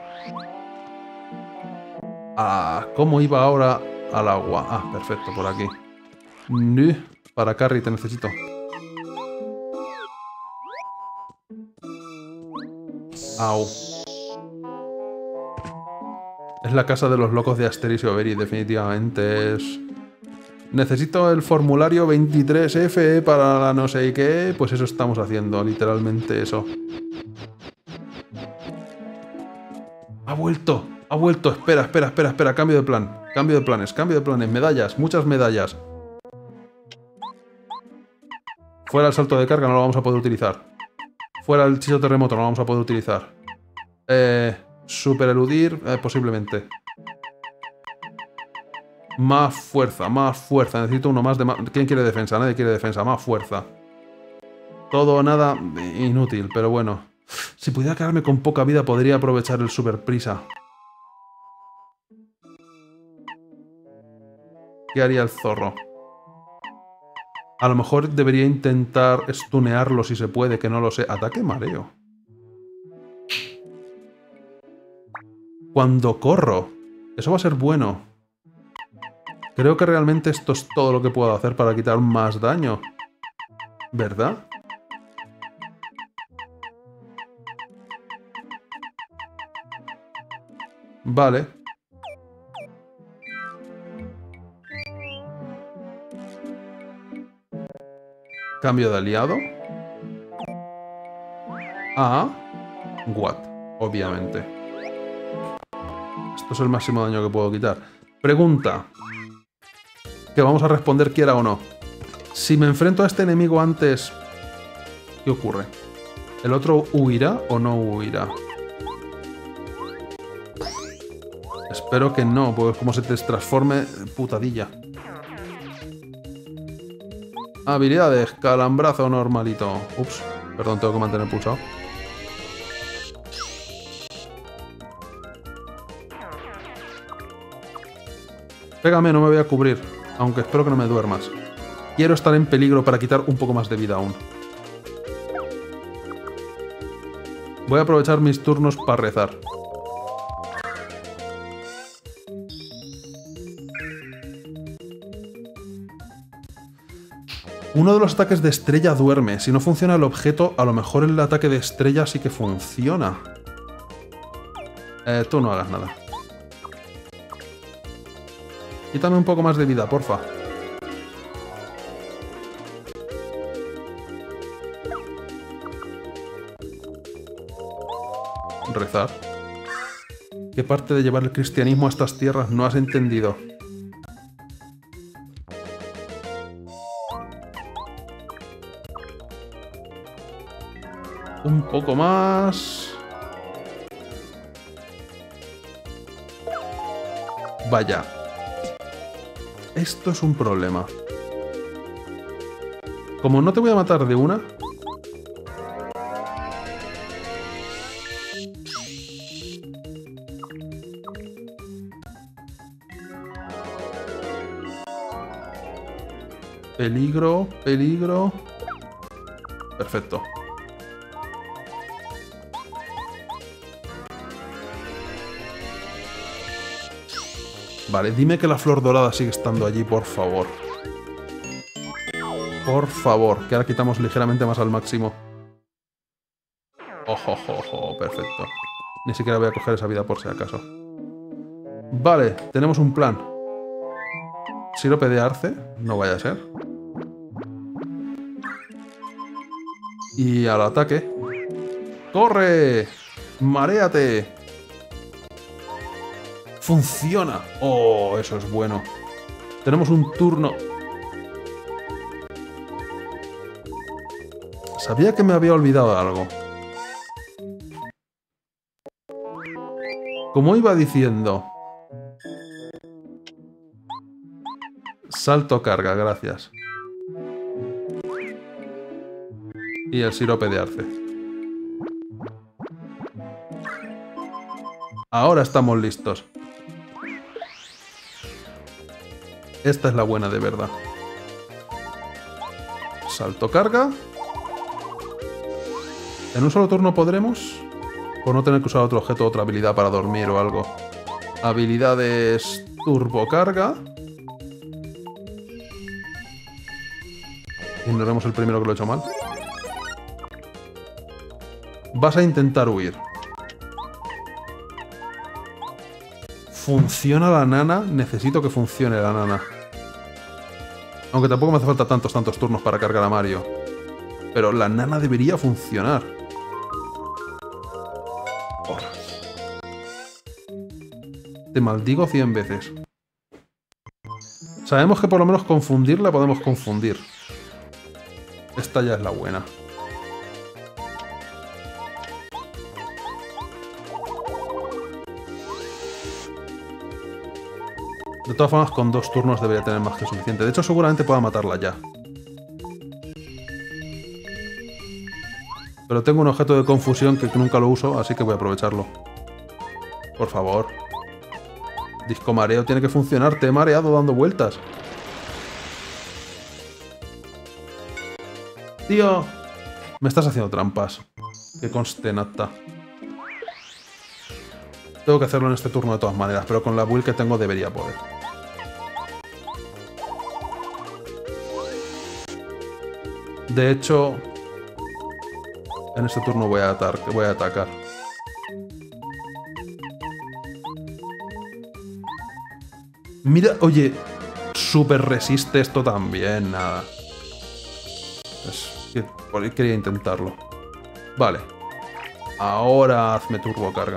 Speaker 1: Ah, ¿cómo iba ahora al agua? Ah, perfecto, por aquí. No, para Carry te necesito. Au. Es la casa de los locos de Asterix y Obelix, definitivamente es... Necesito el formulario veintitrés F para la no sé qué... Pues eso estamos haciendo, literalmente eso. ¡Ha vuelto! ¡Ha vuelto! Espera, espera, espera, espera. Cambio de plan. Cambio de planes, cambio de planes. Medallas, muchas medallas. Fuera el salto de carga, no lo vamos a poder utilizar. Fuera el hechizo terremoto, no lo vamos a poder utilizar. Eh... Super eludir, eh, posiblemente. Más fuerza, más fuerza. Necesito uno más de... Ma ¿Quién quiere defensa? Nadie quiere defensa. Más fuerza. Todo o nada, inútil, pero bueno. Si pudiera quedarme con poca vida, podría aprovechar el super prisa. ¿Qué haría el zorro? A lo mejor debería intentar stunearlo si se puede, que no lo sé. Ataque mareo. Cuando corro. Eso va a ser bueno. Creo que realmente esto es todo lo que puedo hacer para quitar más daño. ¿Verdad? Vale. Cambio de aliado. A... What, obviamente. Esto es el máximo daño que puedo quitar. Pregunta. Que vamos a responder quiera o no. Si me enfrento a este enemigo antes... ¿Qué ocurre? ¿El otro huirá o no huirá? Espero que no, porque como se te transforme... Putadilla. Habilidades. Calambrazo normalito. Ups. Perdón, tengo que mantener pulsado. Pégame, no me voy a cubrir. Aunque espero que no me duermas. Quiero estar en peligro para quitar un poco más de vida aún. Voy a aprovechar mis turnos para rezar. Uno de los ataques de estrella duerme. Si no funciona el objeto, a lo mejor el ataque de estrella sí que funciona. Eh, tú no hagas nada. Quítame un poco más de vida, porfa. Rezar. ¿Qué parte de llevar el cristianismo a estas tierras no has entendido? Un poco más... Vaya. Esto es un problema. Como no te voy a matar de una... Peligro, peligro... Perfecto. Vale, dime que la flor dorada sigue estando allí, por favor. Por favor, que ahora quitamos ligeramente más al máximo. Ojo, ojo, ojo, perfecto. Ni siquiera voy a coger esa vida por si acaso. Vale, tenemos un plan. Sirope de arce, no vaya a ser. Y al ataque. ¡Corre! ¡Maréate! ¡Funciona! ¡Oh, eso es bueno! Tenemos un turno... Sabía que me había olvidado de algo. Como iba diciendo... Salto carga, gracias. Y el sirope de arce. Ahora estamos listos. Esta es la buena de verdad. Salto carga. ¿En un solo turno podremos? Por no tener que usar otro objeto o otra habilidad para dormir o algo. Habilidades turbo carga. Ignoremos el primero que lo he hecho mal. Vas a intentar huir. ¿Funciona la nana? Necesito que funcione la nana. Aunque tampoco me hace falta tantos, tantos turnos para cargar a Mario. Pero la nana debería funcionar. Porra. Te maldigo cien veces. Sabemos que por lo menos confundirla podemos confundir. Esta ya es la buena. De todas formas, con dos turnos debería tener más que suficiente. De hecho, seguramente pueda matarla ya. Pero tengo un objeto de confusión que nunca lo uso, así que voy a aprovecharlo. Por favor. Disco mareo tiene que funcionar. Te he mareado dando vueltas. Tío. Me estás haciendo trampas. Que conste, Nata. Tengo que hacerlo en este turno de todas maneras, pero con la build que tengo debería poder. De hecho, en este turno voy a, voy a atacar. Mira, oye, super resiste esto también, nada. Es que quería intentarlo. Vale. Ahora hazme turbo carga.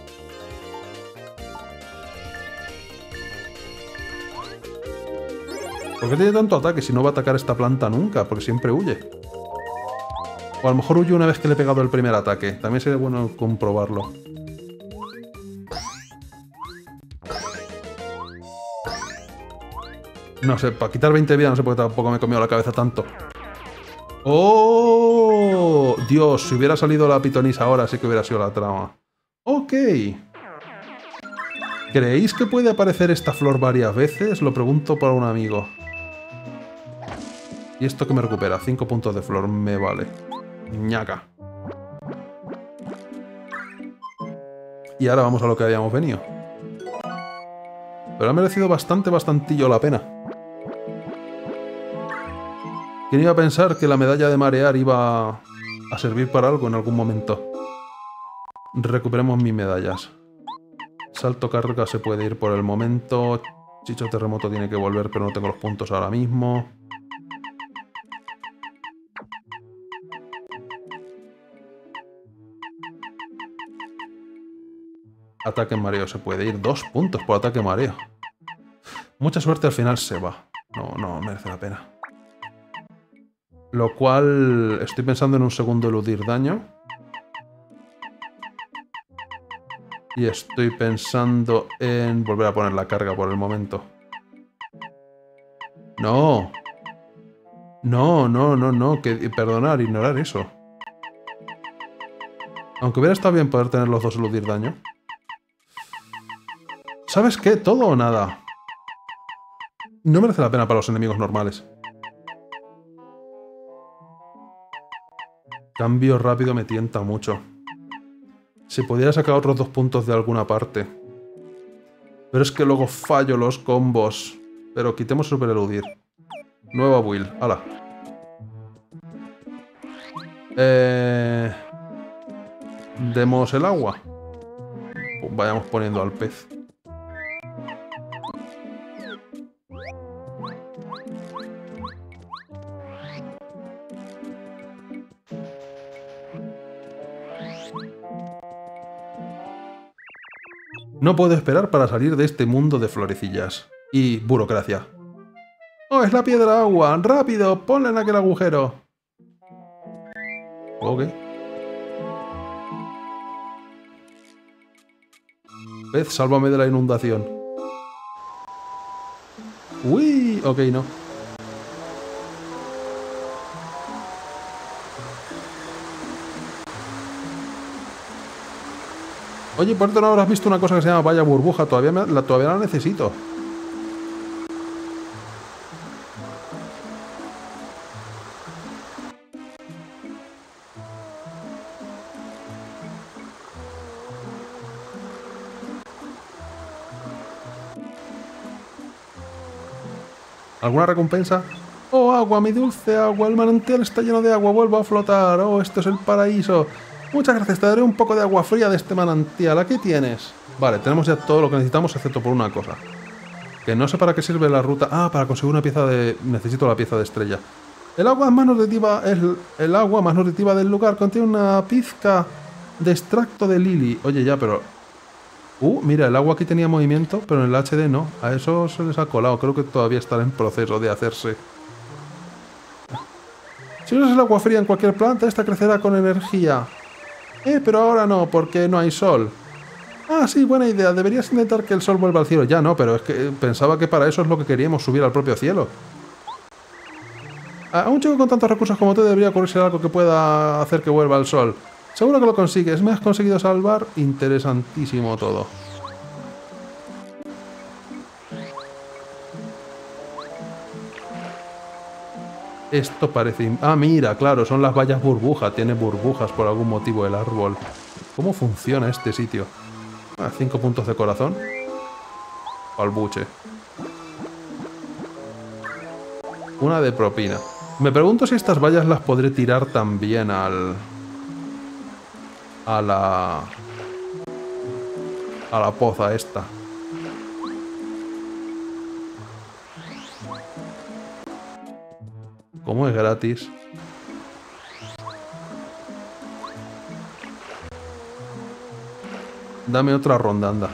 Speaker 1: ¿Por qué tiene tanto ataque si no va a atacar esta planta nunca? Porque siempre huye. O a lo mejor huye una vez que le he pegado el primer ataque. También sería bueno comprobarlo. No sé, para quitar veinte vidas no sé por qué tampoco me he comido la cabeza tanto. ¡Oh! Dios, si hubiera salido la pitonisa ahora sí que hubiera sido la trama. Ok. ¿Creéis que puede aparecer esta flor varias veces? Lo pregunto para un amigo. ¿Y esto que me recupera? cinco puntos de flor, me vale. Ñaca. Y ahora vamos a lo que habíamos venido. Pero ha merecido bastante, bastantillo la pena. ¿Quién iba a pensar que la medalla de marear iba a servir para algo en algún momento? Recuperemos mis medallas. Salto carga se puede ir por el momento. Chicho terremoto tiene que volver, pero no tengo los puntos ahora mismo. Ataque mareo se puede ir. Dos puntos por ataque mareo. Mucha suerte, al final se va. No, no merece la pena. Lo cual... Estoy pensando en un segundo eludir daño. Y estoy pensando en volver a poner la carga por el momento. No. No, no, no, no. Que, perdonar, ignorar eso. Aunque hubiera estado bien poder tener los dos eludir daño. ¿Sabes qué? ¿Todo o nada? No merece la pena para los enemigos normales. Cambio rápido me tienta mucho. Si pudiera sacar otros dos puntos de alguna parte. Pero es que luego fallo los combos. Pero quitemos super eludir. Nueva build. ¡Hala! Eh... Demos el agua. Pues vayamos poniendo al pez. No puedo esperar para salir de este mundo de florecillas. Y burocracia. ¡Oh, es la piedra agua! ¡Rápido! ¡Ponla en aquel agujero! Ok. Pez, sálvame de la inundación. Uy, ok, no. Oye, por esto no habrás visto una cosa que se llama valla burbuja. Todavía, me, la, todavía la necesito. ¿Alguna recompensa? ¡Oh, agua, mi dulce agua! El manantial está lleno de agua, vuelvo a flotar. ¡Oh, esto es el paraíso! Muchas gracias, te daré un poco de agua fría de este manantial. Aquí tienes. Vale, tenemos ya todo lo que necesitamos, excepto por una cosa. Que no sé para qué sirve la ruta... Ah, para conseguir una pieza de... Necesito la pieza de estrella. El agua más nutritiva, el, el agua más nutritiva del lugar contiene una pizca de extracto de lili. Oye, ya, pero... Uh, mira, el agua aquí tenía movimiento, pero en el H D no. A eso se les ha colado. Creo que todavía está en proceso de hacerse. Si usas el agua fría en cualquier planta, esta crecerá con energía. Eh, pero ahora no, porque no hay sol. Ah, sí, buena idea. Deberías intentar que el sol vuelva al cielo. Ya no, pero es que pensaba que para eso es lo que queríamos, subir al propio cielo. A un chico con tantos recursos como tú debería ocurrirse algo que pueda hacer que vuelva el sol. Seguro que lo consigues. ¿Me has conseguido salvar? Interesantísimo todo. Esto parece... Ah, mira, claro, son las vallas burbuja. Tiene burbujas por algún motivo el árbol. ¿Cómo funciona este sitio? Ah, cinco puntos de corazón. Al buche. Una de propina. Me pregunto si estas vallas las podré tirar también al... A la... A la poza esta. ¿Cómo es gratis? Dame otra ronda, anda.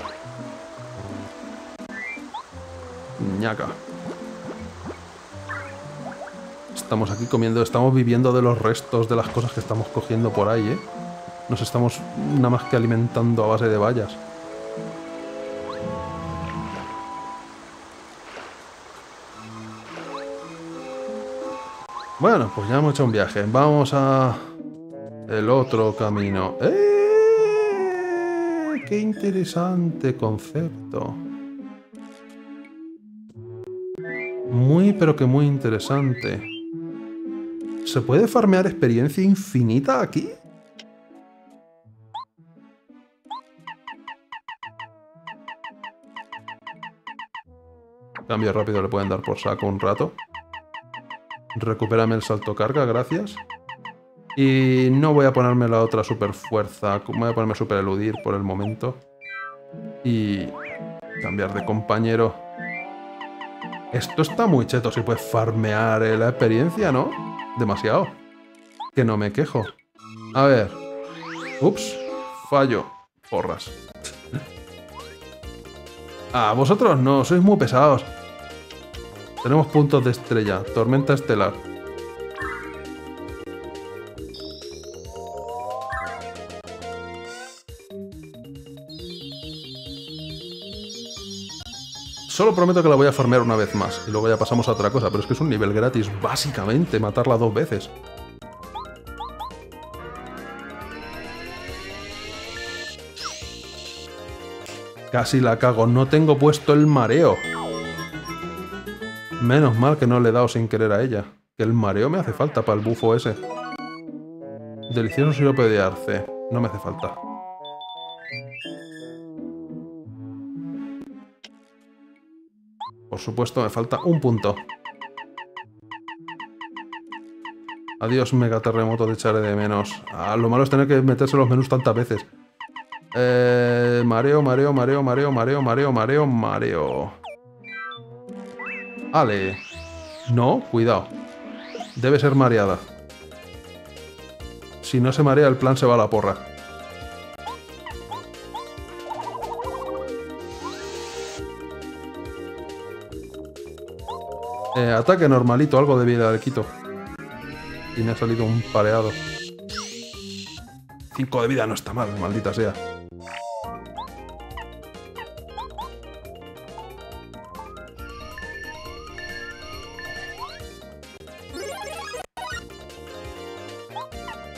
Speaker 1: Ñaca. Estamos aquí comiendo, estamos viviendo de los restos de las cosas que estamos cogiendo por ahí, ¿eh? Nos estamos nada más que alimentando a base de vallas. Bueno, pues ya hemos hecho un viaje. Vamos a... el otro camino. ¡Eh! ¡Qué interesante concepto! Muy, pero que muy interesante. ¿Se puede farmear experiencia infinita aquí? Cambio rápido, le pueden dar por saco un rato. Recupérame el salto carga, gracias. Y no voy a ponerme la otra super fuerza. Voy a ponerme super eludir por el momento. Y cambiar de compañero. Esto está muy cheto. Si puedes farmear la experiencia, ¿no? Demasiado. Que no me quejo. A ver. Ups. Fallo. Porras. Ah, vosotros no. Sois muy pesados. Tenemos puntos de estrella. Tormenta estelar. Solo prometo que la voy a farmear una vez más. Y luego ya pasamos a otra cosa. Pero es que es un nivel gratis. Básicamente, matarla dos veces. Casi la cago. No tengo puesto el mareo. Menos mal que no le he dado sin querer a ella. Que el mareo me hace falta para el bufo ese. Delicioso sirope de arce. No me hace falta. Por supuesto, me falta un punto. Adiós, mega terremoto, te echaré de menos. Ah, lo malo es tener que meterse en los menús tantas veces. Eh, mareo, mareo, mareo, mareo, mareo, mareo, mareo, mareo. Ale. No, cuidado. Debe ser mareada. Si no se marea, el plan se va a la porra. Eh, ataque normalito, algo de vida le quito. Y me ha salido un pareado. cinco de vida no está mal, maldita sea.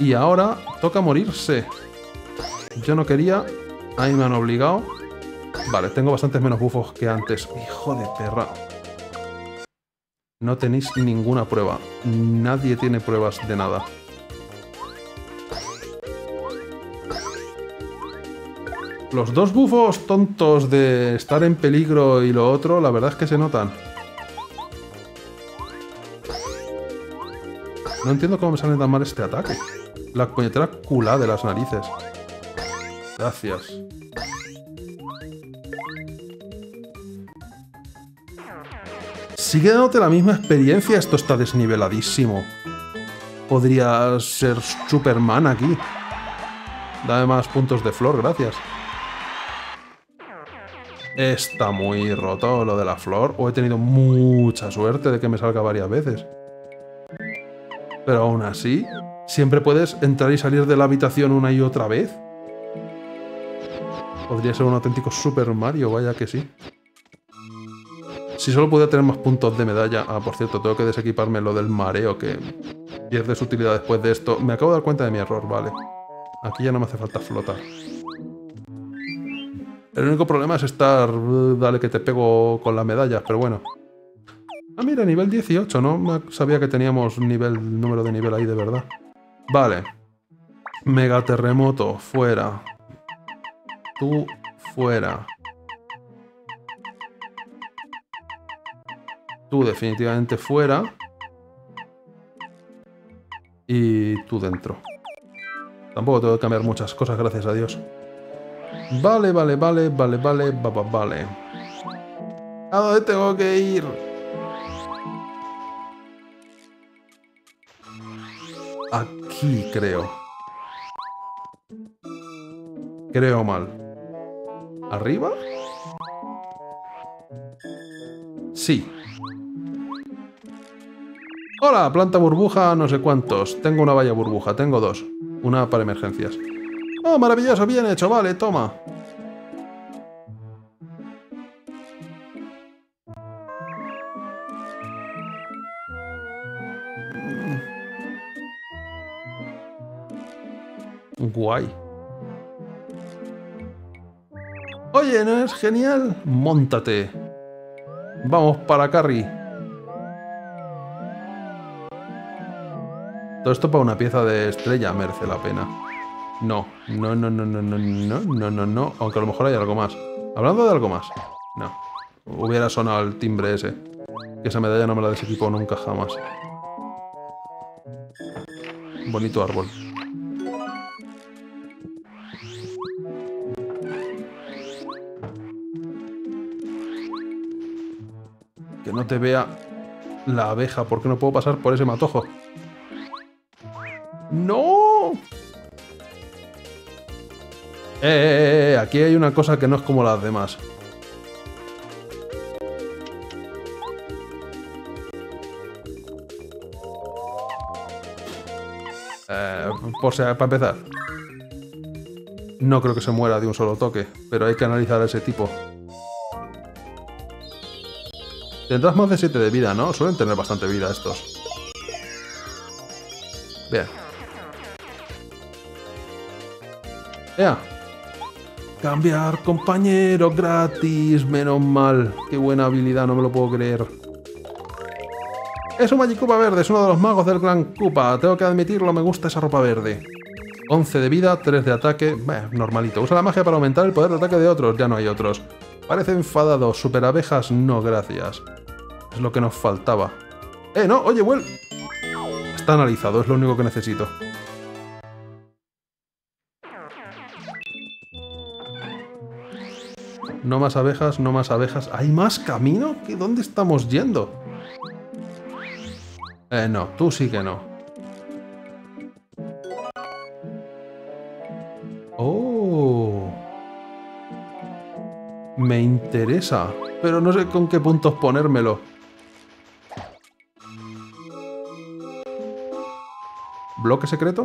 Speaker 1: Y ahora toca morirse. Yo no quería. Ahí me han obligado. Vale, tengo bastantes menos bufos que antes. Hijo de perra. No tenéis ninguna prueba. Nadie tiene pruebas de nada. Los dos bufos tontos de estar en peligro y lo otro, la verdad es que se notan. No entiendo cómo me sale tan mal este ataque. La puñetera culá de las narices. Gracias. Sigue dándote la misma experiencia. Esto está desniveladísimo. Podría ser Superman aquí. Dame más puntos de flor, gracias. Está muy roto lo de la flor. O he tenido mucha suerte de que me salga varias veces. Pero aún así, siempre puedes entrar y salir de la habitación una y otra vez. Podría ser un auténtico Super Mario, vaya que sí. Si solo pudiera tener más puntos de medalla... Ah, por cierto, tengo que desequiparme lo del mareo, que pierde su utilidad después de esto. Me acabo de dar cuenta de mi error, vale. Aquí ya no me hace falta flotar. El único problema es estar... Dale que te pego con las medallas, pero bueno. Ah, mira, nivel dieciocho, ¿no? Sabía que teníamos nivel, número de nivel ahí, de verdad. Vale. Mega terremoto, fuera. Tú, fuera. Tú definitivamente fuera. Y tú dentro. Tampoco tengo que cambiar muchas cosas, gracias a Dios. Vale, vale, vale, vale, vale, vale, vale. ¿A dónde tengo que ir? Aquí, creo. Creo mal. ¿Arriba? Sí. Hola, planta burbuja, no sé cuántos. Tengo una valla burbuja, tengo dos. Una para emergencias. Oh, maravilloso, bien hecho, vale, toma. Guay. Oye, ¿no es genial? Móntate. Vamos para Carrie. Todo esto para una pieza de estrella merece la pena. No, no, no, no, no, no, no, no, no, no. Aunque a lo mejor hay algo más. Hablando de algo más. No. Hubiera sonado el timbre ese. Que esa medalla no me la desequipo nunca jamás. Bonito árbol. Que no te vea la abeja, porque no puedo pasar por ese matojo. ¡No! Eh, eh, eh, aquí hay una cosa que no es como las demás. Eh, por si, para empezar. No creo que se muera de un solo toque, pero hay que analizar a ese tipo. Tendrás más de siete de vida, ¿no? Suelen tener bastante vida estos. Bien. ¡Ea! Cambiar compañero gratis, menos mal. Qué buena habilidad, no me lo puedo creer. Es un Magikoopa verde, es uno de los magos del Clan Koopa. Tengo que admitirlo, me gusta esa ropa verde. once de vida, tres de ataque. Bah, normalito. Usa la magia para aumentar el poder de ataque de otros. Ya no hay otros. Parece enfadado. Super abejas, no, gracias. Es lo que nos faltaba. ¡Eh, no! ¡Oye, vuelve! Está analizado, es lo único que necesito. No más abejas, no más abejas. ¿Hay más camino? ¿Qué, ¿Dónde estamos yendo? Eh, no, tú sí que no. Oh. Me interesa, pero no sé con qué puntos ponérmelo. ¿Bloque secreto?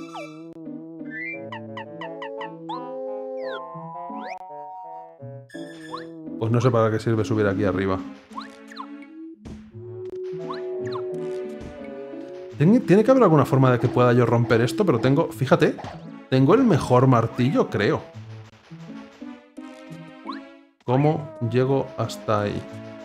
Speaker 1: Pues no sé para qué sirve subir aquí arriba. Tiene, tiene que haber alguna forma de que pueda yo romper esto, pero tengo... Fíjate, tengo el mejor martillo, creo. ¿Cómo llego hasta ahí?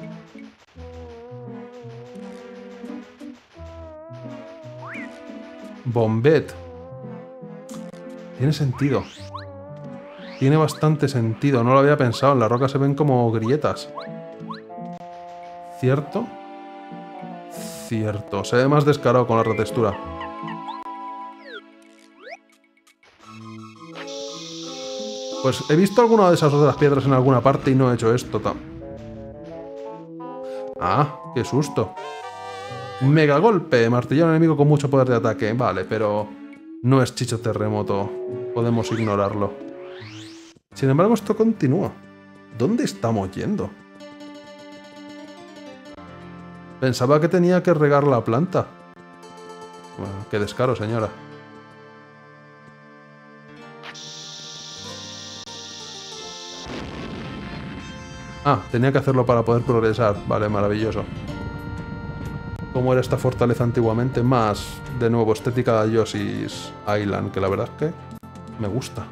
Speaker 1: Bombet. Tiene sentido. Tiene bastante sentido. No lo había pensado. En la roca se ven como grietas. ¿Cierto? Cierto. Se ve más descarado con la retextura. Pues he visto alguna de esas otras piedras en alguna parte y no he hecho esto. Ah, qué susto. Mega golpe. Martillar a un enemigo con mucho poder de ataque. Vale, pero no es Chicho Terremoto. Podemos ignorarlo. Sin embargo, esto continúa. ¿Dónde estamos yendo? Pensaba que tenía que regar la planta. Bueno, qué descaro, señora. Ah, tenía que hacerlo para poder progresar. Vale, maravilloso. ¿Cómo era esta fortaleza antiguamente? Más, de nuevo, estética de Yoshi's Island, que la verdad es que me gusta.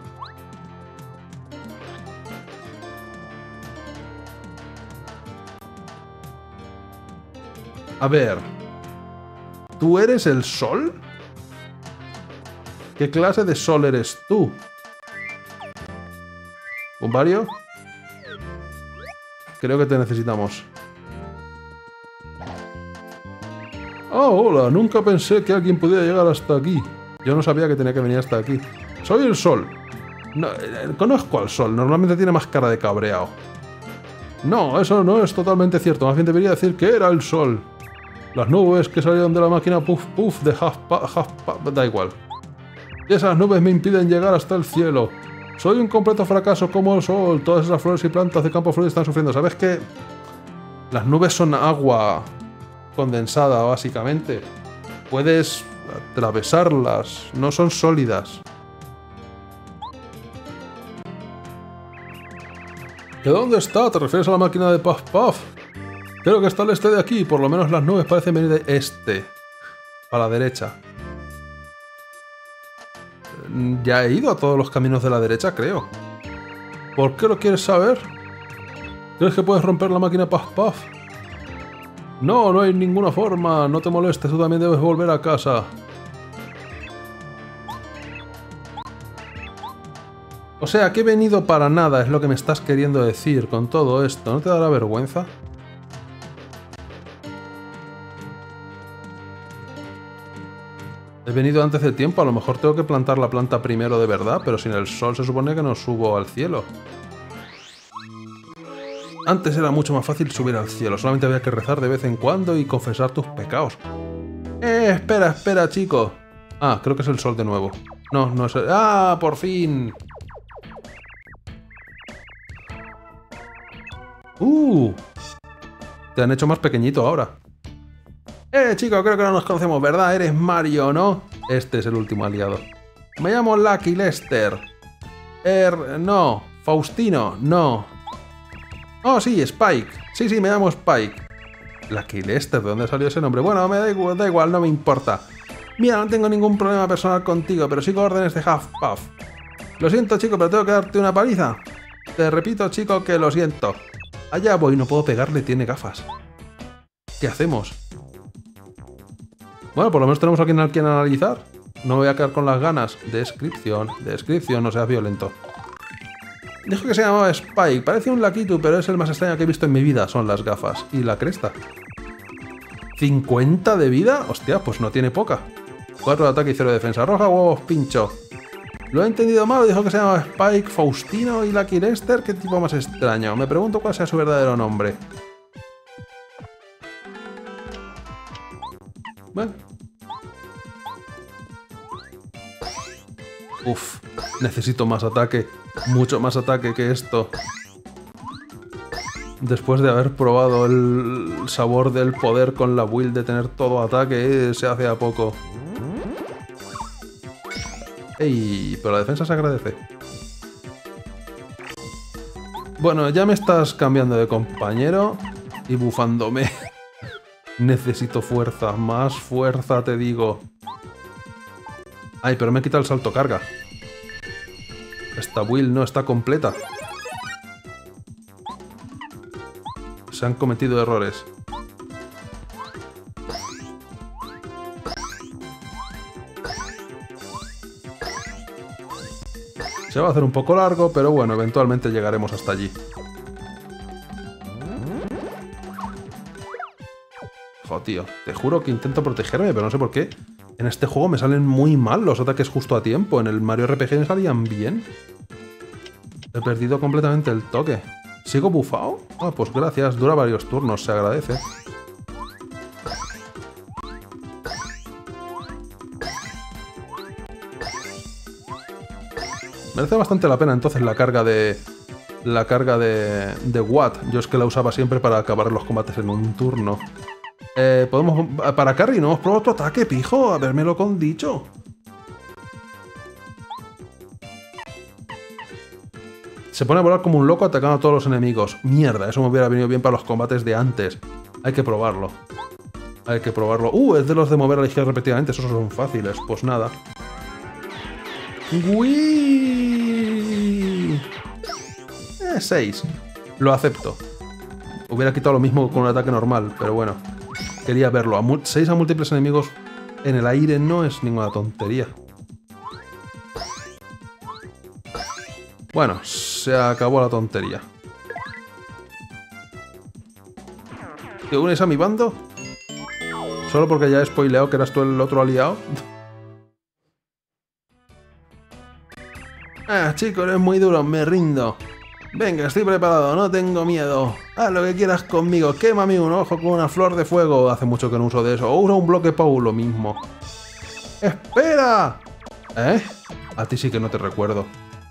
Speaker 1: A ver... ¿Tú eres el sol? ¿Qué clase de sol eres tú? ¿Bumbario? Creo que te necesitamos. Oh, hola, nunca pensé que alguien pudiera llegar hasta aquí. Yo no sabía que tenía que venir hasta aquí. Soy el sol. No, eh, conozco al sol, normalmente tiene más cara de cabreado. No, eso no es totalmente cierto, más bien debería decir que era el sol. Las nubes que salieron de la máquina puff puff de half pa, half pa, da igual. Y esas nubes me impiden llegar hasta el cielo. Soy un completo fracaso como el sol. Todas esas flores y plantas de campo florido están sufriendo. ¿Sabes qué? Las nubes son agua condensada, básicamente. Puedes atravesarlas. No son sólidas. ¿De dónde está? ¿Te refieres a la máquina de Puff Puff? Creo que está al este de aquí. Por lo menos las nubes parecen venir de este. A la derecha. Ya he ido a todos los caminos de la derecha, creo. ¿Por qué lo quieres saber? ¿Crees que puedes romper la máquina Puff Puff? No, no hay ninguna forma. No te molestes, tú también debes volver a casa. O sea, que he venido para nada, es lo que me estás queriendo decir con todo esto. ¿No te dará vergüenza? He venido antes de tiempo, a lo mejor tengo que plantar la planta primero de verdad, pero sin el sol se supone que no subo al cielo. Antes era mucho más fácil subir al cielo, solamente había que rezar de vez en cuando y confesar tus pecados. Eh, espera, espera, chico. Ah, creo que es el sol de nuevo. No, no es el... ¡Ah, por fin! ¡Uh! Te han hecho más pequeñito ahora. Eh, chico, creo que no nos conocemos, ¿verdad? Eres Mario, ¿no? Este es el último aliado. Me llamo Lucky Lester. Er... no. Faustino, no. Oh, sí, Spike. Sí, sí, me llamo Spike. Lucky Lester, ¿de dónde salió ese nombre? Bueno, me da igual, da igual, no me importa. Mira, no tengo ningún problema personal contigo, pero sigo órdenes de Half Puff. Lo siento, chico, pero tengo que darte una paliza. Te repito, chico, que lo siento. Allá voy, no puedo pegarle, tiene gafas. ¿Qué hacemos? Bueno, por lo menos tenemos a quien, a quien analizar. No me voy a quedar con las ganas. Descripción, descripción, no seas violento. Dijo que se llamaba Spike. Parece un Lakitu, pero es el más extraño que he visto en mi vida. Son las gafas. Y la cresta. ¿cincuenta de vida? Hostia, pues no tiene poca. cuatro de ataque y cero de defensa. Roja, huevos, pincho. Lo he entendido mal. Dijo que se llamaba Spike, Faustino y Lucky Lester. Qué tipo más extraño. Me pregunto cuál sea su verdadero nombre. Bueno. Uf, necesito más ataque. Mucho más ataque que esto. Después de haber probado el sabor del poder con la build de tener todo ataque, eh, se hace a poco. Ey, pero la defensa se agradece. Bueno, ya me estás cambiando de compañero y bufándome. Necesito fuerza, más fuerza, te digo. Ay, pero me he quitado el salto carga. Esta build no está completa. Se han cometido errores. Se va a hacer un poco largo, pero bueno, eventualmente llegaremos hasta allí. Jo, tío, te juro que intento protegerme, pero no sé por qué. En este juego me salen muy mal los ataques justo a tiempo. En el Mario R P G me salían bien. He perdido completamente el toque. ¿Sigo bufado? Ah, pues gracias. Dura varios turnos, se agradece. Merece bastante la pena entonces la carga de... La carga de... de Watt. Yo es que la usaba siempre para acabar los combates en un turno. Eh, podemos... Para carry, ¿no hemos probado otro ataque, pijo? Habérmelo con dicho. Se pone a volar como un loco atacando a todos los enemigos. Mierda, eso me hubiera venido bien para los combates de antes. Hay que probarlo. Hay que probarlo. Uh, es de los de mover a la izquierda repetidamente. Esos son fáciles. Pues nada. ¡Uy! Eh, seis. Lo acepto. Hubiera quitado lo mismo con un ataque normal, pero bueno. Quería verlo. A seis a múltiples enemigos en el aire no es ninguna tontería. Bueno, se acabó la tontería. ¿Te unes a mi bando? ¿Solo porque ya he spoileado que eras tú el otro aliado? Ah, chico, eres muy duro, me rindo. Venga, estoy preparado, no tengo miedo. Haz lo que quieras conmigo, quémame un ojo con una flor de fuego. Hace mucho que no uso de eso. O usa un bloque Pou, lo mismo. ¡Espera! ¿Eh? A ti sí que no te recuerdo.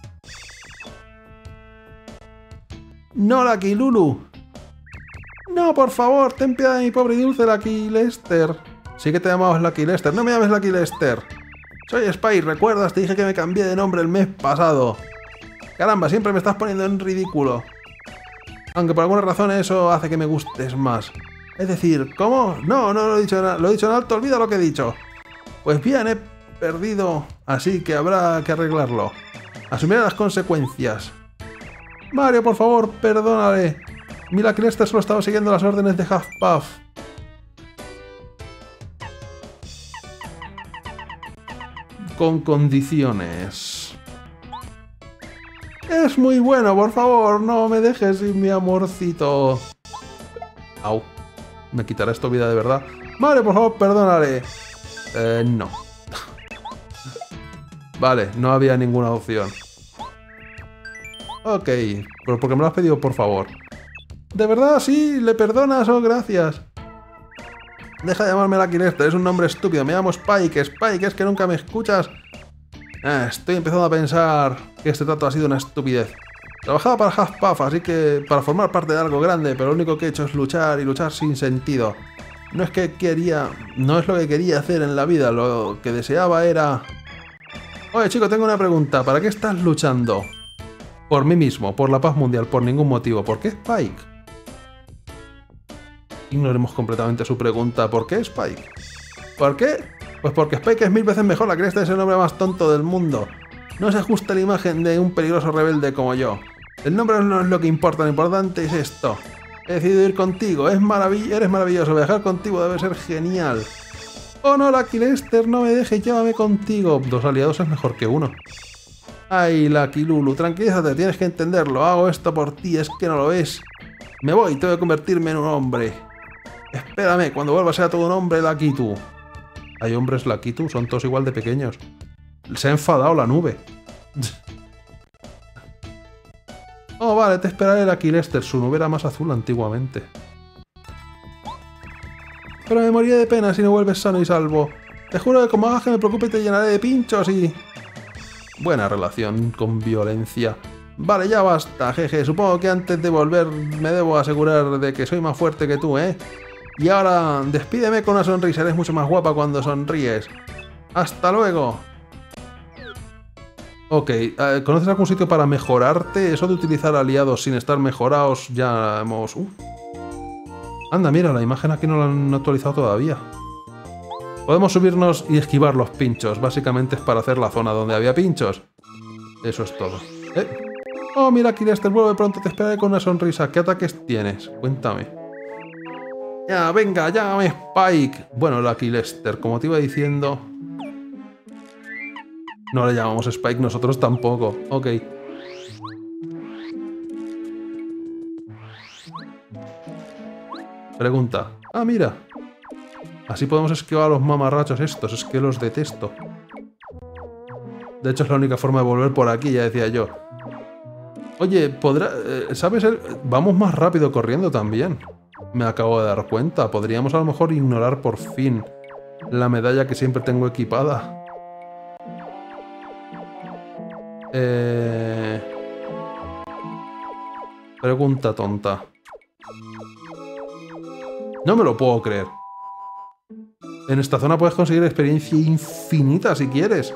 Speaker 1: ¡No, Lucky Lulu! ¡No, por favor! Ten piedad de mi pobre y dulce Lucky Lester. Sí que te llamabas Lucky Lester. No me llames Lucky Lester. Soy Spike, ¿recuerdas? Te dije que me cambié de nombre el mes pasado. Caramba, siempre me estás poniendo en ridículo. Aunque por alguna razón eso hace que me gustes más. Es decir, ¿cómo? No, no lo he dicho, lo he dicho en alto, olvida lo que he dicho. Pues bien, he perdido, así que habrá que arreglarlo. Asumiré las consecuencias. Mario, por favor, perdónale. Mi Lucky Lester solo estaba siguiendo las órdenes de Huffpuff. Con condiciones. Es muy bueno, por favor, no me dejes sin mi amorcito. Au. ¿Me quitará esto vida de verdad? Mario, por favor, perdónale. Eh, no. Vale, no había ninguna opción. Ok, pero porque me lo has pedido, por favor. ¿De verdad? Sí, ¿le perdonas? Oh, gracias. Deja de llamarme Lucky Lester, es un nombre estúpido. Me llamo Spike. Spike, es que nunca me escuchas. Ah, estoy empezando a pensar que este trato ha sido una estupidez. Trabajaba para Huffpuff, así que para formar parte de algo grande, pero lo único que he hecho es luchar y luchar sin sentido. No es que quería... No es lo que quería hacer en la vida, lo que deseaba era... Oye, chico, tengo una pregunta. ¿Para qué estás luchando? Por mí mismo, por la paz mundial, por ningún motivo. ¿Por qué Spike? Ignoremos completamente su pregunta. ¿Por qué Spike? ¿Por qué? Pues porque Spike es mil veces mejor. La cresta es el nombre más tonto del mundo. No se ajusta la imagen de un peligroso rebelde como yo. El nombre no es lo que importa, lo importante es esto. He decidido ir contigo. Es marav- eres maravilloso. Viajar contigo debe ser genial. Oh no, Lucky Lester, no me dejes, llévame contigo. Dos aliados es mejor que uno. Ay, Lucky Lulu, tranquilízate, tienes que entenderlo. Hago esto por ti, es que no lo ves. Me voy, tengo que convertirme en un hombre. Espérame, cuando vuelva sea todo un hombre Lakitu. ¿Hay hombres Lakitu? Son todos igual de pequeños. Se ha enfadado la nube. Oh, vale, te esperaré, Lucky Lester. Su nube era más azul antiguamente. Pero me moriré de pena si no vuelves sano y salvo. Te juro que como hagas que me preocupe te llenaré de pinchos y... Buena relación con violencia. Vale, ya basta, jeje. Supongo que antes de volver me debo asegurar de que soy más fuerte que tú, ¿eh? Y ahora, despídeme con una sonrisa. Eres mucho más guapa cuando sonríes. ¡Hasta luego! Ok, ¿conoces algún sitio para mejorarte? Eso de utilizar aliados sin estar mejorados ya hemos... Uh. Anda, mira, la imagen aquí no la han actualizado todavía. Podemos subirnos y esquivar los pinchos. Básicamente es para hacer la zona donde había pinchos. Eso es todo. ¿Eh? Oh, mira, aquí Lester, vuelve pronto, te esperaré con una sonrisa. ¿Qué ataques tienes? Cuéntame. Ya, venga, llámame Spike. Bueno, Lucky Lester, como te iba diciendo... No le llamamos Spike, nosotros tampoco. Ok. Pregunta. Ah, mira. Así podemos esquivar a los mamarrachos estos, es que los detesto. De hecho, es la única forma de volver por aquí, ya decía yo. Oye, podrá... Eh, ¿sabes? El... Vamos más rápido corriendo también. Me acabo de dar cuenta. Podríamos a lo mejor ignorar por fin la medalla que siempre tengo equipada. Eh... Pregunta tonta. No me lo puedo creer. En esta zona puedes conseguir experiencia infinita si quieres.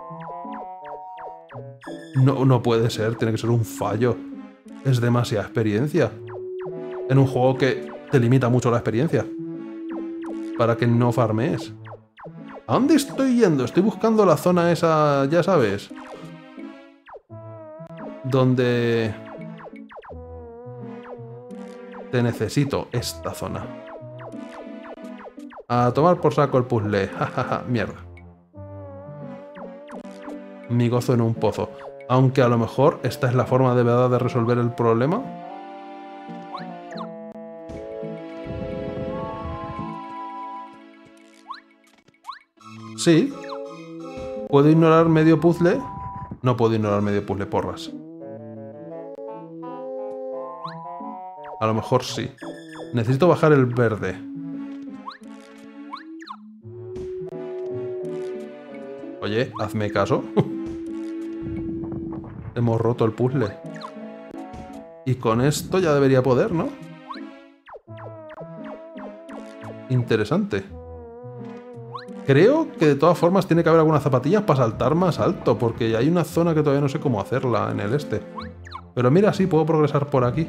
Speaker 1: No, no puede ser, tiene que ser un fallo. Es demasiada experiencia. En un juego que te limita mucho la experiencia. Para que no farmees. ¿A dónde estoy yendo? Estoy buscando la zona esa, ya sabes. Donde... Te necesito, esta zona. A tomar por saco el puzzle. Jajaja, mierda. Mi gozo en un pozo. Aunque a lo mejor esta es la forma de verdad de resolver el problema. Sí. ¿Puedo ignorar medio puzzle? No puedo ignorar medio puzzle, porras. A lo mejor sí. Necesito bajar el verde. Oye, hazme caso. Hemos roto el puzzle. Y con esto ya debería poder, ¿no? Interesante. Creo que de todas formas tiene que haber algunas zapatillas para saltar más alto, porque hay una zona que todavía no sé cómo hacerla en el este. Pero mira, sí, puedo progresar por aquí.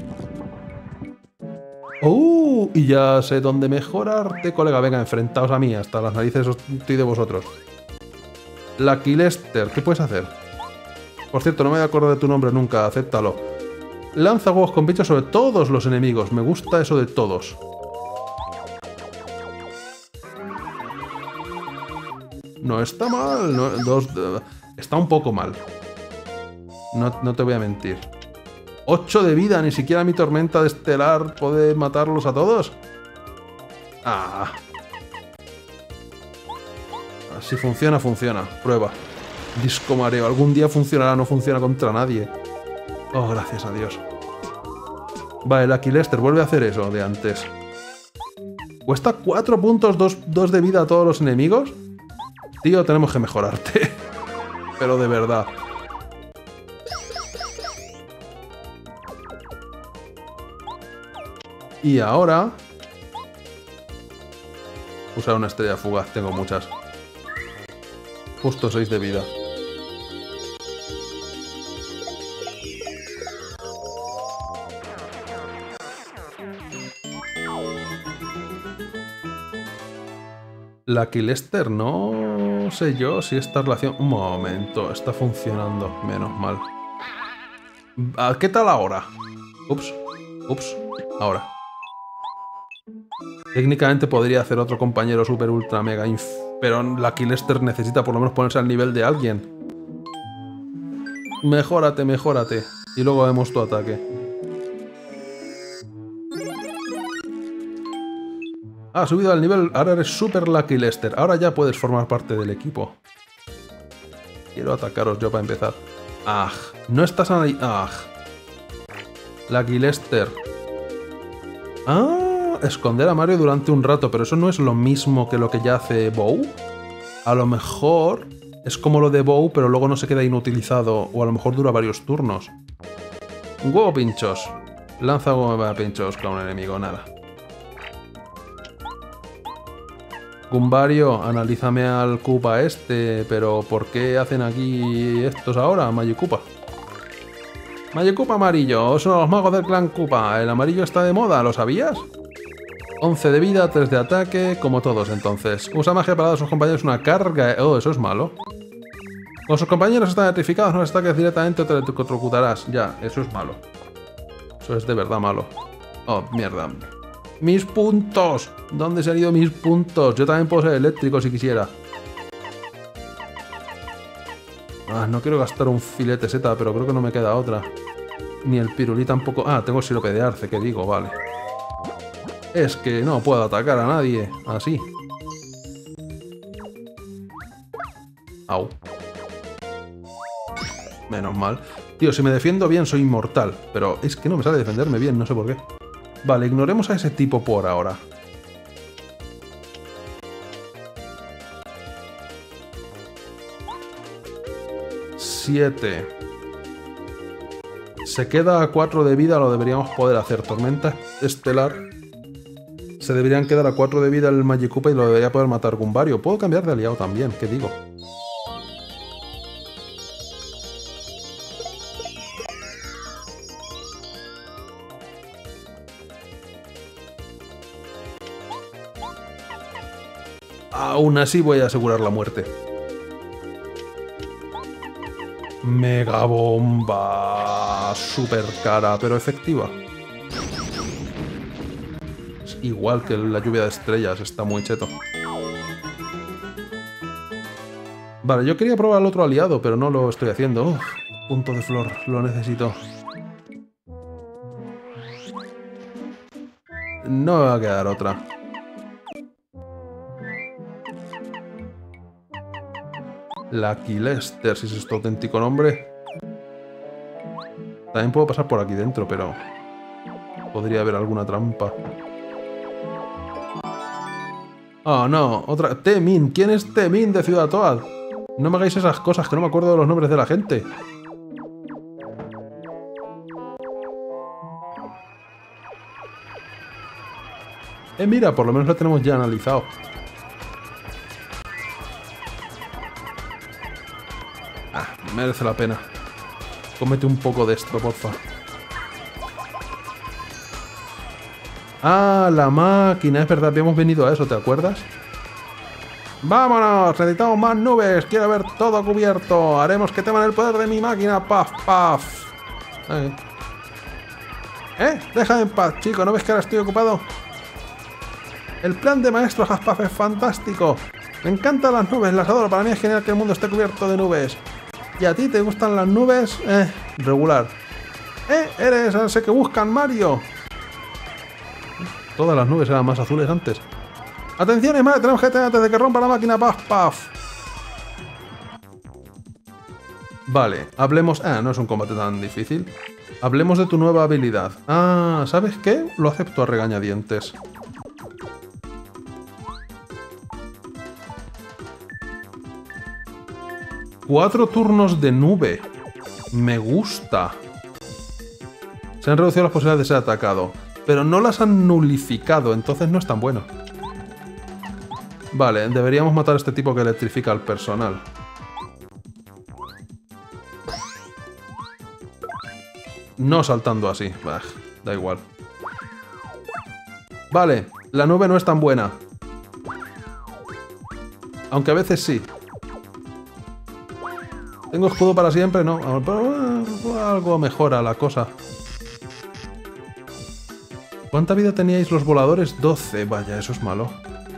Speaker 1: ¡Oh! Y ya sé dónde mejorarte, colega. Venga, enfrentaos a mí, hasta las narices estoy de vosotros. Lucky Lester, ¿qué puedes hacer? Por cierto, no me acuerdo de tu nombre nunca, acéptalo. Lanza huevos con pinchos sobre todos los enemigos. Me gusta eso de todos. No está mal. No, dos, está un poco mal. No, no te voy a mentir. ocho de vida, ni siquiera mi tormenta de estelar puede matarlos a todos. Ah. Si funciona, funciona. Prueba. Disco mareo. Algún día funcionará, no funciona contra nadie. Oh, gracias a Dios. Vale, Lucky Lester, vuelve a hacer eso de antes. Cuesta cuatro puntos, dos de vida a todos los enemigos. Tío, tenemos que mejorarte. Pero de verdad. Y ahora... Usar una estrella fugaz, tengo muchas. Justo seis de vida. Lucky Lester, no sé yo si esta relación... Un momento, está funcionando, menos mal. ¿Qué tal ahora? Ups, ups, ahora. Técnicamente podría hacer otro compañero super ultra mega inf... Pero Lucky Lester necesita por lo menos ponerse al nivel de alguien. Mejórate, mejórate. Y luego vemos tu ataque. Ah, has subido al nivel. Ahora eres super Lucky Lester. Ahora ya puedes formar parte del equipo. Quiero atacaros yo para empezar. Ah, no estás ahí. Ah. Lucky Lester. Ah. Esconder a Mario durante un rato, pero eso no es lo mismo que lo que ya hace Bow. A lo mejor es como lo de Bow, pero luego no se queda inutilizado, o a lo mejor dura varios turnos. Huevo pinchos. Lanza huevo pinchos con un enemigo, nada. Gumbario, analízame al Koopa este, pero ¿por qué hacen aquí estos ahora, Mayukupa? Mayukupa amarillo, son los magos del clan Koopa. El amarillo está de moda, ¿lo sabías? once de vida, tres de ataque, como todos entonces. Usa magia para dar a sus compañeros una carga... Oh, eso es malo. Cuando sus compañeros están electrificados, no les ataques directamente o te electrocutarás. Ya, eso es malo. Eso es de verdad malo. Oh, mierda. ¡Mis puntos! ¿Dónde se han ido mis puntos? Yo también puedo ser eléctrico si quisiera. Ah, no quiero gastar un filete Z, pero creo que no me queda otra. Ni el pirulí tampoco... Ah, tengo sirope de arce, que digo, vale. Es que no puedo atacar a nadie. Así. Au. Menos mal. Tío, si me defiendo bien soy inmortal. Pero es que no me sale defenderme bien, no sé por qué. Vale, ignoremos a ese tipo por ahora. siete. Se queda a cuatro de vida, lo deberíamos poder hacer. Tormenta estelar. Se deberían quedar a cuatro de vida el Magikupa y lo debería poder matar Gumbario. Puedo cambiar de aliado también, ¿qué digo? Aún así voy a asegurar la muerte. Mega bomba. Súper cara, pero efectiva. Es igual que la lluvia de estrellas, está muy cheto. Vale, yo quería probar al otro aliado, pero no lo estoy haciendo. Uf, punto de flor, lo necesito. No me va a quedar otra. Lucky Lester, si es su auténtico nombre. También puedo pasar por aquí dentro, pero... podría haber alguna trampa. Oh, no. Otra... Temin. ¿Quién es Temin de Ciudad Toad? No me hagáis esas cosas, que no me acuerdo de los nombres de la gente. Eh, mira, por lo menos lo tenemos ya analizado. Ah, merece la pena. Cómete un poco de esto, porfa. Ah, la máquina. Es verdad, habíamos venido a eso, ¿te acuerdas? ¡Vámonos! Necesitamos más nubes. Quiero ver todo cubierto. Haremos que teman el poder de mi máquina. ¡Paf, paf! Ahí. ¿Eh? Déjame en paz, chico. ¿No ves que ahora estoy ocupado? El plan de maestro Huffpuff es fantástico. Me encantan las nubes, las adoro. Para mí es genial que el mundo esté cubierto de nubes. ¿Y a ti te gustan las nubes? Eh, regular. ¿Eh? ¿Eres ese que buscan, Mario? Todas las nubes eran más azules antes. ¡Atención, Ismael! Tenemos que tener antes de que rompa la máquina. ¡Paf, paf! Vale, hablemos... Ah, no es un combate tan difícil. Hablemos de tu nueva habilidad. Ah, ¿sabes qué? Lo acepto a regañadientes. Cuatro turnos de nube. Me gusta. Se han reducido las posibilidades de ser atacado, pero no las han nulificado, entonces no es tan bueno. Vale, deberíamos matar a este tipo que electrifica al personal. No saltando así. Bah, da igual. Vale, la nube no es tan buena. Aunque a veces sí. ¿Tengo escudo para siempre? No. Pero algo mejora la cosa. ¿Cuánta vida teníais los voladores? doce. Vaya, eso es malo.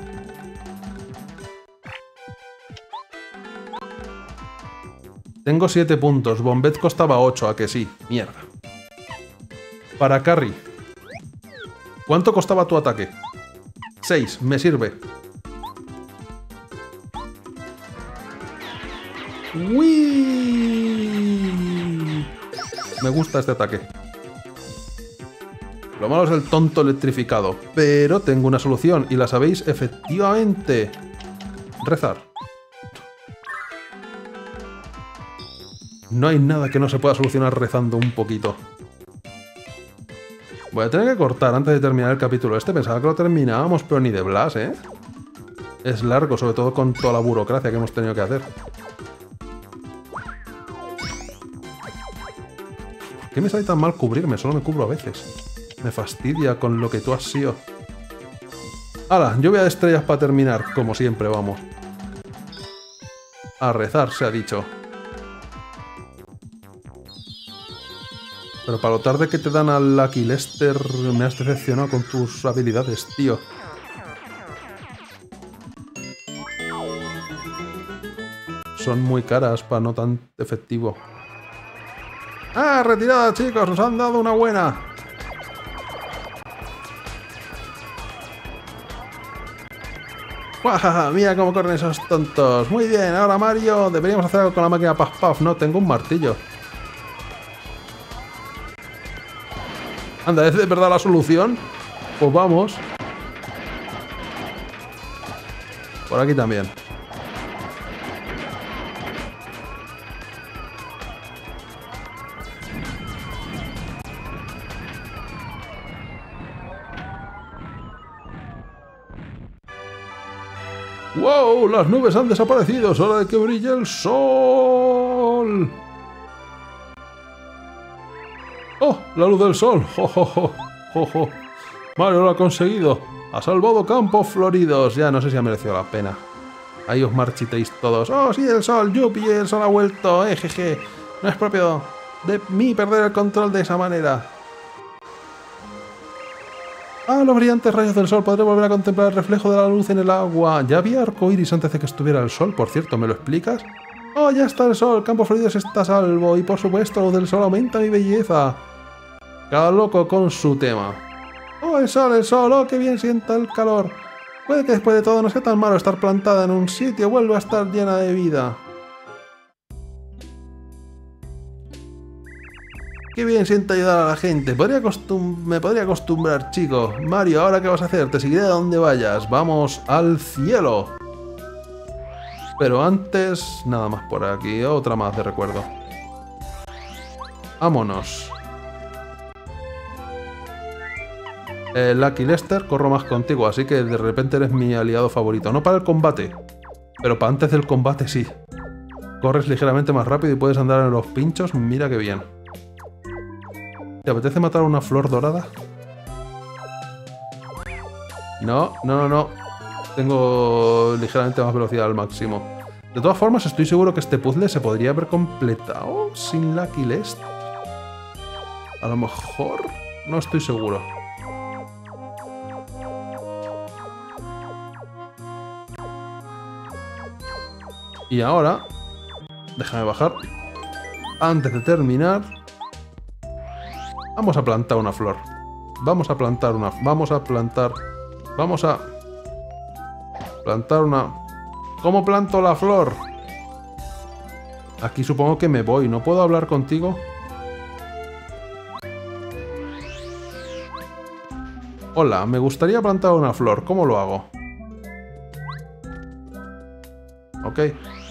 Speaker 1: Tengo siete puntos. Bombet costaba ocho, ¿a que sí? Mierda. Para Carry. ¿Cuánto costaba tu ataque? seis. Me sirve. ¡Uy! Me gusta este ataque. Lo malo es el tonto electrificado. Pero tengo una solución. Y la sabéis efectivamente. Rezar. No hay nada que no se pueda solucionar rezando un poquito. Voy a tener que cortar antes de terminar el capítulo este. Pensaba que lo terminábamos, pero ni de Blas, ¿eh? Es largo, sobre todo con toda la burocracia que hemos tenido que hacer. ¿Por qué me sale tan mal cubrirme? Solo me cubro a veces. Me fastidia con lo que tú has sido. ¡Hala! Lluvia de estrellas para terminar, como siempre, vamos. A rezar, se ha dicho. Pero para lo tarde que te dan al Lucky Lester, me has decepcionado con tus habilidades, tío. Son muy caras para no tan efectivo. ¡Ah, retirada, chicos! ¡Nos han dado una buena! ¡Guajaja! Mira cómo corren esos tontos. Muy bien, ahora Mario, deberíamos hacer algo con la máquina Puff Puff. No, tengo un martillo. Anda, ¿es de verdad la solución? Pues vamos. Por aquí también. ¡Wow! Las nubes han desaparecido. Es hora de que brille el sol. ¡Oh! La luz del sol. ¡Jo, jo, jo! ¡Jo, jo! Mario lo ha conseguido. Ha salvado campos floridos. Ya no sé si ha merecido la pena. Ahí os marchitéis todos. ¡Oh, sí, el sol! ¡Yupi! El sol ha vuelto. ¡Eh, jeje! No es propio de mí perder el control de esa manera. ¡Ah, los brillantes rayos del sol! Podré volver a contemplar el reflejo de la luz en el agua. Ya había arcoíris antes de que estuviera el sol, por cierto. ¿Me lo explicas? ¡Oh, ya está el sol! Campos floridos está a salvo. Y por supuesto, la luz del sol aumenta mi belleza. Cada loco con su tema. ¡Oh, el sol, el sol! ¡Oh, qué bien sienta el calor! Puede que después de todo no sea tan malo estar plantada en un sitio. Vuelve a estar llena de vida. ¡Qué bien sienta ayudar a la gente! Podría Me podría acostumbrar, chico. Mario, ¿ahora qué vas a hacer? Te seguiré a donde vayas. ¡Vamos al cielo! Pero antes, nada más por aquí. Otra más de recuerdo. Vámonos. Eh, Lucky Lester, corro más contigo, así que de repente eres mi aliado favorito. No para el combate, pero para antes del combate sí. Corres ligeramente más rápido y puedes andar en los pinchos. Mira qué bien. ¿Te apetece matar a una flor dorada? No, no, no, no. Tengo ligeramente más velocidad al máximo. De todas formas, estoy seguro que este puzzle se podría haber completado sin Lucky Lester. A lo mejor... No estoy seguro. Y ahora... Déjame bajar. Antes de terminar... Vamos a plantar una flor. Vamos a plantar una... Vamos a plantar... Vamos a... Plantar una... ¿Cómo planto la flor? Aquí supongo que me voy. ¿No puedo hablar contigo? Hola, me gustaría plantar una flor. ¿Cómo lo hago? Ok.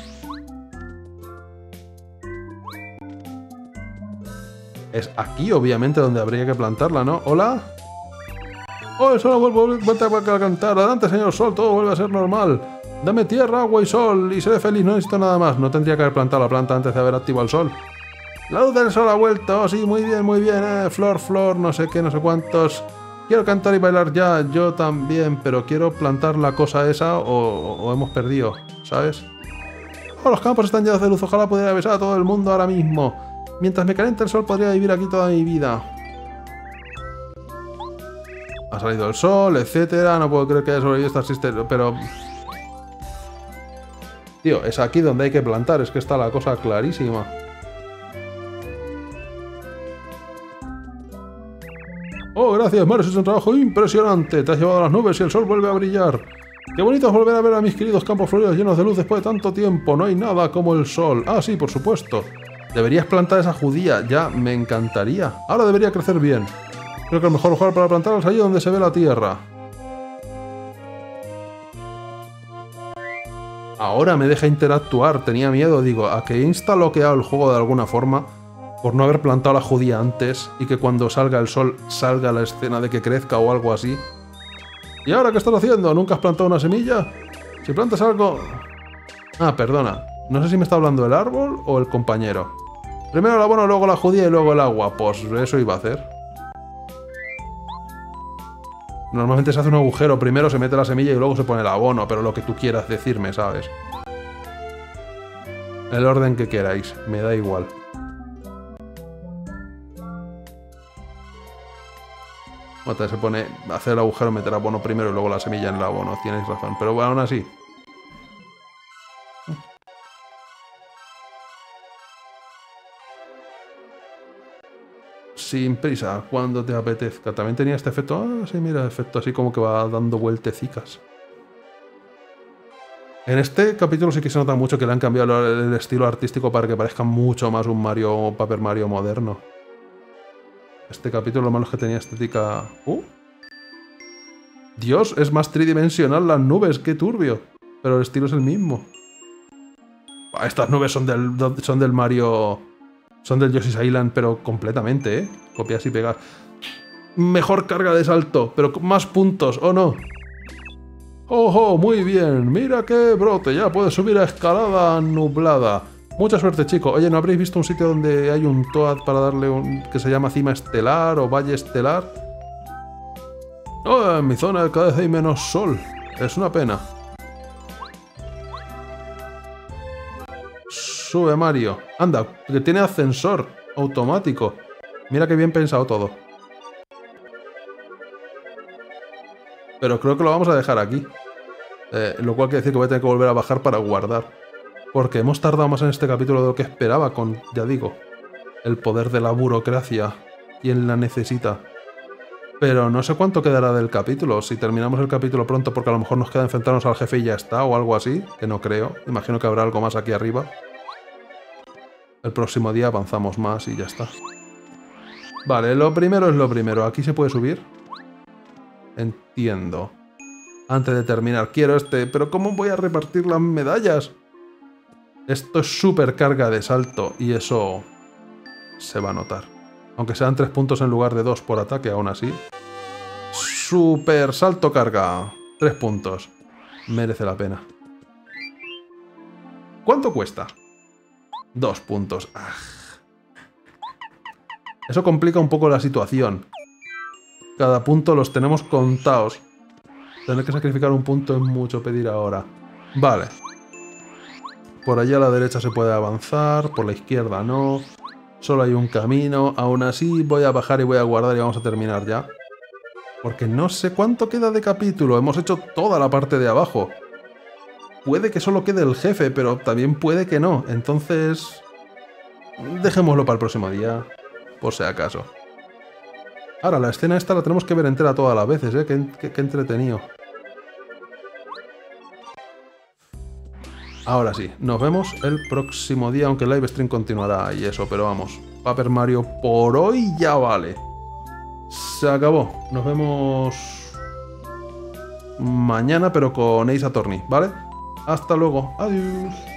Speaker 1: Es aquí, obviamente, donde habría que plantarla, ¿no? ¿Hola? ¡Oh, el sol vuelve, vuelve a cantar! ¡Adelante, señor sol! Todo vuelve a ser normal. Dame tierra, agua y sol y seré feliz. No necesito nada más. No tendría que haber plantado la planta antes de haber activado el sol. La luz del sol ha vuelto. Oh, sí, muy bien, muy bien. Eh, flor, flor, no sé qué, no sé cuántos. Quiero cantar y bailar ya. Yo también, pero quiero plantar la cosa esa o, o, o hemos perdido, ¿sabes? Oh, los campos están llenos de luz. Ojalá pudiera besar a todo el mundo ahora mismo. Mientras me caliente el sol podría vivir aquí toda mi vida. Ha salido el sol, etcétera. No puedo creer que haya sobrevivido esta existencia, pero... Tío, es aquí donde hay que plantar. Es que está la cosa clarísima. Oh, gracias, Mario. Es un trabajo impresionante. Te has llevado a las nubes y el sol vuelve a brillar. Qué bonito es volver a ver a mis queridos campos floridos llenos de luz después de tanto tiempo. No hay nada como el sol. Ah, sí, por supuesto. Deberías plantar esa judía. Ya, me encantaría. Ahora debería crecer bien. Creo que el mejor lugar para plantarlas es allí donde se ve la tierra. Ahora me deja interactuar. Tenía miedo, digo, a que he instaloqueado el juego de alguna forma por no haber plantado la judía antes y que cuando salga el sol salga la escena de que crezca o algo así. ¿Y ahora qué estás haciendo? ¿Nunca has plantado una semilla? Si plantas algo... Ah, perdona. No sé si me está hablando el árbol o el compañero. Primero el abono, luego la judía y luego el agua. Pues eso iba a hacer. Normalmente se hace un agujero, primero se mete la semilla y luego se pone el abono, pero lo que tú quieras decirme, ¿sabes? El orden que queráis, me da igual. Bueno, se pone hacer el agujero, meter abono primero y luego la semilla en el abono, tienes razón. Pero bueno, aún así. Sin prisa, cuando te apetezca. También tenía este efecto. Ah, sí, mira, efecto así como que va dando vueltecicas. En este capítulo sí que se nota mucho que le han cambiado el estilo artístico para que parezca mucho más un Mario, Paper Mario moderno. Este capítulo lo malo es que tenía estética... ¡Uh! Dios, es más tridimensional las nubes, qué turbio. Pero el estilo es el mismo. Estas nubes son del, son del Mario... Son del Yoshi's Island, pero completamente, ¿eh? Copias y pegas. Mejor carga de salto, pero con más puntos, ¿o no? ¡Ojo! Muy bien. Mira qué brote. Ya puedes subir a escalada nublada. Mucha suerte, chico. Oye, ¿no habréis visto un sitio donde hay un Toad para darle un... que se llama cima estelar o valle estelar? Oh, en mi zona cada vez hay menos sol. Es una pena. Sube, Mario. Anda, que tiene ascensor automático. Mira qué bien pensado todo. Pero creo que lo vamos a dejar aquí. Eh, lo cual quiere decir que voy a tener que volver a bajar para guardar. Porque hemos tardado más en este capítulo de lo que esperaba con, ya digo, el poder de la burocracia. ¿Quién la necesita? Pero no sé cuánto quedará del capítulo. Si terminamos el capítulo pronto porque a lo mejor nos queda enfrentarnos al jefe y ya está, o algo así, que no creo. Imagino que habrá algo más aquí arriba. El próximo día avanzamos más y ya está. Vale, lo primero es lo primero. ¿Aquí se puede subir? Entiendo. Antes de terminar, quiero este... ¿Pero cómo voy a repartir las medallas? Esto es súper carga de salto y eso se va a notar. Aunque sean tres puntos en lugar de dos por ataque, aún así. Super salto carga. Tres puntos. Merece la pena. ¿Cuánto cuesta? Dos puntos. Ah. Eso complica un poco la situación. Cada punto los tenemos contados. Tener que sacrificar un punto es mucho pedir ahora. Vale. Por allá a la derecha se puede avanzar, por la izquierda no. Solo hay un camino. Aún así voy a bajar y voy a guardar y vamos a terminar ya. Porque no sé cuánto queda de capítulo. Hemos hecho toda la parte de abajo. Puede que solo quede el jefe, pero también puede que no. Entonces... dejémoslo para el próximo día, por si acaso. Ahora, la escena esta la tenemos que ver entera todas las veces, ¿eh? Qué, qué, qué entretenido. Ahora sí, nos vemos el próximo día, aunque el live stream continuará y eso, pero vamos. Paper Mario por hoy ya vale. Se acabó. Nos vemos mañana, pero con Ace Attorney, ¿vale? Hasta luego. Adiós.